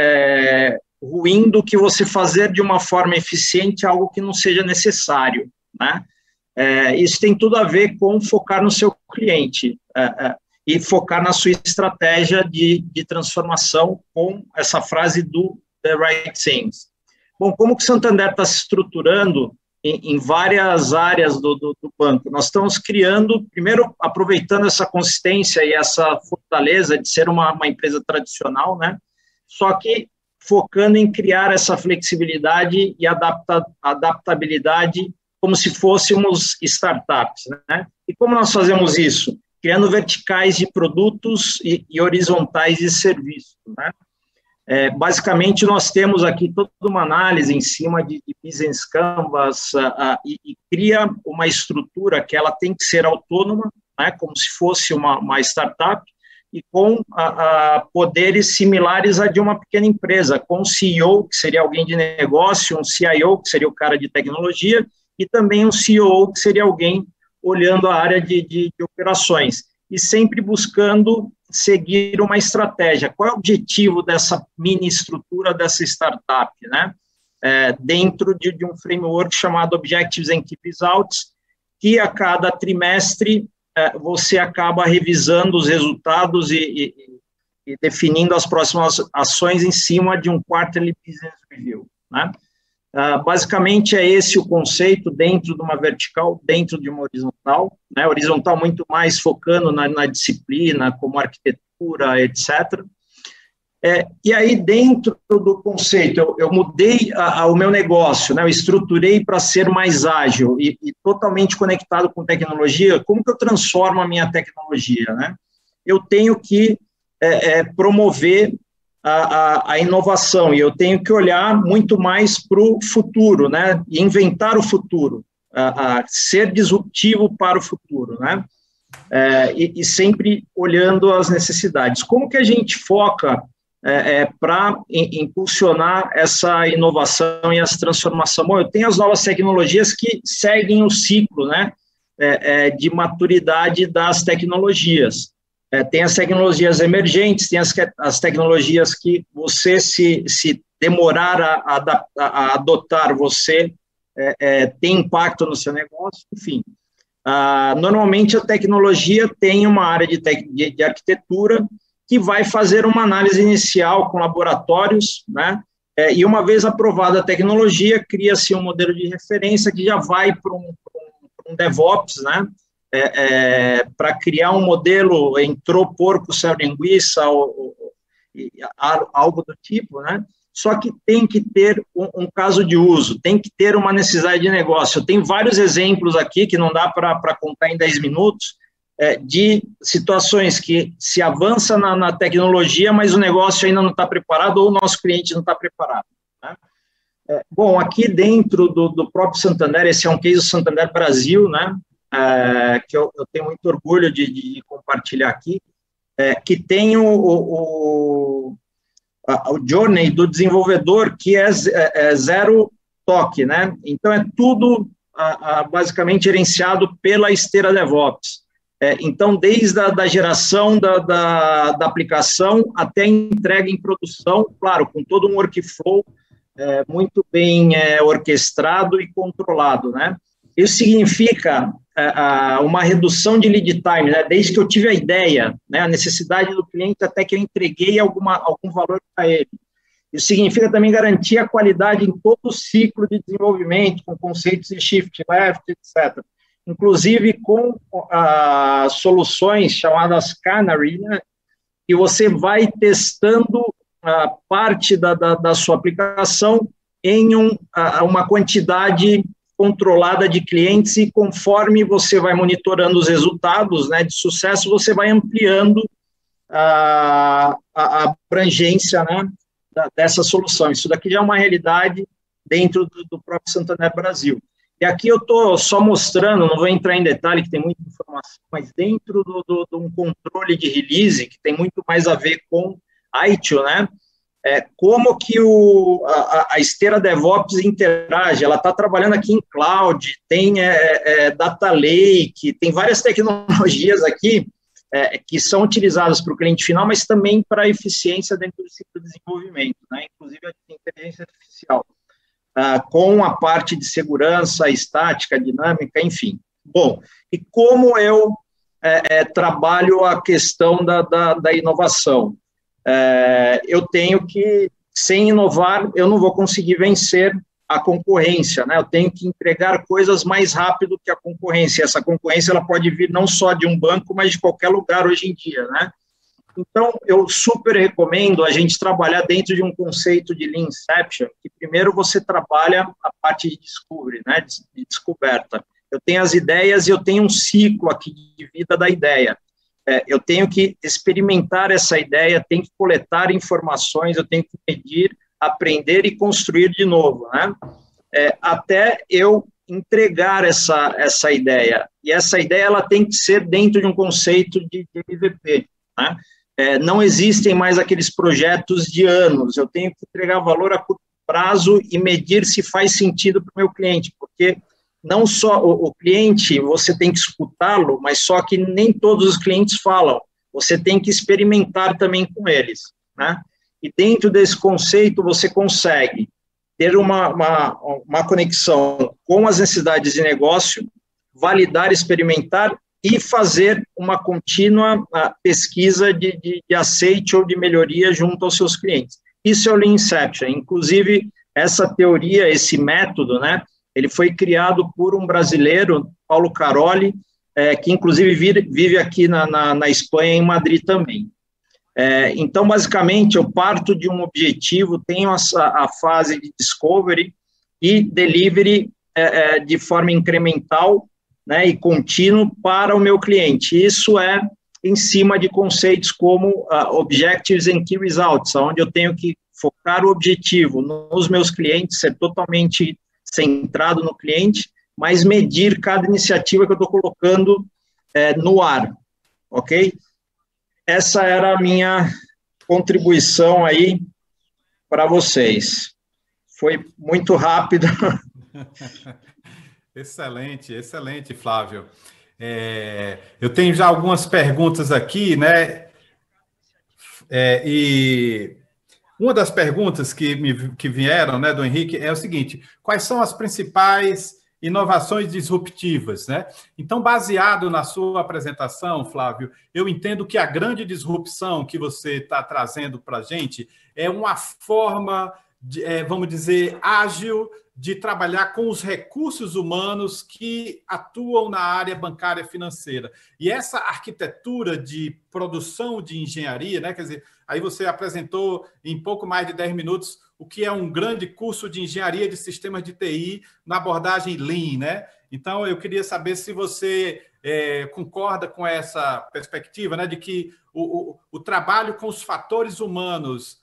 ruim do que você fazer de uma forma eficiente algo que não seja necessário, né? Isso tem tudo a ver com focar no seu cliente e focar na sua estratégia de transformação, com essa frase do the right things. Bom, como que o Santander está se estruturando em várias áreas do banco? Nós estamos criando, primeiro, aproveitando essa consistência e essa fortaleza de ser uma empresa tradicional, né? Só que focando em criar essa flexibilidade e adaptabilidade como se fôssemos startups, né? E como nós fazemos isso? Criando verticais de produtos e horizontais de serviços, né? Basicamente, nós temos aqui toda uma análise em cima de business canvas e cria uma estrutura que ela tem que ser autônoma, né, como se fosse uma startup, e com poderes similares a de uma pequena empresa, com um CEO, que seria alguém de negócio, um CIO, que seria o cara de tecnologia, e também um COO, que seria alguém olhando a área de operações, e sempre buscando seguir uma estratégia. Qual é o objetivo dessa mini estrutura dessa startup, né? Dentro de um framework chamado Objectives and Key Results, que a cada trimestre você acaba revisando os resultados e definindo as próximas ações em cima de um Quarterly Business Review, né? Basicamente é esse o conceito dentro de uma vertical, dentro de uma horizontal, né? Horizontal muito mais focando na disciplina, como arquitetura, etc. E aí, dentro do conceito, eu mudei o meu negócio, né? Eu estruturei para ser mais ágil e totalmente conectado com tecnologia. Como que eu transformo a minha tecnologia, né? Eu tenho que promover a inovação, e eu tenho que olhar muito mais para o futuro, né? E inventar o futuro, ser disruptivo para o futuro, né? E sempre olhando as necessidades. Como que a gente foca para impulsionar essa inovação e essa transformação? Bom, eu tenho as novas tecnologias que seguem o ciclo, né, de maturidade das tecnologias. Tem as tecnologias emergentes, tem as tecnologias que você, se demorar a adotar, você tem impacto no seu negócio, enfim. Normalmente, a tecnologia tem uma área de arquitetura que vai fazer uma análise inicial com laboratórios, né? E uma vez aprovada a tecnologia, cria-se um modelo de referência que já vai para um DevOps, né? Para criar um modelo, entrou porco, céu, linguiça, ou algo do tipo, né? Só que tem que ter um caso de uso, tem que ter uma necessidade de negócio. Eu tenho vários exemplos aqui que não dá para contar em 10 minutos, de situações que se avança na tecnologia, mas o negócio ainda não está preparado ou o nosso cliente não está preparado, né? Bom, aqui dentro do próprio Santander, esse é um case do Santander Brasil, né? Que eu tenho muito orgulho de compartilhar aqui, que tem o journey do desenvolvedor, que é zero toque, né? Então, é tudo basicamente gerenciado pela esteira DevOps. Então, desde a geração da aplicação até a entrega em produção, claro, com todo um workflow muito bem orquestrado e controlado, né? Isso significa uma redução de lead time, né? Desde que eu tive a ideia, né, a necessidade do cliente, até que eu entreguei algum valor para ele. Isso significa também garantir a qualidade em todo o ciclo de desenvolvimento, com conceitos de shift left, etc. Inclusive com soluções chamadas Canary, né, que você vai testando parte da sua aplicação em uma quantidade controlada de clientes, e conforme você vai monitorando os resultados, né, de sucesso, você vai ampliando a abrangência, né, dessa solução. Isso daqui já é uma realidade dentro do próprio Santander Brasil. E aqui eu estou só mostrando, não vou entrar em detalhe, que tem muita informação, mas dentro de um controle de release, que tem muito mais a ver com ITIL, né? Como que a esteira DevOps interage. Ela está trabalhando aqui em cloud, tem data lake, tem várias tecnologias aqui que são utilizadas para o cliente final, mas também para a eficiência dentro do ciclo de desenvolvimento, né? Inclusive a inteligência artificial, com a parte de segurança, estática, dinâmica, enfim. Bom, e como eu trabalho a questão da inovação? Eu tenho que, sem inovar, eu não vou conseguir vencer a concorrência, né? Eu tenho que entregar coisas mais rápido que a concorrência. Essa concorrência ela pode vir não só de um banco, mas de qualquer lugar hoje em dia, né? Então, eu super recomendo a gente trabalhar dentro de um conceito de Lean Inception, que primeiro você trabalha a parte de discovery, né, de descoberta. Eu tenho as ideias e eu tenho um ciclo aqui de vida da ideia. Eu tenho que experimentar essa ideia, tenho que coletar informações, eu tenho que medir, aprender e construir de novo, né? Até eu entregar essa ideia. E essa ideia ela tem que ser dentro de um conceito de MVP, né? Não existem mais aqueles projetos de anos. Eu tenho que entregar valor a curto prazo e medir se faz sentido para o meu cliente, porque não só o cliente, você tem que escutá-lo, mas só que nem todos os clientes falam. Você tem que experimentar também com eles, né? E dentro desse conceito, você consegue ter uma conexão com as necessidades de negócio, validar, experimentar e fazer uma contínua pesquisa de aceite ou de melhoria junto aos seus clientes. Isso é o Lean Inception. Inclusive, essa teoria, esse método, né, ele foi criado por um brasileiro, Paulo Caroli, que inclusive vive aqui na Espanha, em Madrid também. Então, basicamente, eu parto de um objetivo, tenho a fase de discovery e delivery de forma incremental, né, e contínuo para o meu cliente. Isso é em cima de conceitos como Objectives and Key Results, onde eu tenho que focar o objetivo nos meus clientes, ser totalmente centrado no cliente, mas medir cada iniciativa que eu estou colocando no ar, ok? Essa era a minha contribuição aí para vocês. Foi muito rápido. Excelente, excelente, Flávio. Eu tenho já algumas perguntas aqui, né? E uma das perguntas que vieram, né, do Henrique, é o seguinte: quais são as principais inovações disruptivas, né? Então, baseado na sua apresentação, Flávio, eu entendo que a grande disrupção que você está trazendo para a gente é uma forma, vamos dizer, ágil de trabalhar com os recursos humanos que atuam na área bancária financeira. E essa arquitetura de produção de engenharia, né? Quer dizer, aí você apresentou em pouco mais de 10 minutos o que é um grande curso de engenharia de sistemas de TI na abordagem Lean, né? Então, eu queria saber se você concorda com essa perspectiva, né, de que o trabalho com os fatores humanos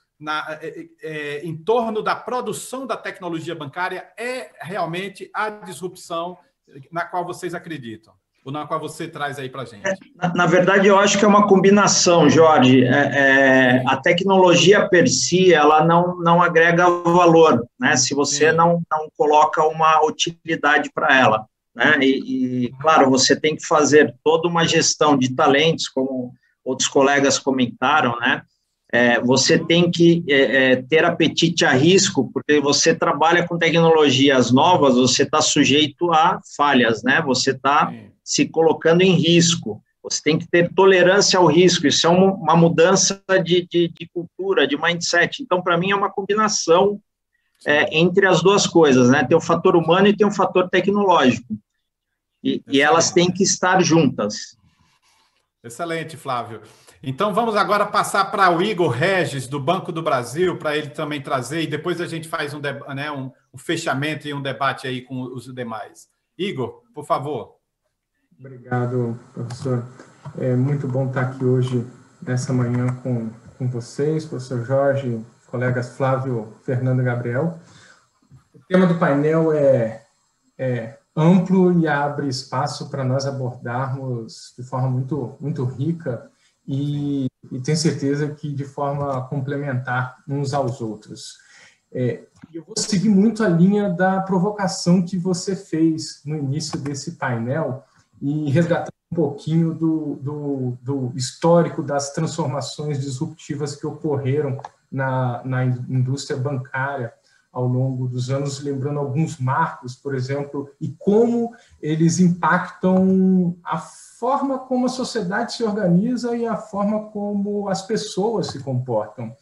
em torno da produção da tecnologia bancária é realmente a disrupção na qual vocês acreditam, ou na qual você traz aí para a gente. Na verdade, eu acho que é uma combinação, Jorge. A tecnologia per si, ela não agrega valor, né, se você não coloca uma utilidade para ela, né? E, claro, você tem que fazer toda uma gestão de talentos, como outros colegas comentaram, né? Você tem que ter apetite a risco, porque você trabalha com tecnologias novas, você está sujeito a falhas, né? Você está se colocando em risco, você tem que ter tolerância ao risco, isso é uma mudança de cultura, de mindset. Então, para mim, é uma combinação entre as duas coisas, né? Tem o fator humano e tem o fator tecnológico, e elas têm que estar juntas. Excelente, Flávio. Então, vamos agora passar para o Igor Regis, do Banco do Brasil, para ele também trazer, e depois a gente faz um fechamento e um debate aí com os demais. Igor, por favor. Obrigado, professor. É muito bom estar aqui hoje, nessa manhã, com vocês, professor Jorge, colegas Flávio, Fernando e Gabriel. O tema do painel é amplo e abre espaço para nós abordarmos de forma muito, muito rica e tenho certeza que de forma complementar uns aos outros. Eu vou seguir muito a linha da provocação que você fez no início desse painel e resgatar um pouquinho do histórico das transformações disruptivas que ocorreram na indústria bancária ao longo dos anos, lembrando alguns marcos, por exemplo, e como eles impactam a forma como a sociedade se organiza e a forma como as pessoas se comportam.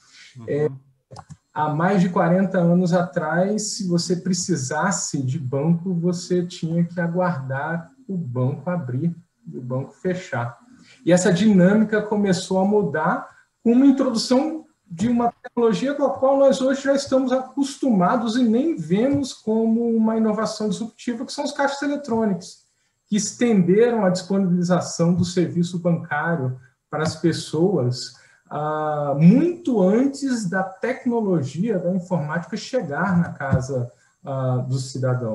Há mais de 40 anos atrás, se você precisasse de banco, você tinha que aguardar o banco abrir e o banco fechar. E essa dinâmica começou a mudar com uma introdução de uma tecnologia com a qual nós hoje já estamos acostumados e nem vemos como uma inovação disruptiva, que são os caixas eletrônicos, que estenderam a disponibilização do serviço bancário para as pessoas muito antes da tecnologia da informática chegar na casa dos cidadãos.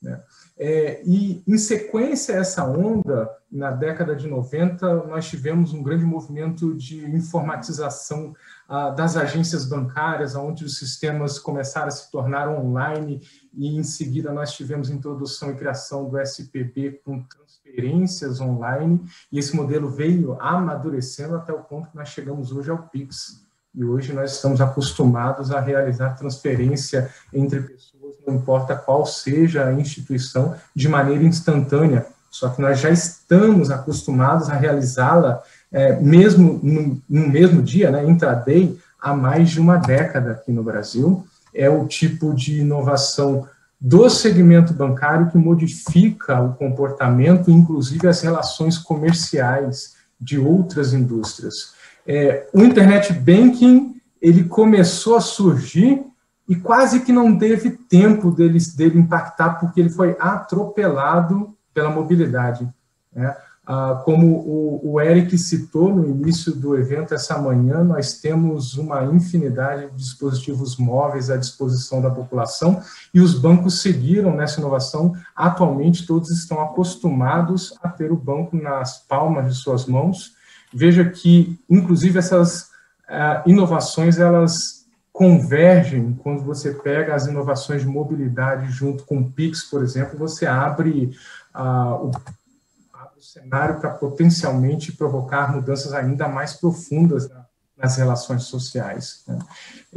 né? E, em sequência a essa onda, na década de 90, nós tivemos um grande movimento de informatização das agências bancárias, onde os sistemas começaram a se tornar online, e em seguida nós tivemos introdução e criação do SPB com transferências online, e esse modelo veio amadurecendo até o ponto que nós chegamos hoje ao Pix. E hoje nós estamos acostumados a realizar transferência entre pessoas, não importa qual seja a instituição, de maneira instantânea. Só que nós já estamos acostumados a realizá-la mesmo no mesmo dia, né, intraday, há mais de uma década aqui no Brasil. É o tipo de inovação do segmento bancário que modifica o comportamento, inclusive as relações comerciais de outras indústrias. O Internet Banking, ele começou a surgir e quase que não teve tempo dele impactar, porque ele foi atropelado pela mobilidade, né? Como o Eric citou no início do evento essa manhã, nós temos uma infinidade de dispositivos móveis à disposição da população, e os bancos seguiram nessa inovação. Atualmente todos estão acostumados a ter o banco nas palmas de suas mãos. Veja que, inclusive, essas inovações, elas convergem quando você pega as inovações de mobilidade junto com o Pix, por exemplo, você abre o cenário para potencialmente provocar mudanças ainda mais profundas nas relações sociais, né?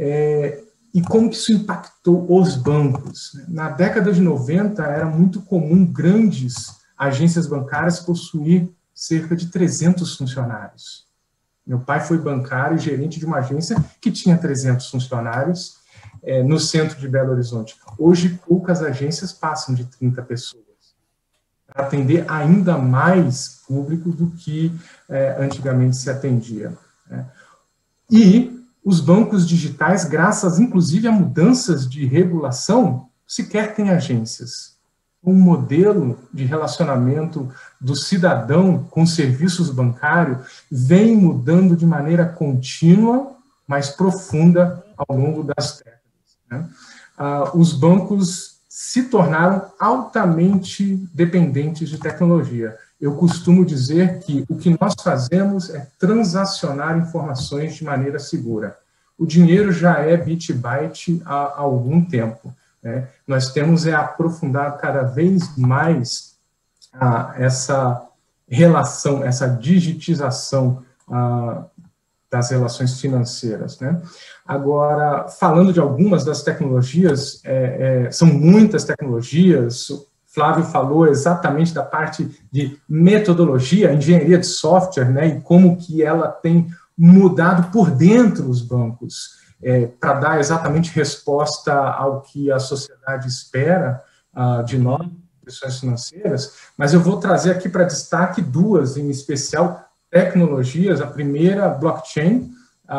E como que isso impactou os bancos? Na década de 90, era muito comum grandes agências bancárias possuir cerca de 300 funcionários. Meu pai foi bancário e gerente de uma agência que tinha 300 funcionários no centro de Belo Horizonte. Hoje, poucas agências passam de 30 pessoas, para atender ainda mais público do que antigamente se atendia, né? E os bancos digitais, graças inclusive a mudanças de regulação, sequer têm agências. Um modelo de relacionamento do cidadão com serviços bancários vem mudando de maneira contínua, mas profunda ao longo das décadas, né? Os bancos se tornaram altamente dependentes de tecnologia. Eu costumo dizer que o que nós fazemos é transacionar informações de maneira segura. O dinheiro já é bit-byte há algum tempo, né? Nós temos aprofundar cada vez mais essa relação, essa digitização das relações financeiras, né? Agora, falando de algumas das tecnologias, são muitas tecnologias. O Flávio falou exatamente da parte de metodologia, engenharia de software, né, e como que ela tem mudado por dentro os bancos, para dar exatamente resposta ao que a sociedade espera de nós, instituições financeiras. Mas eu vou trazer aqui para destaque duas, em especial, tecnologias. A primeira, blockchain,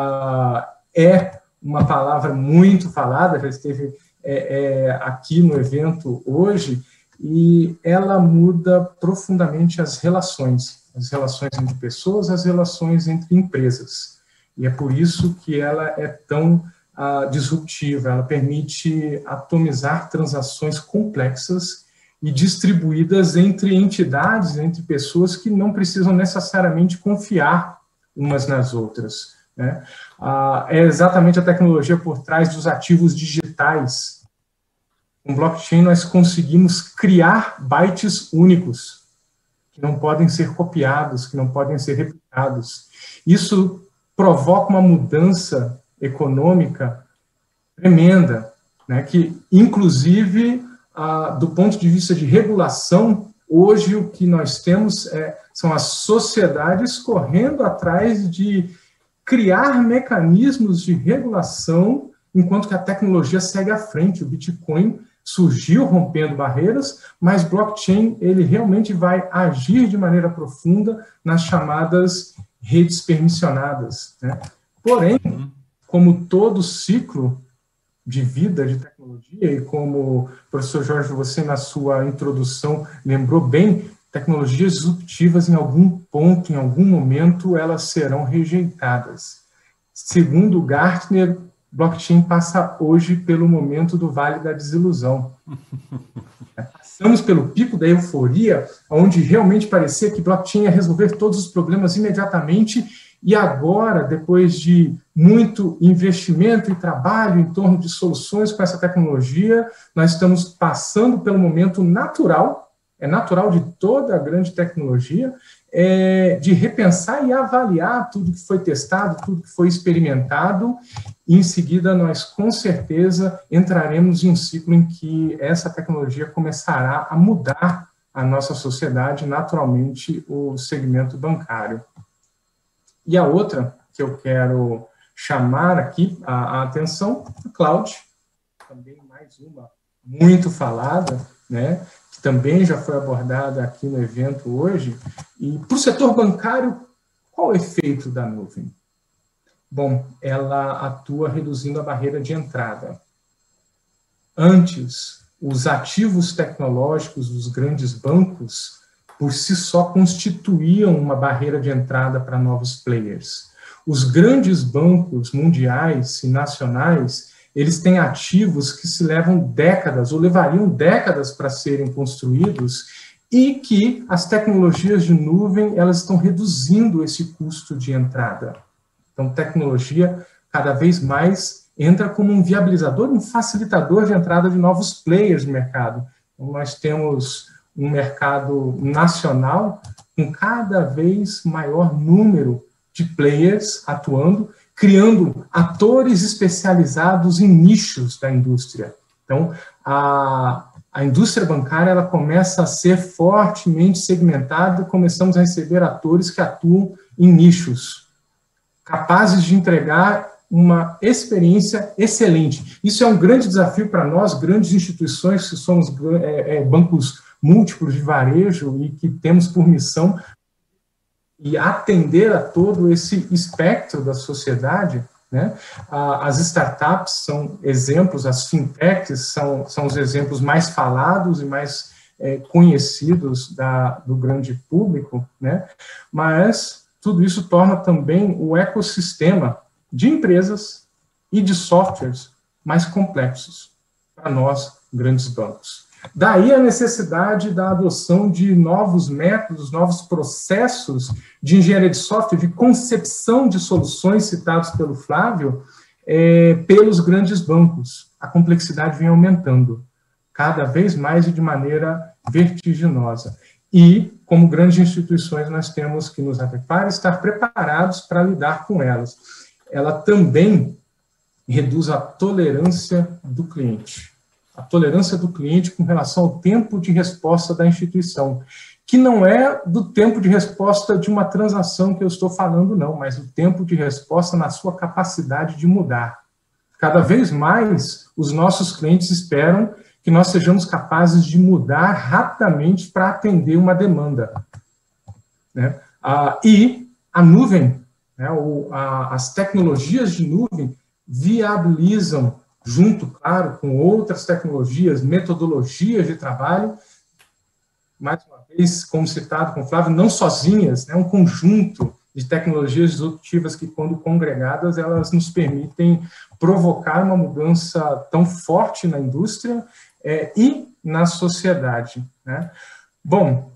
é uma palavra muito falada, já esteve aqui no evento hoje, e ela muda profundamente as relações entre pessoas, as relações entre empresas. E é por isso que ela é tão disruptiva. Ela permite atomizar transações complexas e distribuídas entre entidades, entre pessoas que não precisam necessariamente confiar umas nas outras, né? É exatamente a tecnologia por trás dos ativos digitais. Com blockchain, nós conseguimos criar bytes únicos, que não podem ser copiados, que não podem ser replicados. Isso provoca uma mudança econômica tremenda, né, que, inclusive, do ponto de vista de regulação, hoje o que nós temos são as sociedades correndo atrás de criar mecanismos de regulação, enquanto que a tecnologia segue à frente. O Bitcoin surgiu rompendo barreiras, mas blockchain ele realmente vai agir de maneira profunda nas chamadas redes permissionadas, né? Porém, como todo ciclo de vida de tecnologia, e como o professor Jorge, você na sua introdução lembrou bem, tecnologias disruptivas em algum ponto, em algum momento, elas serão rejeitadas. Segundo Gartner, blockchain passa hoje pelo momento do Vale da Desilusão. Passamos pelo pico da euforia, onde realmente parecia que blockchain ia resolver todos os problemas imediatamente, e agora, depois de muito investimento e trabalho em torno de soluções com essa tecnologia, nós estamos passando pelo momento natural, é natural de toda a grande tecnologia, de repensar e avaliar tudo que foi testado, tudo que foi experimentado, e em seguida nós, com certeza, entraremos em um ciclo em que essa tecnologia começará a mudar a nossa sociedade, naturalmente, o segmento bancário. E a outra que eu quero chamar aqui a atenção, a cloud, também mais uma muito falada, né, que também já foi abordada aqui no evento hoje. E para o setor bancário, qual o efeito da nuvem? Bom, ela atua reduzindo a barreira de entrada. Antes, os ativos tecnológicos dos grandes bancos por si só constituíam uma barreira de entrada para novos players. Os grandes bancos mundiais e nacionais, eles têm ativos que se levam décadas, ou levariam décadas para serem construídos, e que as tecnologias de nuvem, elas estão reduzindo esse custo de entrada. Então, tecnologia, cada vez mais, entra como um viabilizador, um facilitador de entrada de novos players no mercado. Então, nós temos um mercado nacional com cada vez maior número de players atuando, criando atores especializados em nichos da indústria. Então, a indústria bancária ela começa a ser fortemente segmentada, começamos a receber atores que atuam em nichos, capazes de entregar uma experiência excelente. Isso é um grande desafio para nós, grandes instituições, que somos bancos múltiplos de varejo e que temos por missão e atender a todo esse espectro da sociedade, né? As startups são exemplos, as fintechs são os exemplos mais falados e mais conhecidos do grande público, né? Mas tudo isso torna também o ecossistema de empresas e de softwares mais complexos para nós, grandes bancos. Daí a necessidade da adoção de novos métodos, novos processos de engenharia de software, de concepção de soluções citados pelo Flávio, pelos grandes bancos. A complexidade vem aumentando, cada vez mais e de maneira vertiginosa. E, como grandes instituições, nós temos que nos adequar e estar preparados para lidar com elas. Ela também reduz a tolerância do cliente. A tolerância do cliente com relação ao tempo de resposta da instituição, que não é do tempo de resposta de uma transação que eu estou falando, não, mas o tempo de resposta na sua capacidade de mudar. Cada vez mais, os nossos clientes esperam que nós sejamos capazes de mudar rapidamente para atender uma demanda, né? E a nuvem, né, as tecnologias de nuvem viabilizam, junto, claro, com outras tecnologias, metodologias de trabalho, mais uma vez, como citado com o Flávio, não sozinhas, né, um conjunto de tecnologias disruptivas que, quando congregadas, elas nos permitem provocar uma mudança tão forte na indústria e na sociedade, né? Bom,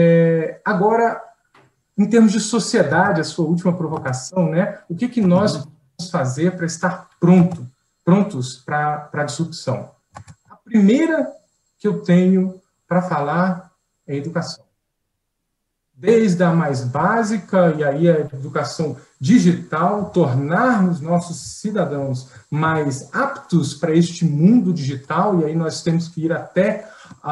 agora, em termos de sociedade, a sua última provocação, né, o que nós podemos fazer para estar prontos para a disrupção? A primeira que eu tenho para falar é educação. Desde a mais básica, e aí a educação digital, tornar os nossos cidadãos mais aptos para este mundo digital, e aí nós temos que ir até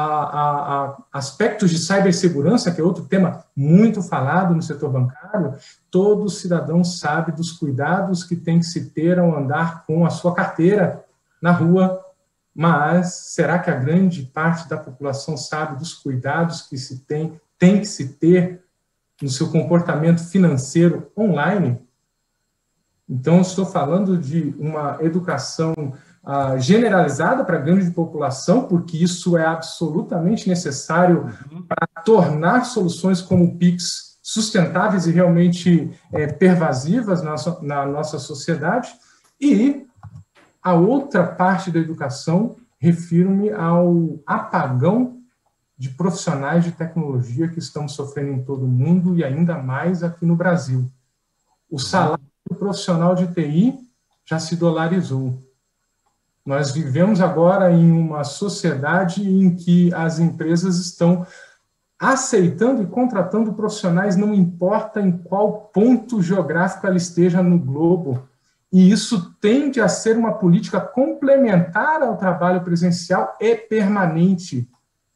a aspectos de cibersegurança, que é outro tema muito falado no setor bancário. Todo cidadão sabe dos cuidados que tem que se ter ao andar com a sua carteira na rua, mas será que a grande parte da população sabe dos cuidados que se tem que se ter no seu comportamento financeiro online? Então, estou falando de uma educação generalizada para a grande população, porque isso é absolutamente necessário para tornar soluções como o Pix sustentáveis e realmente pervasivas na nossa sociedade. E A outra parte da educação, refiro-me ao apagão de profissionais de tecnologia que estamos sofrendo em todo o mundo e ainda mais aqui no Brasil. O salário do profissional de TI já se dolarizou. Nós vivemos agora em uma sociedade em que as empresas estão aceitando e contratando profissionais, não importa em qual ponto geográfico ela esteja no globo. E isso tende a ser uma política complementar ao trabalho presencial e permanente.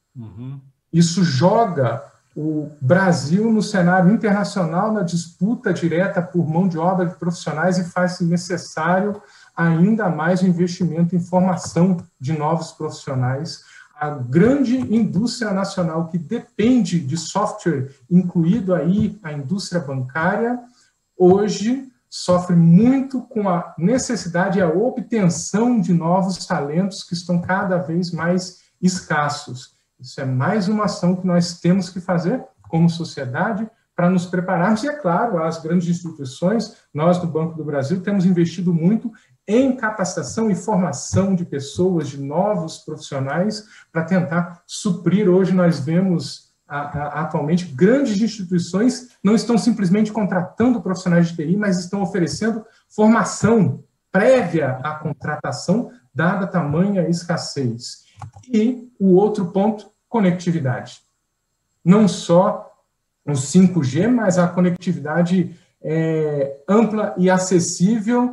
Isso joga o Brasil no cenário internacional, na disputa direta por mão de obra de profissionais, e faz necessário ainda mais o investimento em formação de novos profissionais. A grande indústria nacional que depende de software, incluído aí a indústria bancária, hoje sofre muito com a necessidade e a obtenção de novos talentos que estão cada vez mais escassos. Isso é mais uma ação que nós temos que fazer como sociedade para nos prepararmos. E, é claro, as grandes instituições, nós do Banco do Brasil, temos investido muito em capacitação e formação de pessoas, de novos profissionais, para tentar suprir. Hoje nós vemos, atualmente, grandes instituições não estão simplesmente contratando profissionais de TI, mas estão oferecendo formação prévia à contratação, dada a tamanha escassez. E o outro ponto, conectividade. Não só o 5G, mas a conectividade ampla e acessível.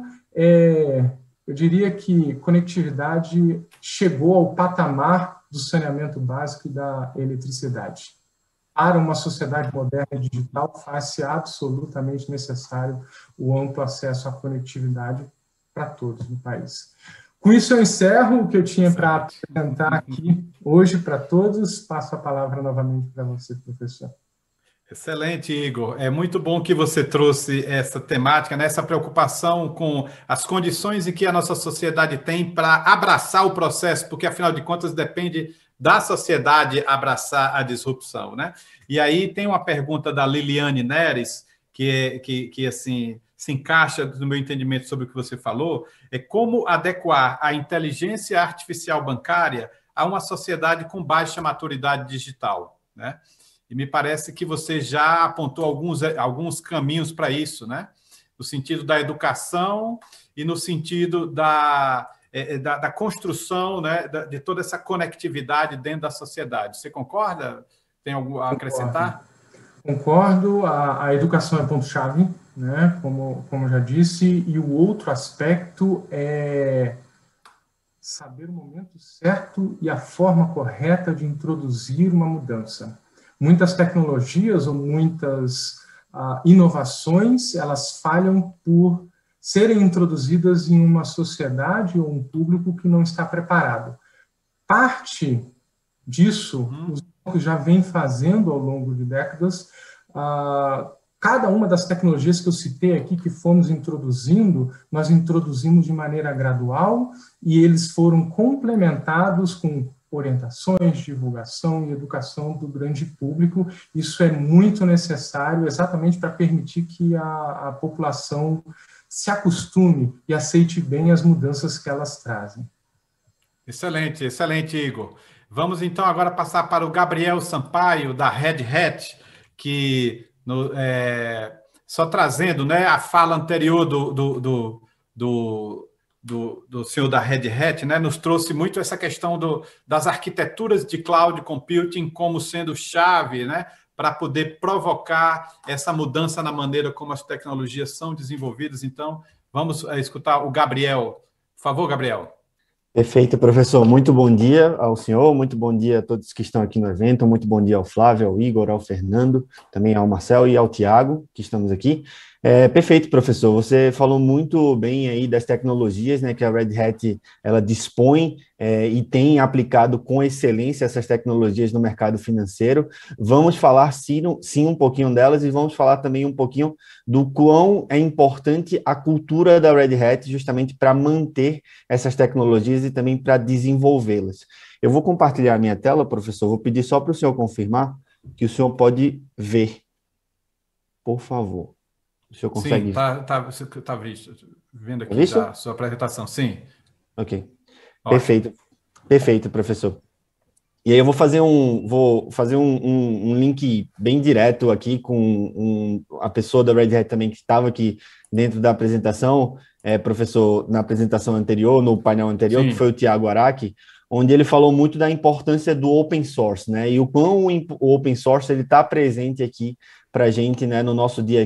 Eu diria que conectividade chegou ao patamar do saneamento básico e da eletricidade. Para uma sociedade moderna e digital, faz-se absolutamente necessário o amplo acesso à conectividade para todos no país. Com isso, eu encerro o que eu tinha para apresentar aqui hoje para todos. Passo a palavra novamente para você, professor. Excelente, Igor. É muito bom que você trouxe essa temática, né? Essa preocupação com as condições em que a nossa sociedade tem para abraçar o processo, porque, afinal de contas, depende da sociedade abraçar a disrupção, né? E aí tem uma pergunta da Liliane Neres, que assim, se encaixa no meu entendimento sobre o que você falou, é como adequar a inteligência artificial bancária a uma sociedade com baixa maturidade digital, né? E me parece que você já apontou alguns caminhos para isso, né? No sentido da educação e no sentido da construção, né? De toda essa conectividade dentro da sociedade. Você concorda? Tem algo a acrescentar? Concordo. A educação é ponto-chave, né? Como eu já disse, e o outro aspecto é saber o momento certo e a forma correta de introduzir uma mudança. Muitas tecnologias ou muitas inovações, elas falham por serem introduzidas em uma sociedade ou um público que não está preparado. Parte disso, os bancos já vêm fazendo ao longo de décadas. Cada uma das tecnologias que eu citei aqui, que fomos introduzindo, nós introduzimos de maneira gradual e eles foram complementados com orientações, divulgação e educação do grande público. Isso é muito necessário exatamente para permitir que a população se acostume e aceite bem as mudanças que elas trazem. Excelente, excelente, Igor. Vamos então agora passar para o Gabriel Sampaio, da Red Hat, que só trazendo, né, a fala anterior do senhor da Red Hat, né, nos trouxe muito essa questão das arquiteturas de cloud computing como sendo chave, né, para poder provocar essa mudança na maneira como as tecnologias são desenvolvidas. Então, vamos escutar o Gabriel. Por favor, Gabriel. Perfeito, professor. Muito bom dia ao senhor, muito bom dia a todos que estão aqui no evento, muito bom dia ao Flávio, ao Igor, ao Fernando, também ao Marcel e ao Tiago, que estamos aqui. Perfeito, professor. Você falou muito bem aí das tecnologias, né, que a Red Hat ela dispõe e tem aplicado com excelência essas tecnologias no mercado financeiro. Vamos falar sim um pouquinho delas e vamos falar também um pouquinho do quão é importante a cultura da Red Hat justamente para manter essas tecnologias e também para desenvolvê-las. Eu vou compartilhar a minha tela, professor. Vou pedir só para o senhor confirmar que o senhor pode ver. Por favor. O senhor consegue... Sim, está vendo aqui a sua apresentação, sim. Ok. Perfeito. Perfeito, professor. E aí eu vou fazer um link bem direto aqui com a pessoa da Red Hat também que estava aqui dentro da apresentação, professor, na apresentação anterior, no painel anterior, Sim. Que foi o Tiago Araki, onde ele falou muito da importância do open source, né? E o quão o open source ele está presente aqui para a gente, né, no nosso dia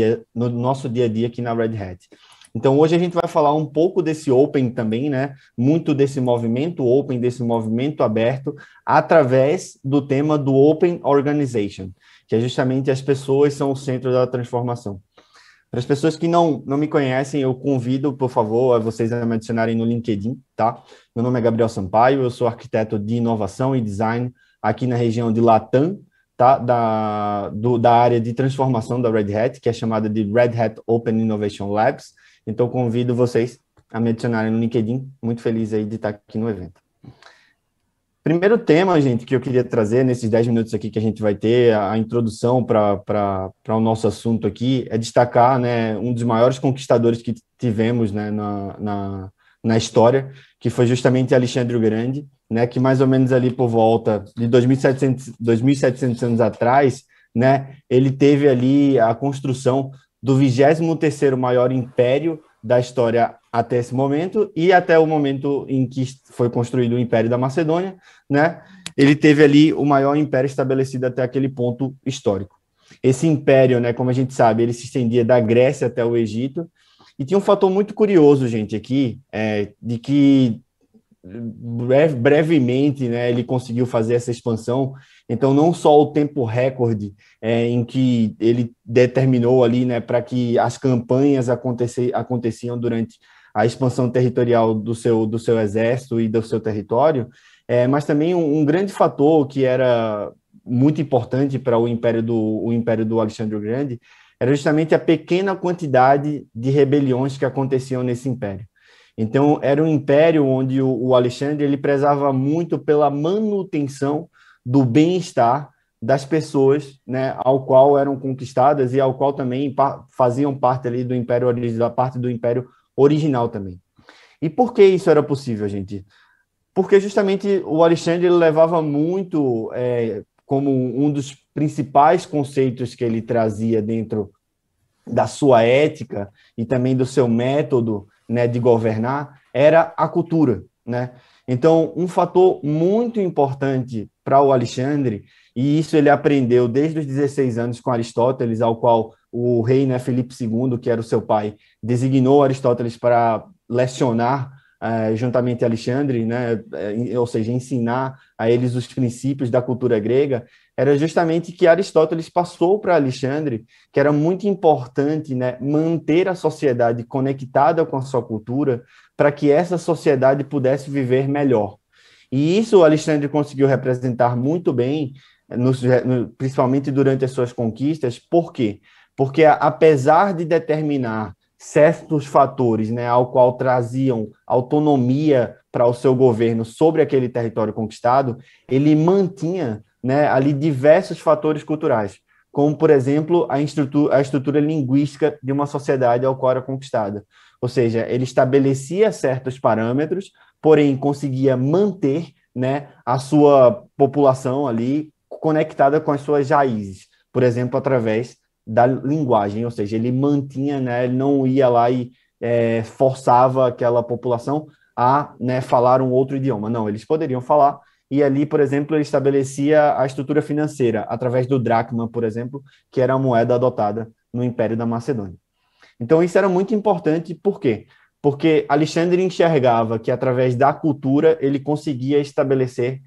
a dia aqui na Red Hat. Então, hoje a gente vai falar um pouco desse Open também, né? Muito desse movimento Open, desse movimento aberto, através do tema do Open Organization, que é justamente as pessoas são o centro da transformação. Para as pessoas que não me conhecem, eu convido, por favor, a vocês a me adicionarem no LinkedIn, tá? Meu nome é Gabriel Sampaio, eu sou arquiteto de inovação e design aqui na região de Latam, tá? Da área de transformação da Red Hat, que é chamada de Red Hat Open Innovation Labs. Então, convido vocês a me adicionarem no LinkedIn. Muito feliz aí de estar aqui no evento. Primeiro tema, gente, que eu queria trazer nesses 10 minutos aqui que a gente vai ter, a introdução para o nosso assunto aqui, é destacar, né, um dos maiores conquistadores que tivemos, né, na história, que foi justamente Alexandre o Grande, né, que mais ou menos ali por volta de 2.700 anos atrás, né, ele teve ali a construção do 23º maior império da história até esse momento, e até o momento em que foi construído o Império da Macedônia, né? Ele teve ali o maior império estabelecido até aquele ponto histórico. Esse império, né, como a gente sabe, ele se estendia da Grécia até o Egito, e tinha um fator muito curioso, gente, aqui, de que brevemente, né, ele conseguiu fazer essa expansão. Então, não só o tempo recorde em que ele determinou ali, né, para que as campanhas aconteciam durante a expansão territorial do seu exército e do seu território, mas também um grande fator que era muito importante para o império do Alexandre o Grande era justamente a pequena quantidade de rebeliões que aconteciam nesse império. Então, era um império onde o Alexandre ele prezava muito pela manutenção do bem-estar das pessoas, né, ao qual eram conquistadas e ao qual também faziam parte ali do império, da parte do império original também. E por que isso era possível, gente? Porque justamente o Alexandre ele levava muito como um dos principais conceitos que ele trazia dentro da sua ética e também do seu método, né, de governar, era a cultura, né? Então, um fator muito importante para o Alexandre, e isso ele aprendeu desde os 16 anos com Aristóteles, ao qual o rei, né, Filipe II, que era o seu pai, designou Aristóteles para lecionar juntamente a Alexandre, né, ou seja, ensinar a eles os princípios da cultura grega, era justamente que Aristóteles passou para Alexandre que era muito importante, né, manter a sociedade conectada com a sua cultura para que essa sociedade pudesse viver melhor. E isso o Alexandre conseguiu representar muito bem, principalmente durante as suas conquistas. Por quê? Porque apesar de determinar certos fatores, né, ao qual traziam autonomia para o seu governo sobre aquele território conquistado, ele mantinha, né, ali diversos fatores culturais, como, por exemplo, a estrutura linguística de uma sociedade ao qual era conquistada. Ou seja, ele estabelecia certos parâmetros, porém conseguia manter, né, a sua população ali conectada com as suas raízes, por exemplo, através da linguagem, ou seja, ele mantinha, né, ele não ia lá e forçava aquela população a, né, falar um outro idioma. Não, eles poderiam falar, e ali, por exemplo, ele estabelecia a estrutura financeira através do dracma, por exemplo, que era a moeda adotada no Império da Macedônia. Então, isso era muito importante, por quê? Porque Alexandre enxergava que, através da cultura, ele conseguia estabelecer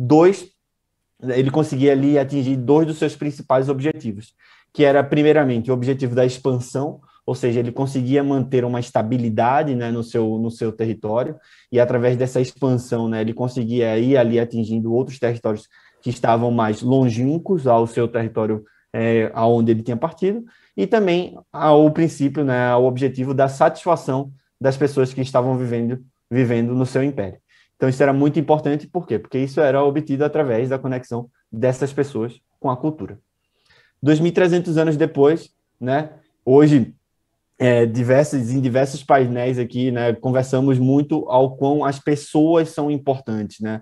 ele conseguia ali atingir dois dos seus principais objetivos, que era, primeiramente, o objetivo da expansão, ou seja, ele conseguia manter uma estabilidade, né, no seu território, e através dessa expansão, né, ele conseguia ir ali atingindo outros territórios que estavam mais longínquos ao seu território aonde ele tinha partido, e também ao princípio, né, ao objetivo da satisfação das pessoas que estavam vivendo no seu império. Então, isso era muito importante, por quê? Porque isso era obtido através da conexão dessas pessoas com a cultura. 2.300 anos depois, né, hoje em diversos painéis aqui, né, conversamos muito ao quão as pessoas são importantes, né?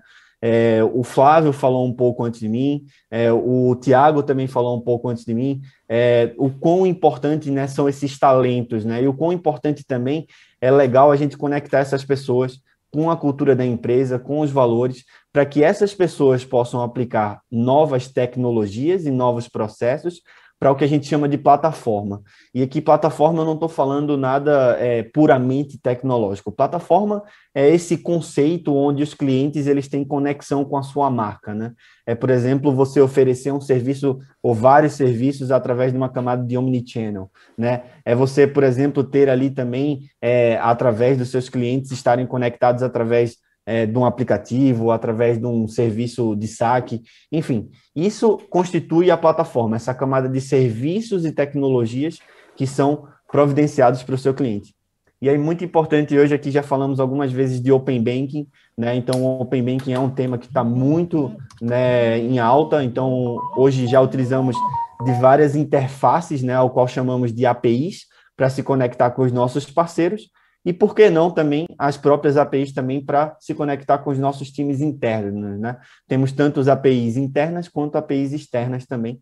O Flávio falou um pouco antes de mim, o Tiago também falou um pouco antes de mim, o quão importante, né, são esses talentos, né? E o quão importante também é legal a gente conectar essas pessoas com a cultura da empresa, com os valores, para que essas pessoas possam aplicar novas tecnologias e novos processos para o que a gente chama de plataforma. E aqui, plataforma, eu não estou falando nada puramente tecnológico. Plataforma é esse conceito onde os clientes eles têm conexão com a sua marca, né? Por exemplo, você oferecer um serviço ou vários serviços através de uma camada de omnichannel, né? É você, por exemplo, ter ali também, através dos seus clientes, estarem conectados através de um aplicativo, através de um serviço de saque, enfim, isso constitui a plataforma, essa camada de serviços e tecnologias que são providenciados para o seu cliente. E aí, muito importante, hoje aqui já falamos algumas vezes de Open Banking, né? Então, o Open Banking é um tema que está muito, né, em alta, então, hoje já utilizamos de várias interfaces, né, ao qual chamamos de APIs, para se conectar com os nossos parceiros, e por que não também as próprias APIs também para se conectar com os nossos times internos, né? Temos tanto as APIs internas quanto APIs externas também,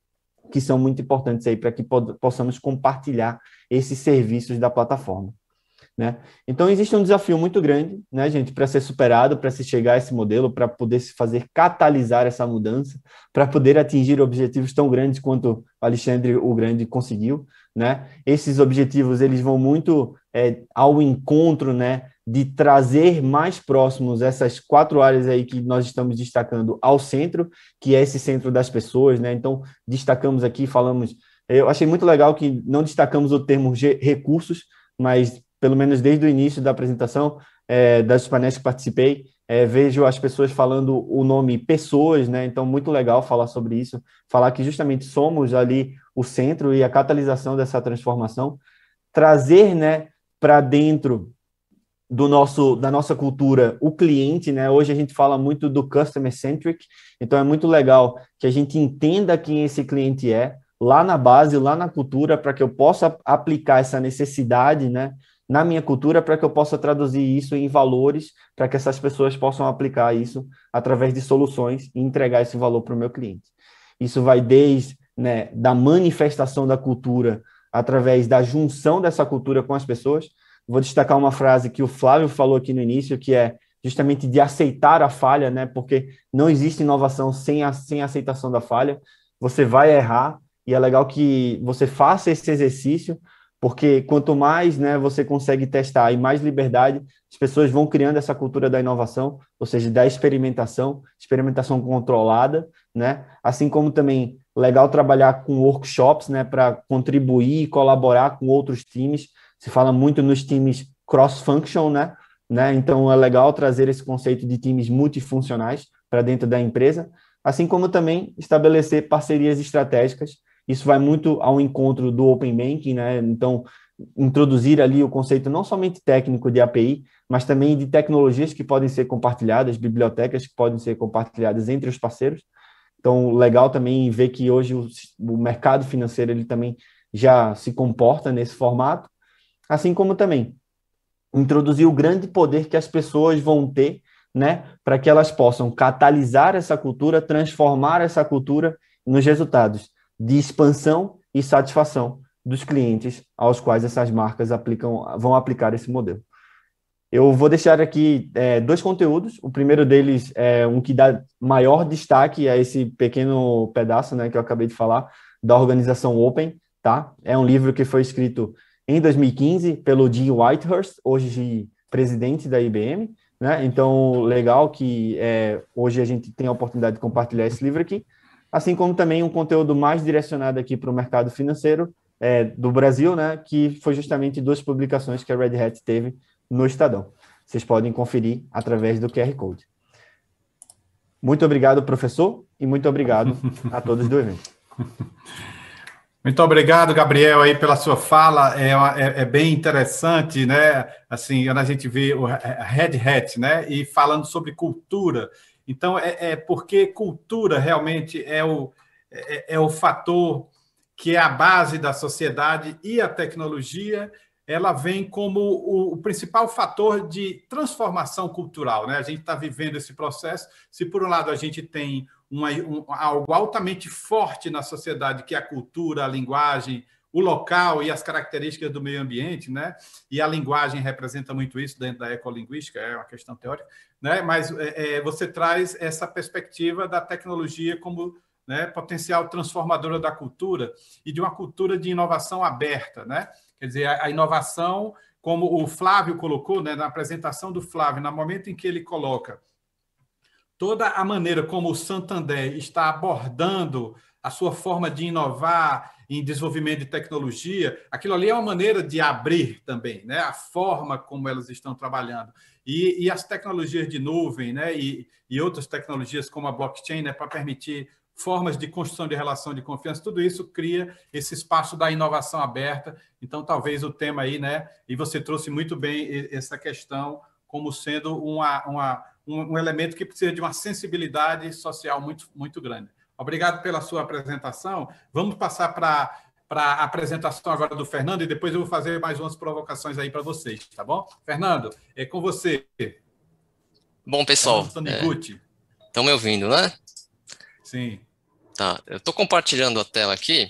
que são muito importantes aí para que possamos compartilhar esses serviços da plataforma, né? Então, existe um desafio muito grande, né, gente, para ser superado, para se chegar a esse modelo, para poder se fazer catalisar essa mudança, para poder atingir objetivos tão grandes quanto Alexandre o Grande conseguiu, né? Esses objetivos, eles vão muito ao encontro, né, de trazer mais próximos essas 4 áreas aí que nós estamos destacando ao centro, que é esse centro das pessoas, né? Então, destacamos aqui, falamos... Eu achei muito legal que não destacamos o termo recursos, mas pelo menos desde o início da apresentação, das painéis que participei, vejo as pessoas falando o nome pessoas, né? Então, muito legal falar sobre isso, falar que justamente somos ali o centro e a catalisação dessa transformação, trazer, né, para dentro da nossa cultura o cliente, né? Hoje a gente fala muito do customer centric, então é muito legal que a gente entenda quem esse cliente é, lá na base, lá na cultura, para que eu possa aplicar essa necessidade, né, na minha cultura, para que eu possa traduzir isso em valores, para que essas pessoas possam aplicar isso através de soluções e entregar esse valor para o meu cliente. Isso vai desde, né, da manifestação da cultura, através da junção dessa cultura com as pessoas. Vou destacar uma frase que o Flávio falou aqui no início, que é justamente de aceitar a falha, né, porque não existe inovação sem aceitação da falha. Você vai errar, e é legal que você faça esse exercício, porque quanto mais, né, você consegue testar e mais liberdade, as pessoas vão criando essa cultura da inovação, ou seja, da experimentação controlada, né? Assim como também legal trabalhar com workshops, né, para contribuir e colaborar com outros times. Se fala muito nos times cross-function, né? Então é legal trazer esse conceito de times multifuncionais para dentro da empresa, assim como também estabelecer parcerias estratégicas. Isso vai muito ao encontro do Open Banking, né? Então, introduzir ali o conceito não somente técnico de API, mas também de tecnologias que podem ser compartilhadas, bibliotecas que podem ser compartilhadas entre os parceiros. Então, legal também ver que hoje o mercado financeiro ele também já se comporta nesse formato, assim como também introduzir o grande poder que as pessoas vão ter, né, para que elas possam catalisar essa cultura, transformar essa cultura nos resultados de expansão e satisfação dos clientes aos quais essas marcas vão aplicar esse modelo. Eu vou deixar aqui 2 conteúdos. O primeiro deles é um que dá maior destaque a esse pequeno pedaço, né, que eu acabei de falar, da organização Open, tá? É um livro que foi escrito em 2015 pelo Jim Whitehurst, hoje presidente da IBM, né? Então, legal que hoje a gente tem a oportunidade de compartilhar esse livro aqui, assim como também um conteúdo mais direcionado aqui para o mercado financeiro do Brasil, né, que foi justamente 2 publicações que a Red Hat teve no Estadão. Vocês podem conferir através do QR Code. Muito obrigado, professor, e muito obrigado a todos do evento. Muito obrigado, Gabriel, aí pela sua fala. É bem interessante, né? Assim, quando a gente vê o Red Hat, né? E falando sobre cultura. Então, porque cultura realmente é o fator que é a base da sociedade, e a tecnologia, ela vem como o principal fator de transformação cultural, né? A gente está vivendo esse processo. Se, por um lado, a gente tem algo altamente forte na sociedade, que é a cultura, a linguagem, o local e as características do meio ambiente, né? E a linguagem representa muito isso dentro da ecolinguística, é uma questão teórica, né? Mas você traz essa perspectiva da tecnologia como, né, potencial transformadora da cultura e de uma cultura de inovação aberta, né? Quer dizer, a inovação, como o Flávio colocou, né, na apresentação do Flávio, no momento em que ele coloca toda a maneira como o Santander está abordando a sua forma de inovar em desenvolvimento de tecnologia, aquilo ali é uma maneira de abrir também, né? A forma como elas estão trabalhando. E as tecnologias de nuvem, né? E outras tecnologias como a blockchain, né? Para permitir formas de construção de relação de confiança, tudo isso cria esse espaço da inovação aberta. Então, talvez o tema aí, né? E você trouxe muito bem essa questão como sendo um elemento que precisa de uma sensibilidade social muito, muito grande. Obrigado pela sua apresentação. Vamos passar para a apresentação agora do Fernando e depois eu vou fazer mais umas provocações aí para vocês, tá bom? Fernando, é com você. Bom, pessoal, estão me ouvindo, né? Sim. Tá, eu estou compartilhando a tela aqui.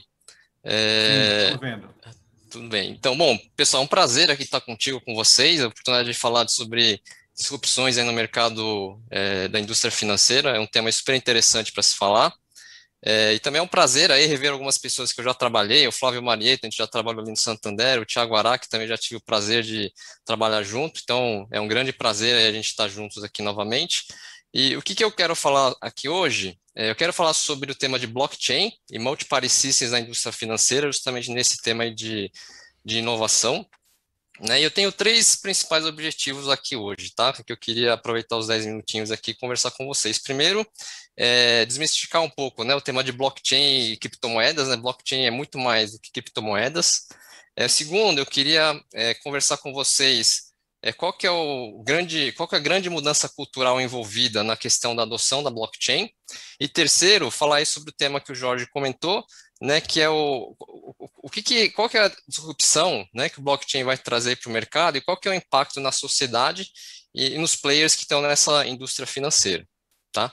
Sim, estou vendo. Tudo bem. Então, bom, pessoal, é um prazer aqui estar contigo, com vocês, a oportunidade de falar sobre disrupções aí no mercado da indústria financeira, é um tema super interessante para se falar. E também é um prazer aí rever algumas pessoas que eu já trabalhei, o Flávio Marieta, a gente já trabalhou ali no Santander, o Thiago Ará, que também já tive o prazer de trabalhar junto, então é um grande prazer aí a gente estar juntos aqui novamente. E o que eu quero falar aqui hoje? Eu quero falar sobre o tema de blockchain e multi-party systems na indústria financeira, justamente nesse tema aí de inovação. Né? E eu tenho 3 principais objetivos aqui hoje, tá? Que eu queria aproveitar os 10 minutinhos aqui e conversar com vocês. Primeiro, desmistificar um pouco, né, o tema de blockchain e criptomoedas, né? Blockchain é muito mais do que criptomoedas. Segundo, eu queria conversar com vocês qual que é a grande mudança cultural envolvida na questão da adoção da blockchain. E terceiro, falar aí sobre o tema que o Jorge comentou, né, que é qual que é a disrupção, né, que o blockchain vai trazer para o mercado e qual que é o impacto na sociedade e nos players que estão nessa indústria financeira, tá?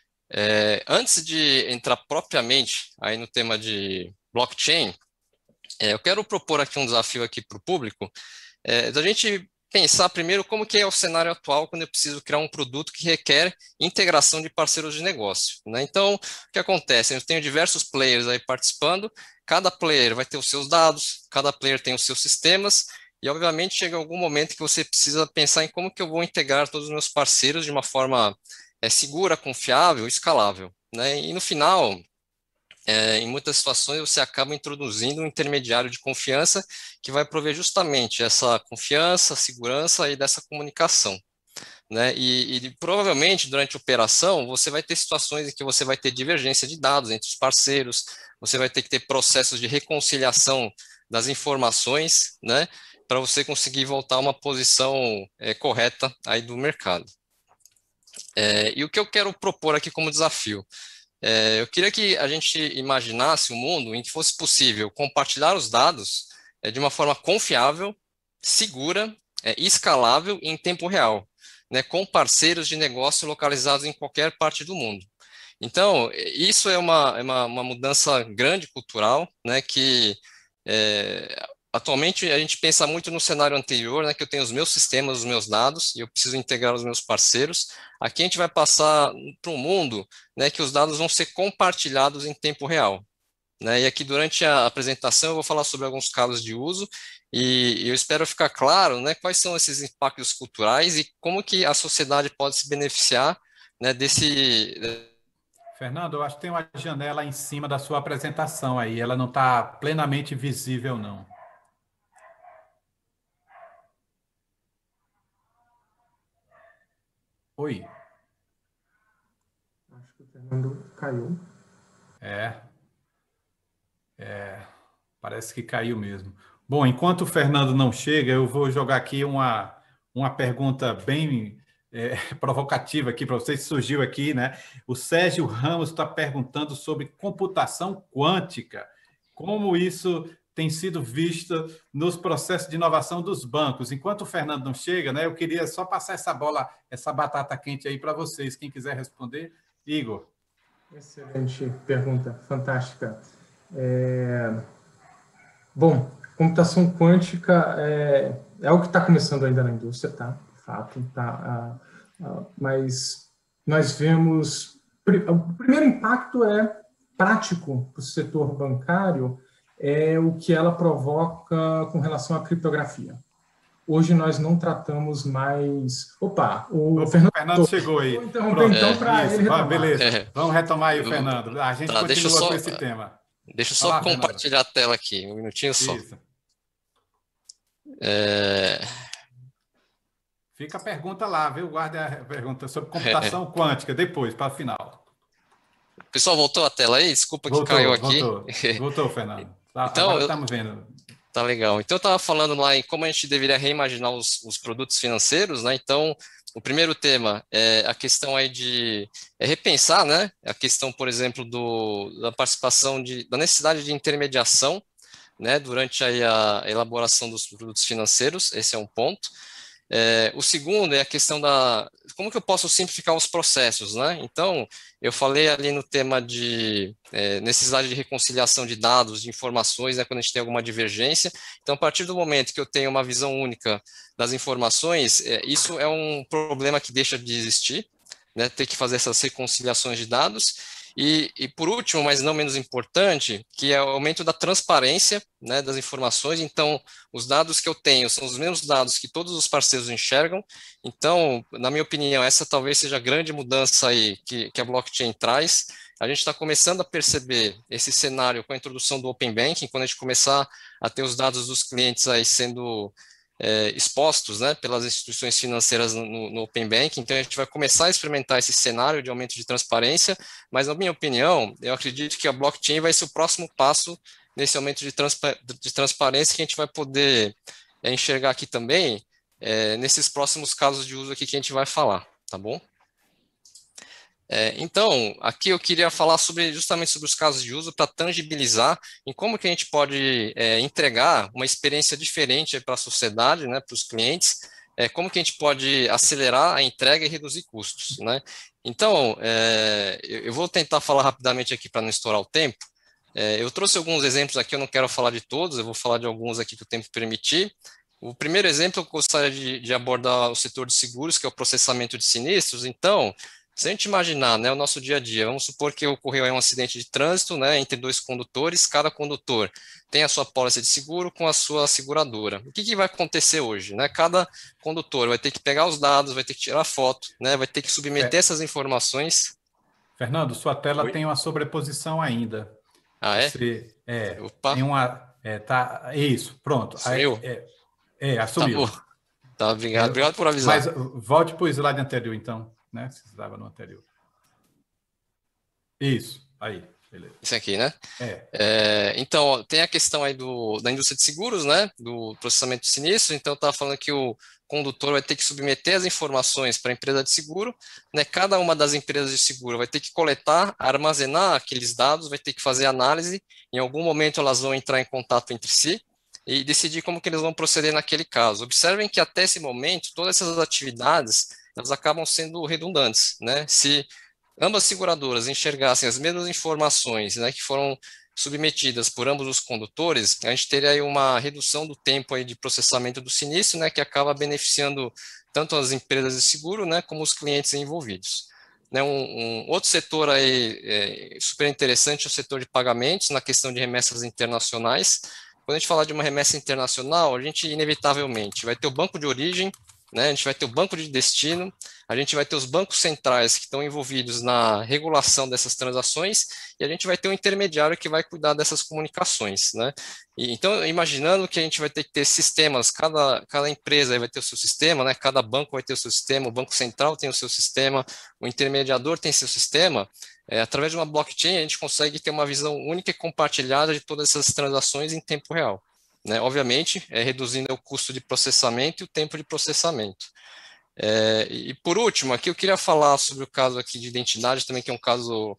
Antes de entrar propriamente aí no tema de blockchain, eu quero propor aqui um desafio aqui para o público, da gente pensar primeiro como que é o cenário atual quando eu preciso criar um produto que requer integração de parceiros de negócio, né? Então, o que acontece? Eu tenho diversos players aí participando, cada player vai ter os seus dados, cada player tem os seus sistemas, e obviamente chega algum momento que você precisa pensar em como que eu vou integrar todos os meus parceiros de uma forma segura, confiável, escalável, né? E no final, em muitas situações, você acaba introduzindo um intermediário de confiança que vai prover justamente essa confiança, segurança e dessa comunicação, né? E provavelmente, durante a operação, você vai ter situações em que você vai ter divergência de dados entre os parceiros, você vai ter que ter processos de reconciliação das informações, né, para você conseguir voltar a uma posição correta aí do mercado. E o que eu quero propor aqui como desafio? Eu queria que a gente imaginasse um mundo em que fosse possível compartilhar os dados de uma forma confiável, segura, escalável e em tempo real, né, com parceiros de negócio localizados em qualquer parte do mundo. Então, isso é uma mudança grande cultural, né, que atualmente a gente pensa muito no cenário anterior, né, que eu tenho os meus sistemas, os meus dados, e eu preciso integrar os meus parceiros. Aqui a gente vai passar para um mundo, né, que os dados vão ser compartilhados em tempo real, né? E aqui durante a apresentação eu vou falar sobre alguns casos de uso e eu espero ficar claro, né, quais são esses impactos culturais e como que a sociedade pode se beneficiar, né, desse... Fernando, eu acho que tem uma janela em cima da sua apresentação aí, ela não está plenamente visível, não. Oi. Acho que o Fernando caiu. Parece que caiu mesmo. Bom, enquanto o Fernando não chega, eu vou jogar aqui uma pergunta bem provocativa aqui para vocês, surgiu aqui, né? O Sérgio Ramos está perguntando sobre computação quântica. como isso tem sido visto nos processos de inovação dos bancos. Enquanto o Fernando não chega, né, eu queria só passar essa bola, essa batata quente aí para vocês. Quem quiser responder, Igor. Excelente pergunta, fantástica. Bom, computação quântica é algo que está começando ainda na indústria, tá? De fato, tá? Mas nós vemos... O primeiro impacto é prático para o setor bancário, é o que ela provoca com relação à criptografia. Hoje nós não tratamos mais... Opa, o Fernando chegou aí. Vou interromper então para ele retomar. Beleza, vamos retomar aí o Fernando. A gente continua com esse tema. Deixa eu só compartilhar a tela aqui, um minutinho só. Isso. Fica a pergunta lá, viu? Guarde a pergunta sobre computação quântica depois, para o final. Pessoal, voltou a tela aí? Desculpa que caiu aqui. Voltou, Fernando. Então, agora estamos vendo. Tá legal. Então, eu estava falando lá em como a gente deveria reimaginar os produtos financeiros, né? Então, o primeiro tema é a questão aí de repensar, né? A questão, por exemplo, da participação da necessidade de intermediação, né? Durante aí a elaboração dos produtos financeiros, esse é um ponto. O segundo é a questão como que eu posso simplificar os processos, né? Então, eu falei ali no tema de necessidade de reconciliação de dados, de informações, né, quando a gente tem alguma divergência. Então, a partir do momento que eu tenho uma visão única das informações, isso é um problema que deixa de existir, né? Ter que fazer essas reconciliações de dados. E por último, mas não menos importante, que é o aumento da transparência, né, das informações. Então, os dados que eu tenho são os mesmos dados que todos os parceiros enxergam. Então, na minha opinião, essa talvez seja a grande mudança aí que a blockchain traz. A gente está começando a perceber esse cenário com a introdução do Open Banking, quando a gente começar a ter os dados dos clientes aí sendo expostos, né, pelas instituições financeiras no Open Banking. Então, a gente vai começar a experimentar esse cenário de aumento de transparência, mas, na minha opinião, eu acredito que a blockchain vai ser o próximo passo nesse aumento de transparência que a gente vai poder enxergar aqui também, nesses próximos casos de uso aqui que a gente vai falar, tá bom? Então, aqui eu queria falar justamente sobre os casos de uso para tangibilizar em como que a gente pode entregar uma experiência diferente para a sociedade, né, para os clientes, como que a gente pode acelerar a entrega e reduzir custos, né? Então, eu vou tentar falar rapidamente aqui para não estourar o tempo. Eu trouxe alguns exemplos aqui, eu não quero falar de todos, eu vou falar de alguns aqui que o tempo permitir. O primeiro exemplo, eu gostaria de abordar o setor de seguros, que é o processamento de sinistros. Então, se a gente imaginar, né, o nosso dia a dia, vamos supor que ocorreu aí um acidente de trânsito, né, entre dois condutores, cada condutor tem a sua pólice de seguro com a sua seguradora. O que vai acontecer hoje? Né? Cada condutor vai ter que pegar os dados, vai ter que tirar foto, né, vai ter que submeter essas informações. Fernando, sua tela tem uma sobreposição ainda. Ah, é? Opa. Tem uma... isso, pronto. Sumiu? Assumiu. Tá, obrigado. Obrigado por avisar. Mas volte para o slide anterior, então. Né? Você estava no anterior. Isso, aí, beleza. Isso aqui, né? Então, tem a questão aí da indústria de seguros, né? Do processamento de sinistros. Então, eu estava falando que o condutor vai ter que submeter as informações para a empresa de seguro, né? Cada uma das empresas de seguro vai ter que coletar, armazenar aqueles dados, vai ter que fazer análise. Em algum momento, elas vão entrar em contato entre si e decidir como que eles vão proceder naquele caso. Observem que até esse momento, todas essas atividades elas acabam sendo redundantes, né? Se ambas seguradoras enxergassem as mesmas informações, né, que foram submetidas por ambos os condutores, a gente teria aí uma redução do tempo aí de processamento do sinistro, né, que acaba beneficiando tanto as empresas de seguro, né, como os clientes envolvidos. Né, um outro setor aí super interessante é o setor de pagamentos, na questão de remessas internacionais. Quando a gente fala de uma remessa internacional, a gente inevitavelmente vai ter o banco de origem, né, a gente vai ter o banco de destino, a gente vai ter os bancos centrais que estão envolvidos na regulação dessas transações e a gente vai ter um intermediário que vai cuidar dessas comunicações, né? Então, imaginando que a gente vai ter que ter sistemas, cada empresa vai ter o seu sistema, né? Cada banco vai ter o seu sistema, o Banco Central tem o seu sistema, o intermediador tem seu sistema. Através de uma blockchain, a gente consegue ter uma visão única e compartilhada de todas essas transações em tempo real. Né, obviamente, reduzindo o custo de processamento e o tempo de processamento. E por último, aqui eu queria falar sobre o caso aqui de identidade, também que é um caso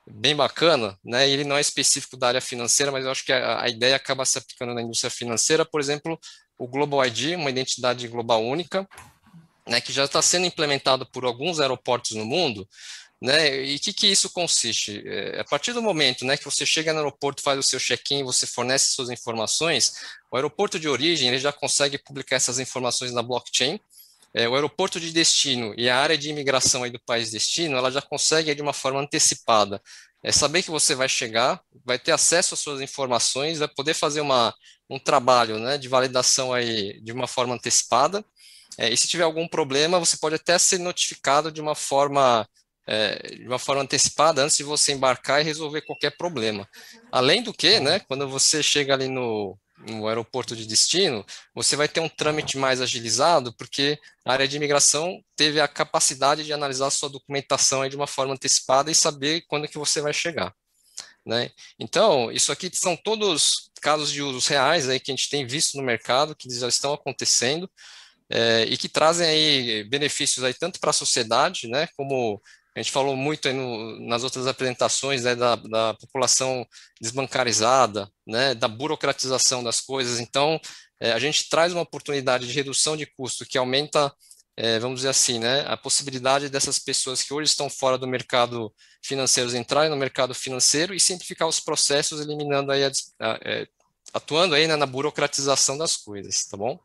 bem bacana, né? Ele não é específico da área financeira, mas eu acho que a ideia acaba se aplicando na indústria financeira. Por exemplo, o Global ID, uma identidade global única, né, que já está sendo implementado por alguns aeroportos no mundo, né? E o que isso consiste? A partir do momento, né, que você chega no aeroporto, faz o seu check-in, você fornece suas informações, o aeroporto de origem ele já consegue publicar essas informações na blockchain. O aeroporto de destino e a área de imigração aí do país de destino, ela já consegue de uma forma antecipada saber que você vai chegar, vai ter acesso às suas informações, vai poder fazer um trabalho, né, de validação aí de uma forma antecipada. E se tiver algum problema, você pode até ser notificado de uma forma antecipada antes de você embarcar e resolver qualquer problema. Além do que, né, quando você chega ali no aeroporto de destino, você vai ter um trâmite mais agilizado, porque a área de imigração teve a capacidade de analisar a sua documentação aí de uma forma antecipada e saber quando que você vai chegar, né? Então, isso aqui são todos casos de usos reais aí que a gente tem visto no mercado, que já estão acontecendo, e que trazem aí benefícios aí tanto para a sociedade, né, como a gente falou muito aí nas outras apresentações, né, da população desbancarizada, né, da burocratização das coisas. Então, a gente traz uma oportunidade de redução de custo que aumenta, vamos dizer assim, né, a possibilidade dessas pessoas que hoje estão fora do mercado financeiro entrarem no mercado financeiro e simplificar os processos, eliminando aí, atuando aí, né, na burocratização das coisas, tá bom?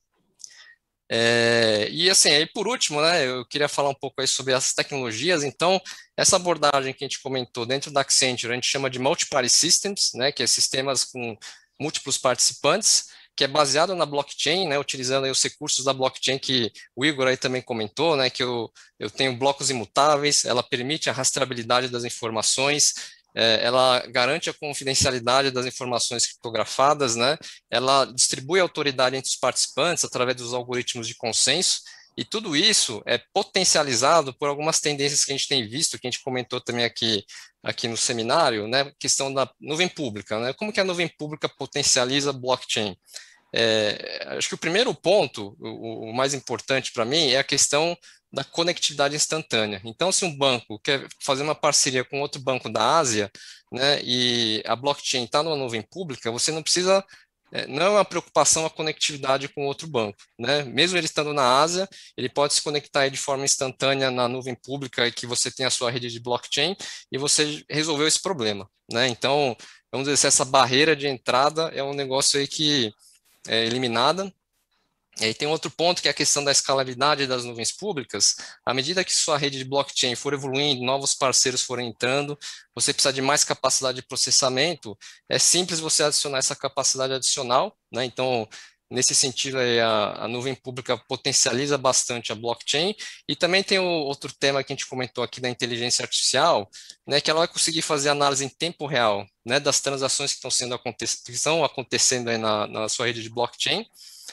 E assim, aí por último, né, eu queria falar um pouco aí sobre as tecnologias. Então, essa abordagem que a gente comentou dentro da Accenture, a gente chama de Multi-Party Systems, né, que é sistemas com múltiplos participantes, que é baseado na blockchain, né, utilizando aí os recursos da blockchain que o Igor aí também comentou, né, que eu tenho blocos imutáveis, ela permite a rastreabilidade das informações, ela garante a confidencialidade das informações criptografadas, né? Ela distribui a autoridade entre os participantes através dos algoritmos de consenso, e tudo isso é potencializado por algumas tendências que a gente tem visto, que a gente comentou também aqui no seminário, né? Questão da nuvem pública, né? Como que a nuvem pública potencializa blockchain? Acho que o primeiro ponto, o mais importante para mim, é a questão da conectividade instantânea. Então, se um banco quer fazer uma parceria com outro banco da Ásia, né, e a blockchain está numa nuvem pública, você não precisa, não é uma preocupação a conectividade com outro banco, né? Mesmo ele estando na Ásia, ele pode se conectar aí de forma instantânea na nuvem pública, que você tem a sua rede de blockchain, e você resolveu esse problema, né? Então, vamos dizer, essa barreira de entrada é um negócio aí que é eliminada. E aí tem outro ponto, que é a questão da escalabilidade das nuvens públicas. À medida que sua rede de blockchain for evoluindo, novos parceiros forem entrando, você precisa de mais capacidade de processamento, é simples você adicionar essa capacidade adicional, né? Então, nesse sentido, aí, a nuvem pública potencializa bastante a blockchain. E também tem o outro tema que a gente comentou aqui da inteligência artificial, né, que ela vai conseguir fazer análise em tempo real, né, das transações que estão acontecendo aí na sua rede de blockchain.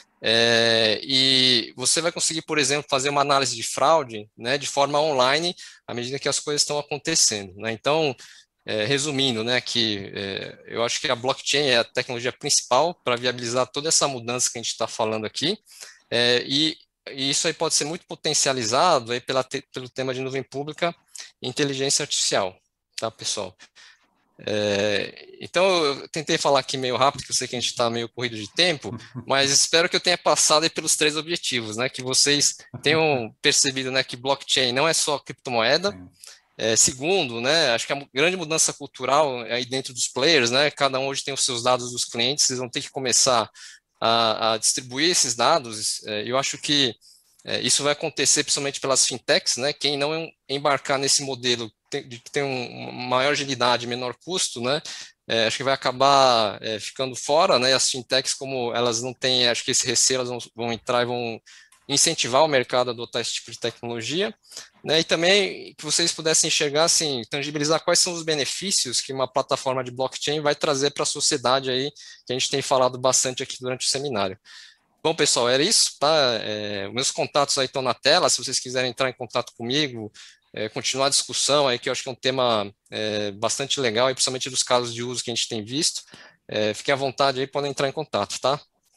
E você vai conseguir, por exemplo, fazer uma análise de fraude, né, de forma online, à medida que as coisas estão acontecendo, né? Então, resumindo, né, que eu acho que a blockchain é a tecnologia principal para viabilizar toda essa mudança que a gente está falando aqui, e isso aí pode ser muito potencializado aí pelo tema de nuvem pública e inteligência artificial, tá, pessoal? Então, eu tentei falar aqui meio rápido, que eu sei que a gente está meio corrido de tempo, mas espero que eu tenha passado aí pelos 3 objetivos, né? Que vocês tenham percebido, né, que blockchain não é só criptomoeda. Segundo, né, acho que a grande mudança cultural aí dentro dos players, né? Cada um hoje tem os seus dados dos clientes, vocês vão ter que começar a distribuir esses dados. Eu acho que isso vai acontecer principalmente pelas fintechs, né? Quem não embarcar nesse modelo de que tem uma maior agilidade, menor custo, né? Acho que vai acabar ficando fora, né? As fintechs, como elas não têm, acho que esse receio, elas vão entrar e vão incentivar o mercado a adotar esse tipo de tecnologia, né? E também que vocês pudessem enxergar, assim, tangibilizar quais são os benefícios que uma plataforma de blockchain vai trazer para a sociedade aí, que a gente tem falado bastante aqui durante o seminário. Bom, pessoal, era isso, tá? Meus contatos aí estão na tela, se vocês quiserem entrar em contato comigo, continuar a discussão aí, que eu acho que é um tema bastante legal, e principalmente dos casos de uso que a gente tem visto. Fiquem à vontade aí, podem entrar em contato, tá?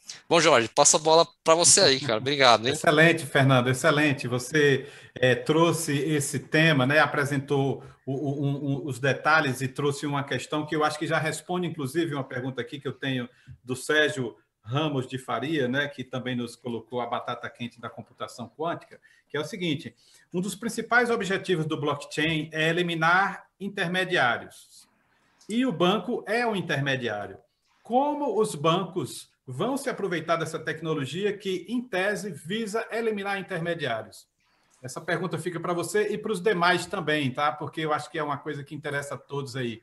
Bom, Jorge, passa a bola para você aí, cara. Obrigado, hein? Excelente, Fernando, excelente. Você trouxe esse tema, né? Apresentou os detalhes e trouxe uma questão que eu acho que já responde, inclusive, uma pergunta aqui que eu tenho do Sérgio Ramos de Faria, né? Que também nos colocou a batata quente da computação quântica, que é o seguinte: um dos principais objetivos do blockchain é eliminar intermediários. E o banco é o intermediário. Como os bancos vão se aproveitar dessa tecnologia que, em tese, visa eliminar intermediários? Essa pergunta fica para você e para os demais também, tá? Porque eu acho que é uma coisa que interessa a todos aí.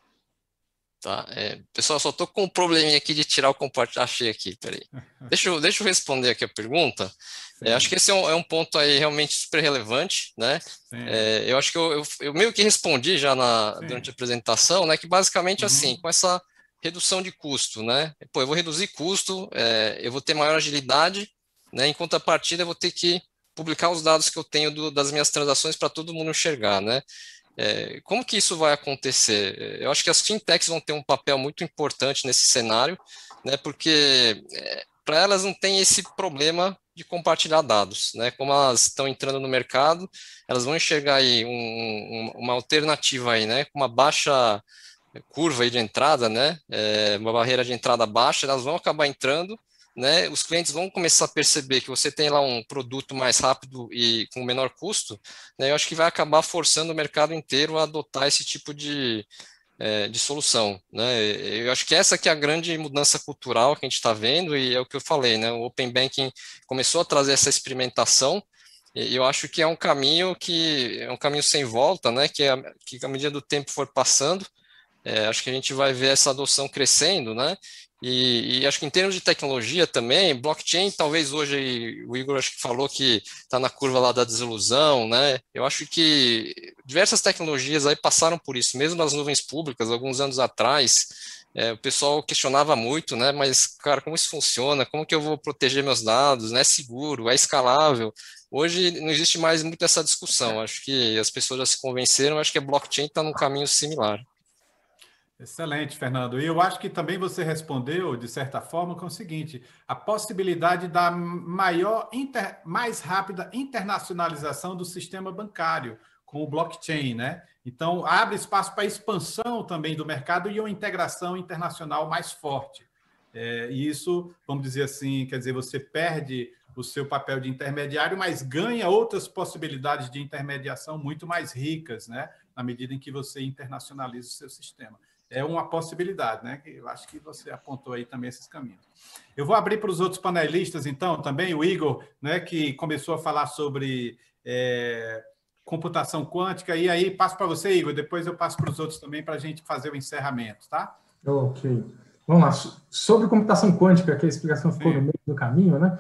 Tá, pessoal, só estou com um probleminha aqui de tirar o compartilhamento. Achei aqui, peraí. Deixa eu responder aqui a pergunta. Acho que esse é um ponto aí realmente super relevante, né? Eu acho que eu meio que respondi já durante a apresentação, né? Que basicamente assim, com essa redução de custo, né? Pô, eu vou reduzir custo, eu vou ter maior agilidade, né? Em contrapartida, eu vou ter que publicar os dados que eu tenho das minhas transações para todo mundo enxergar, né? Como que isso vai acontecer? Eu acho que as fintechs vão ter um papel muito importante nesse cenário, né? Porque para elas não tem esse problema de compartilhar dados, né? Como elas estão entrando no mercado, elas vão enxergar aí uma alternativa aí, né? Com uma baixa curva aí de entrada, né? Uma barreira de entrada baixa, elas vão acabar entrando, né? Os clientes vão começar a perceber que você tem lá um produto mais rápido e com menor custo, né? Eu acho que vai acabar forçando o mercado inteiro a adotar esse tipo de solução, né? Eu acho que essa que é a grande mudança cultural que a gente está vendo, e é o que eu falei, né? O Open Banking começou a trazer essa experimentação, e eu acho que é um caminho sem volta, né? Que à medida do tempo for passando, acho que a gente vai ver essa adoção crescendo, né? E acho que em termos de tecnologia também, blockchain, talvez hoje o Igor acho que falou que está na curva lá da desilusão, né? Eu acho que diversas tecnologias aí passaram por isso, mesmo nas nuvens públicas, alguns anos atrás, o pessoal questionava muito, né? Mas, cara, como isso funciona? Como que eu vou proteger meus dados? É seguro? É escalável? Hoje não existe mais muito essa discussão. Acho que as pessoas já se convenceram, acho que a blockchain está num caminho similar. Excelente, Fernando. E eu acho que também você respondeu, de certa forma, com o seguinte: a possibilidade da mais rápida internacionalização do sistema bancário com o blockchain, né? Então, abre espaço para a expansão também do mercado e uma integração internacional mais forte. E isso, vamos dizer assim, quer dizer, você perde o seu papel de intermediário, mas ganha outras possibilidades de intermediação muito mais ricas, né? Na medida em que você internacionaliza o seu sistema. É uma possibilidade, né? Eu acho que você apontou aí também esses caminhos. Eu vou abrir para os outros panelistas, então, também, o Igor, né, que começou a falar sobre computação quântica, e aí passo para você, Igor, depois eu passo para os outros também para a gente fazer o encerramento, tá? Ok. Vamos lá. Sobre computação quântica, que a explicação ficou no meio do caminho, né?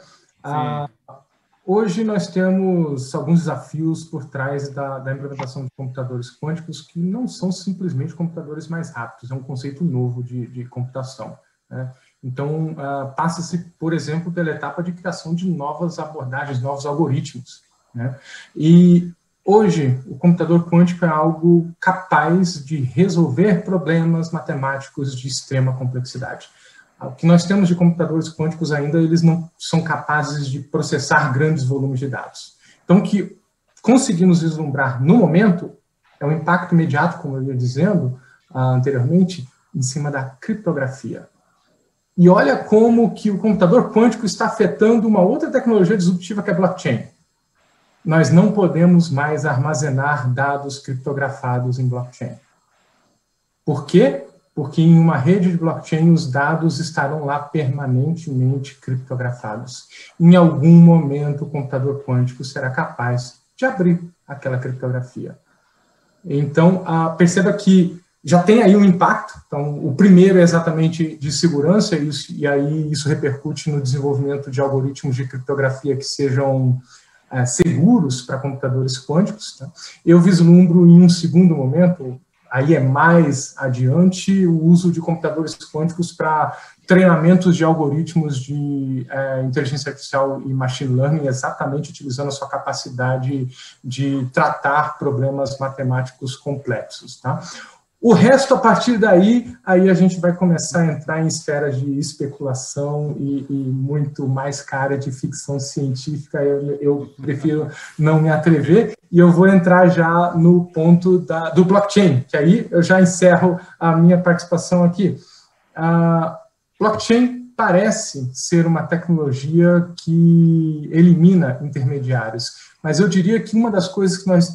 Hoje nós temos alguns desafios por trás da implementação de computadores quânticos que não são simplesmente computadores mais rápidos, é um conceito novo de computação, né? Então, passa-se, por exemplo, pela etapa de criação de novas abordagens, novos algoritmos, né? E hoje, o computador quântico é algo capaz de resolver problemas matemáticos de extrema complexidade. O que nós temos de computadores quânticos ainda, eles não são capazes de processar grandes volumes de dados. Então, o que conseguimos vislumbrar no momento é um impacto imediato, como eu ia dizendo anteriormente, em cima da criptografia. E olha como que o computador quântico está afetando uma outra tecnologia disruptiva que é a blockchain. Nós não podemos mais armazenar dados criptografados em blockchain. Por quê? Porque em uma rede de blockchain os dados estarão lá permanentemente criptografados. Em algum momento o computador quântico será capaz de abrir aquela criptografia. Então, perceba que já tem aí um impacto. Então, o primeiro é exatamente de segurança, e aí isso repercute no desenvolvimento de algoritmos de criptografia que sejam seguros para computadores quânticos, tá? Eu vislumbro em um segundo momento, aí é mais adiante, o uso de computadores quânticos para treinamentos de algoritmos de inteligência artificial e machine learning, exatamente utilizando a sua capacidade de tratar problemas matemáticos complexos, tá? O resto, a partir daí, aí a gente vai começar a entrar em esferas de especulação e muito mais cara de ficção científica. Eu prefiro não me atrever, e eu vou entrar já no ponto do blockchain, que aí eu já encerro a minha participação aqui. A blockchain parece ser uma tecnologia que elimina intermediários, mas eu diria que uma das coisas que nós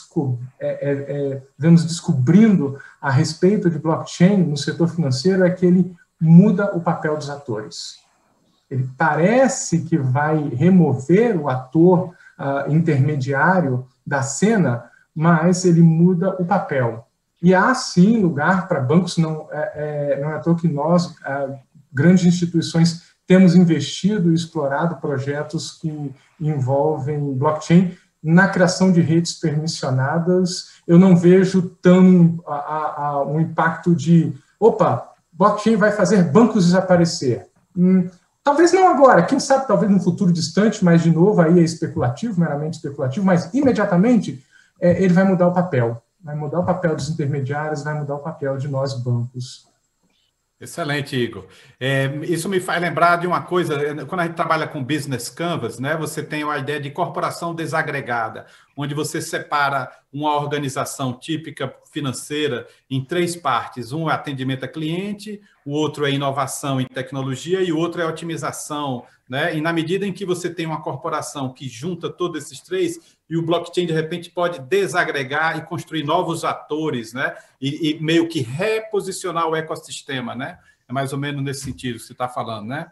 vemos descobrindo a respeito de blockchain no setor financeiro é que ele muda o papel dos atores. Ele parece que vai remover o ator intermediário da cena, mas ele muda o papel. E há, sim, lugar para bancos, não é à toa que nós, grandes instituições, temos investido e explorado projetos que envolvem blockchain na criação de redes permissionadas. Eu não vejo tão um impacto de, blockchain vai fazer bancos desaparecer. Talvez não agora, quem sabe, talvez no futuro distante, mas, de novo, aí é especulativo, meramente especulativo, mas, imediatamente, ele vai mudar o papel. Vai mudar o papel dos intermediários, vai mudar o papel de nós, bancos. Excelente, Igor. Isso me faz lembrar de uma coisa, quando a gente trabalha com Business Canvas, né, você tem a ideia de corporação desagregada, onde você separa uma organização típica financeira em 3 partes. Um é atendimento a cliente, o outro é inovação e tecnologia e o outro é otimização, né? E na medida em que você tem uma corporação que junta todos esses 3, e o blockchain, de repente, pode desagregar e construir novos atores, né? E meio que reposicionar o ecossistema, né? É mais ou menos nesse sentido que você está falando, né?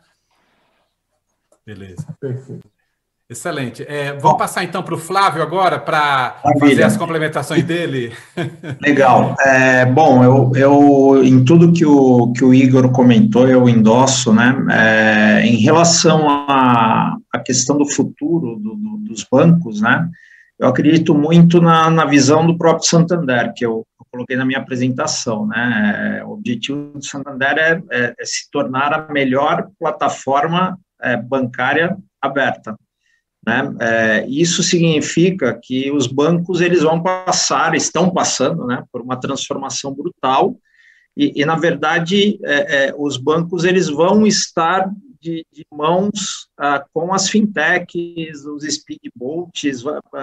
Beleza. Perfeito. Excelente. Vamos passar, então, para o Flávio agora, para fazer as complementações dele. Legal. Bom, eu em tudo que o Igor comentou, eu endosso, né? Em relação à questão do futuro dos bancos, né? Eu acredito muito na visão do próprio Santander, que eu coloquei na minha apresentação, né? O objetivo do Santander é se tornar a melhor plataforma bancária aberta, né? Isso significa que os bancos eles estão passando, né, por uma transformação brutal e na verdade os bancos eles vão estar de mãos com as fintechs, os speedboats,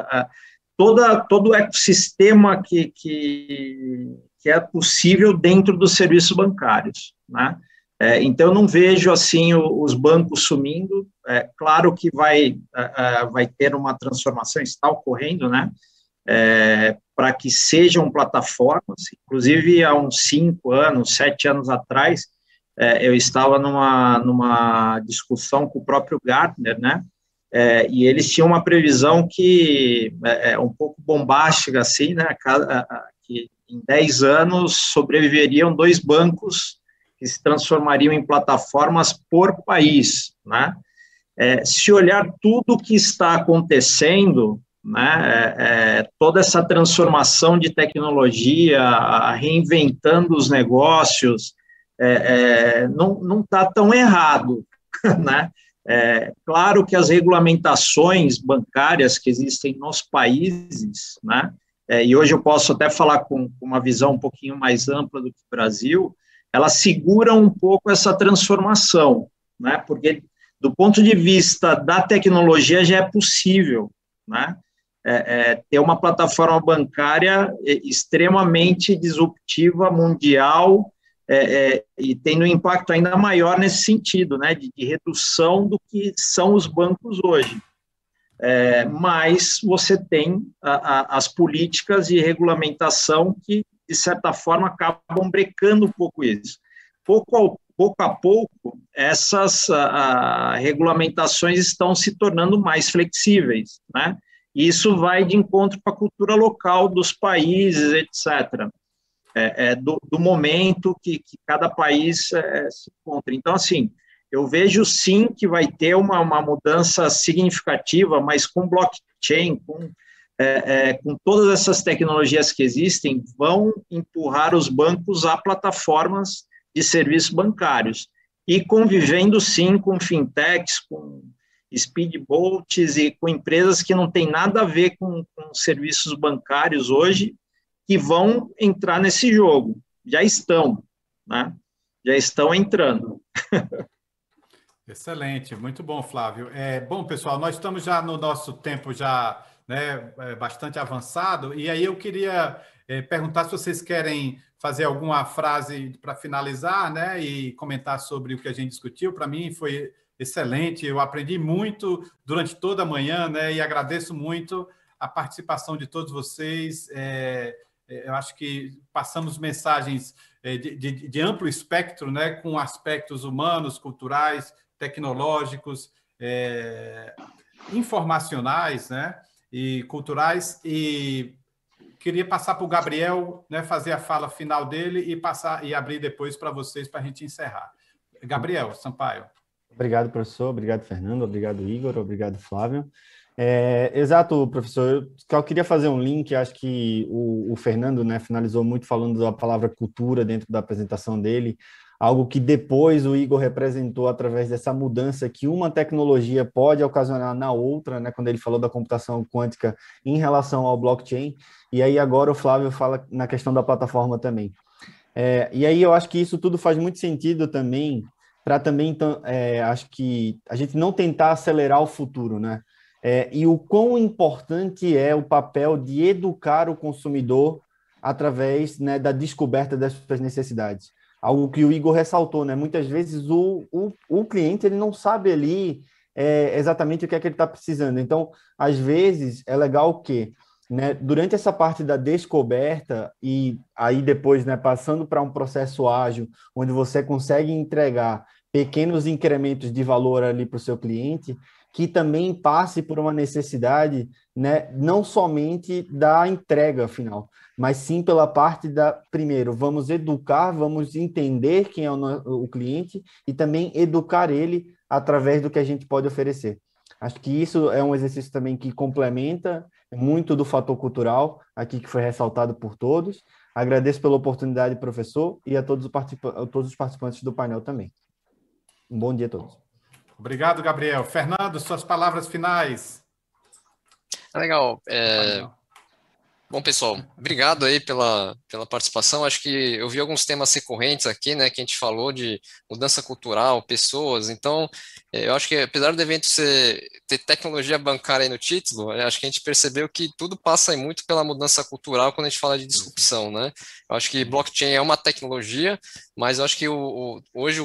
todo o ecossistema que é possível dentro dos serviços bancários, né? Então, eu não vejo, assim, os bancos sumindo. Claro que vai ter uma transformação, está ocorrendo, né? Para que sejam plataformas. Inclusive, há uns 5 anos, 7 anos atrás, eu estava numa discussão com o próprio Gartner, né? E eles tinham uma previsão que é um pouco bombástica, assim, né? Que em 10 anos sobreviveriam 2 bancos que se transformariam em plataformas por país, né? Se olhar tudo o que está acontecendo, né, toda essa transformação de tecnologia, reinventando os negócios, não está tão errado, né? Claro que as regulamentações bancárias que existem nos países, né, e hoje eu posso até falar com uma visão um pouquinho mais ampla do que o Brasil, ela segura um pouco essa transformação, né? Porque do ponto de vista da tecnologia já é possível, né? Ter uma plataforma bancária extremamente disruptiva, mundial, e tendo um impacto ainda maior nesse sentido, né? De redução do que são os bancos hoje. Mas você tem as políticas de regulamentação que, de certa forma, acabam brecando um pouco isso. Pouco a pouco, essas regulamentações estão se tornando mais flexíveis, né? E isso vai de encontro com a cultura local dos países, etc., do momento que cada país se encontra. Então, assim, eu vejo sim que vai ter uma mudança significativa, mas com blockchain, com todas essas tecnologias que existem, vão empurrar os bancos a plataformas de serviços bancários, e convivendo, sim, com fintechs, com speedboats e com empresas que não têm nada a ver com serviços bancários hoje, que vão entrar nesse jogo. Já estão, né? Já estão entrando. Excelente, muito bom, Flávio. Bom, pessoal, nós estamos já no nosso tempo já, né, bastante avançado, e aí eu queria perguntar se vocês querem fazer alguma frase para finalizar, né, e comentar sobre o que a gente discutiu. Para mim foi excelente, eu aprendi muito durante toda a manhã, né, e agradeço muito a participação de todos vocês. Eu acho que passamos mensagens de amplo espectro, né, com aspectos humanos, culturais, tecnológicos, informacionais, né, e culturais, e queria passar para o Gabriel, né, fazer a fala final dele e abrir depois para vocês para a gente encerrar. Gabriel Sampaio. Obrigado, professor. Obrigado, Fernando. Obrigado, Igor. Obrigado, Flávio. Exato, professor. Eu queria fazer um link. Acho que o Fernando, né, finalizou muito falando da palavra cultura dentro da apresentação dele, algo que depois o Igor representou através dessa mudança que uma tecnologia pode ocasionar na outra, né, quando ele falou da computação quântica em relação ao blockchain, e aí agora o Flávio fala na questão da plataforma também. E aí eu acho que isso tudo faz muito sentido também, para também, então, acho que a gente não tentar acelerar o futuro, né? E o quão importante é o papel de educar o consumidor através, né, da descoberta das suas necessidades. Algo que o Igor ressaltou, né? Muitas vezes o cliente ele não sabe ali exatamente o que é que ele está precisando. Então, às vezes, é legal que, né, durante essa parte da descoberta e aí depois, né, passando para um processo ágil, onde você consegue entregar pequenos incrementos de valor ali para o seu cliente, que também passe por uma necessidade, né, não somente da entrega final, mas sim pela parte primeiro, vamos educar, vamos entender quem é o cliente e também educar ele através do que a gente pode oferecer. Acho que isso é um exercício também que complementa muito do fator cultural, aqui que foi ressaltado por todos. Agradeço pela oportunidade, professor, e a todos os participantes do painel também. Um bom dia a todos. Obrigado, Gabriel. Fernando, suas palavras finais. Legal. Bom, pessoal, obrigado aí pela participação. Acho que eu vi alguns temas recorrentes aqui, né, que a gente falou de mudança cultural, pessoas. Então, eu acho que apesar do evento ter tecnologia bancária aí no título, acho que a gente percebeu que tudo passa aí muito pela mudança cultural quando a gente fala de disrupção, né? Eu acho que blockchain é uma tecnologia, mas eu acho que hoje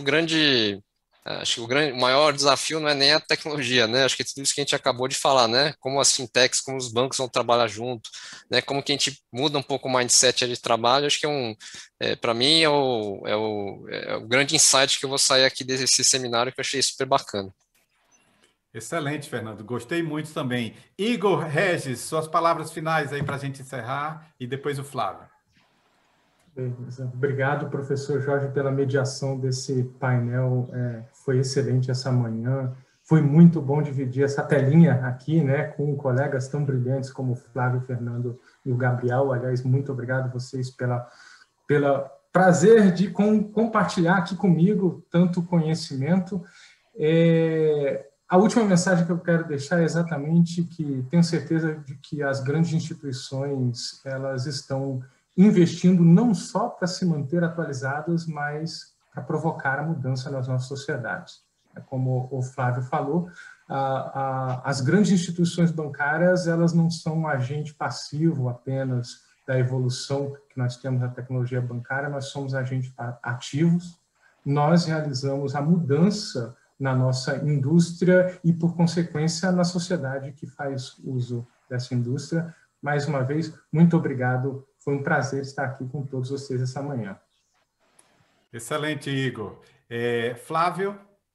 o maior desafio não é nem a tecnologia, né? Acho que é tudo isso que a gente acabou de falar, né? Como as fintechs, como os bancos vão trabalhar junto, né? Como que a gente muda um pouco o mindset de trabalho. Acho que para mim, é o grande insight que eu vou sair aqui desse seminário, que eu achei super bacana. Excelente, Fernando. Gostei muito também. Igor Regis, suas palavras finais aí para a gente encerrar e depois o Flávio. Obrigado, professor Jorge, pela mediação desse painel. Foi excelente essa manhã. Foi muito bom dividir essa telinha aqui, né, com colegas tão brilhantes como o Flávio, o Fernando e o Gabriel. Aliás, muito obrigado a vocês pela prazer de compartilhar aqui comigo tanto conhecimento. A última mensagem que eu quero deixar é exatamente que tenho certeza de que as grandes instituições elas estão investindo não só para se manter atualizadas, mas para provocar a mudança nas nossas sociedades. Como o Flávio falou, as grandes instituições bancárias elas não são um agente passivo apenas da evolução que nós temos na tecnologia bancária, nós somos agentes ativos, nós realizamos a mudança na nossa indústria e, por consequência, na sociedade que faz uso dessa indústria. Mais uma vez, muito obrigado. Foi um prazer estar aqui com todos vocês essa manhã. Excelente, Igor. Flávio?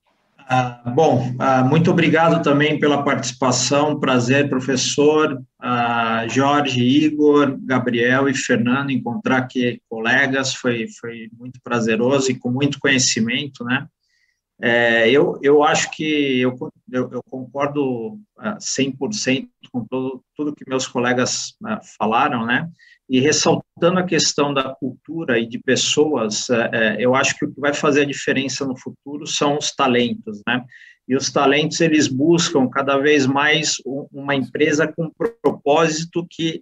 Muito obrigado também pela participação. Prazer, professor Jorge, Igor, Gabriel e Fernando, encontrar aqui colegas. Foi muito prazeroso e com muito conhecimento, né? Eu acho que eu concordo 100% com tudo que meus colegas falaram, né? E ressaltando a questão da cultura e de pessoas, eu acho que o que vai fazer a diferença no futuro são os talentos, né? E os talentos, eles buscam cada vez mais uma empresa com propósito que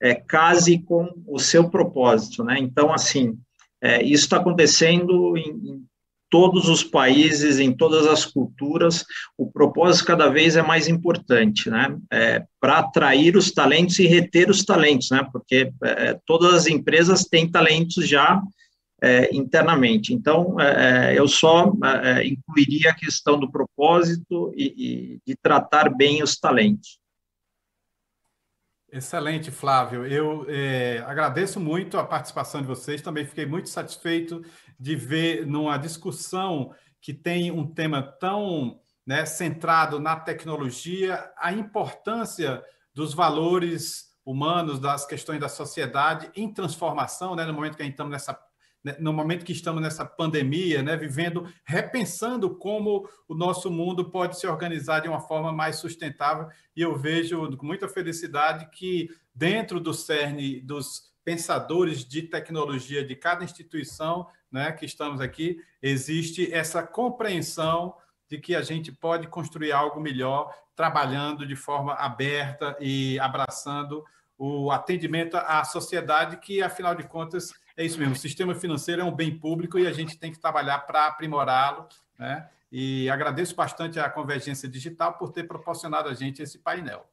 case com o seu propósito, né? Então, assim, isso está acontecendo em todos os países, em todas as culturas, o propósito cada vez é mais importante, né? Para atrair os talentos e reter os talentos, né? Porque todas as empresas têm talentos já internamente. Então, eu só incluiria a questão do propósito e de tratar bem os talentos. Excelente, Flávio. Eu agradeço muito a participação de vocês. Também fiquei muito satisfeito de ver numa discussão que tem um tema tão, né, centrado na tecnologia, a importância dos valores humanos, das questões da sociedade em transformação, né, no momento que a gente estamos nessa pandemia, né, repensando como o nosso mundo pode se organizar de uma forma mais sustentável. E eu vejo com muita felicidade que dentro do cerne dos pensadores de tecnologia de cada instituição, né, que estamos aqui, existe essa compreensão de que a gente pode construir algo melhor trabalhando de forma aberta e abraçando o atendimento à sociedade, que, afinal de contas, é isso mesmo. O sistema financeiro é um bem público e a gente tem que trabalhar para aprimorá-lo, né? E agradeço bastante a Convergência Digital por ter proporcionado a gente esse painel.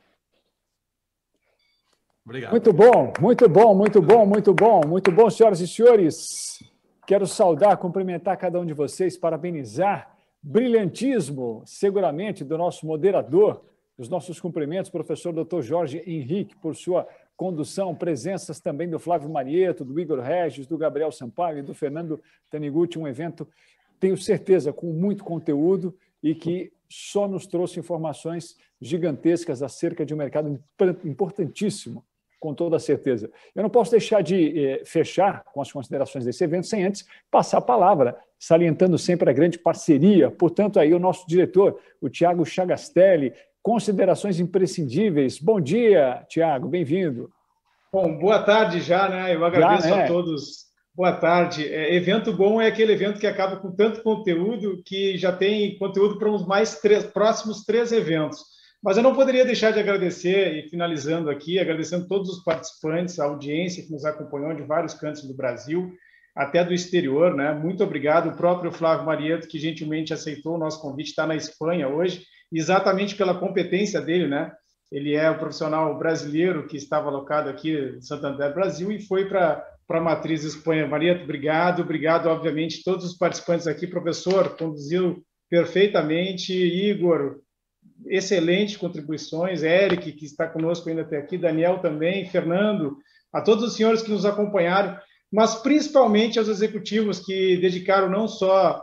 Obrigado. Muito bom, muito bom, muito bom, muito bom, muito bom, senhoras e senhores. Quero saudar, cumprimentar cada um de vocês, parabenizar. Brilhantismo, seguramente, do nosso moderador. Os nossos cumprimentos, professor Dr. Jorge Henrique, por sua condução, presenças também do Flávio Marieto, do Igor Regis, do Gabriel Sampaio e do Fernando Taniguchi, um evento, tenho certeza, com muito conteúdo e que só nos trouxe informações gigantescas acerca de um mercado importantíssimo, com toda certeza. Eu não posso deixar de fechar com as considerações desse evento sem antes passar a palavra, salientando sempre a grande parceria. Portanto, aí o nosso diretor, o Tiago Chagastelli, considerações imprescindíveis. Bom dia, Tiago, bem-vindo. Bom, boa tarde já, né? Eu agradeço a todos. Boa tarde. Evento bom é aquele evento que acaba com tanto conteúdo que já tem conteúdo para os próximos 3 eventos. Mas eu não poderia deixar de agradecer, e finalizando aqui, agradecendo todos os participantes, a audiência que nos acompanhou de vários cantos do Brasil, até do exterior, né? Muito obrigado. O próprio Flávio Marieto, que gentilmente aceitou o nosso convite, está na Espanha hoje, exatamente pela competência dele, né? Ele é o profissional brasileiro que estava alocado aqui em Santander, Brasil, e foi para a Matriz Espanha. Marieto, obrigado, obviamente, todos os participantes aqui. Professor, conduziu perfeitamente. Igor, excelentes contribuições. Eric, que está conosco ainda até aqui. Daniel também. Fernando, a todos os senhores que nos acompanharam, mas principalmente aos executivos que dedicaram não só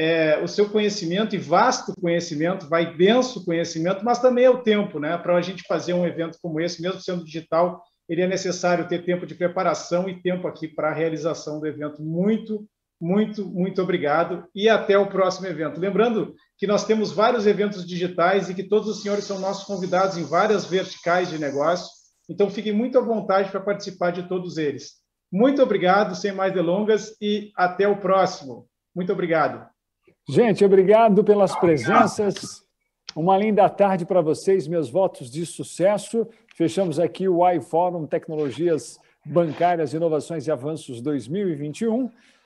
o seu conhecimento, e vasto conhecimento, vai denso conhecimento, mas também é o tempo, né? Para a gente fazer um evento como esse, mesmo sendo digital, ele é necessário ter tempo de preparação e tempo aqui para a realização do evento. Muito, muito, muito obrigado e até o próximo evento. Lembrando que nós temos vários eventos digitais e que todos os senhores são nossos convidados em várias verticais de negócio, então fiquem muito à vontade para participar de todos eles. Muito obrigado, sem mais delongas, e até o próximo. Muito obrigado. Gente, obrigado pelas presenças. Uma linda tarde para vocês, meus votos de sucesso. Fechamos aqui o iFórum Tecnologias Bancárias, Inovações e Avanços 2021.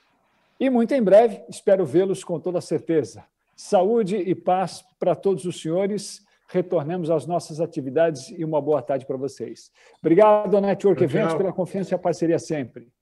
E muito em breve, espero vê-los com toda certeza. Saúde e paz para todos os senhores. Retornemos às nossas atividades e uma boa tarde para vocês. Obrigado, Network Eventos, pela confiança e a parceria sempre.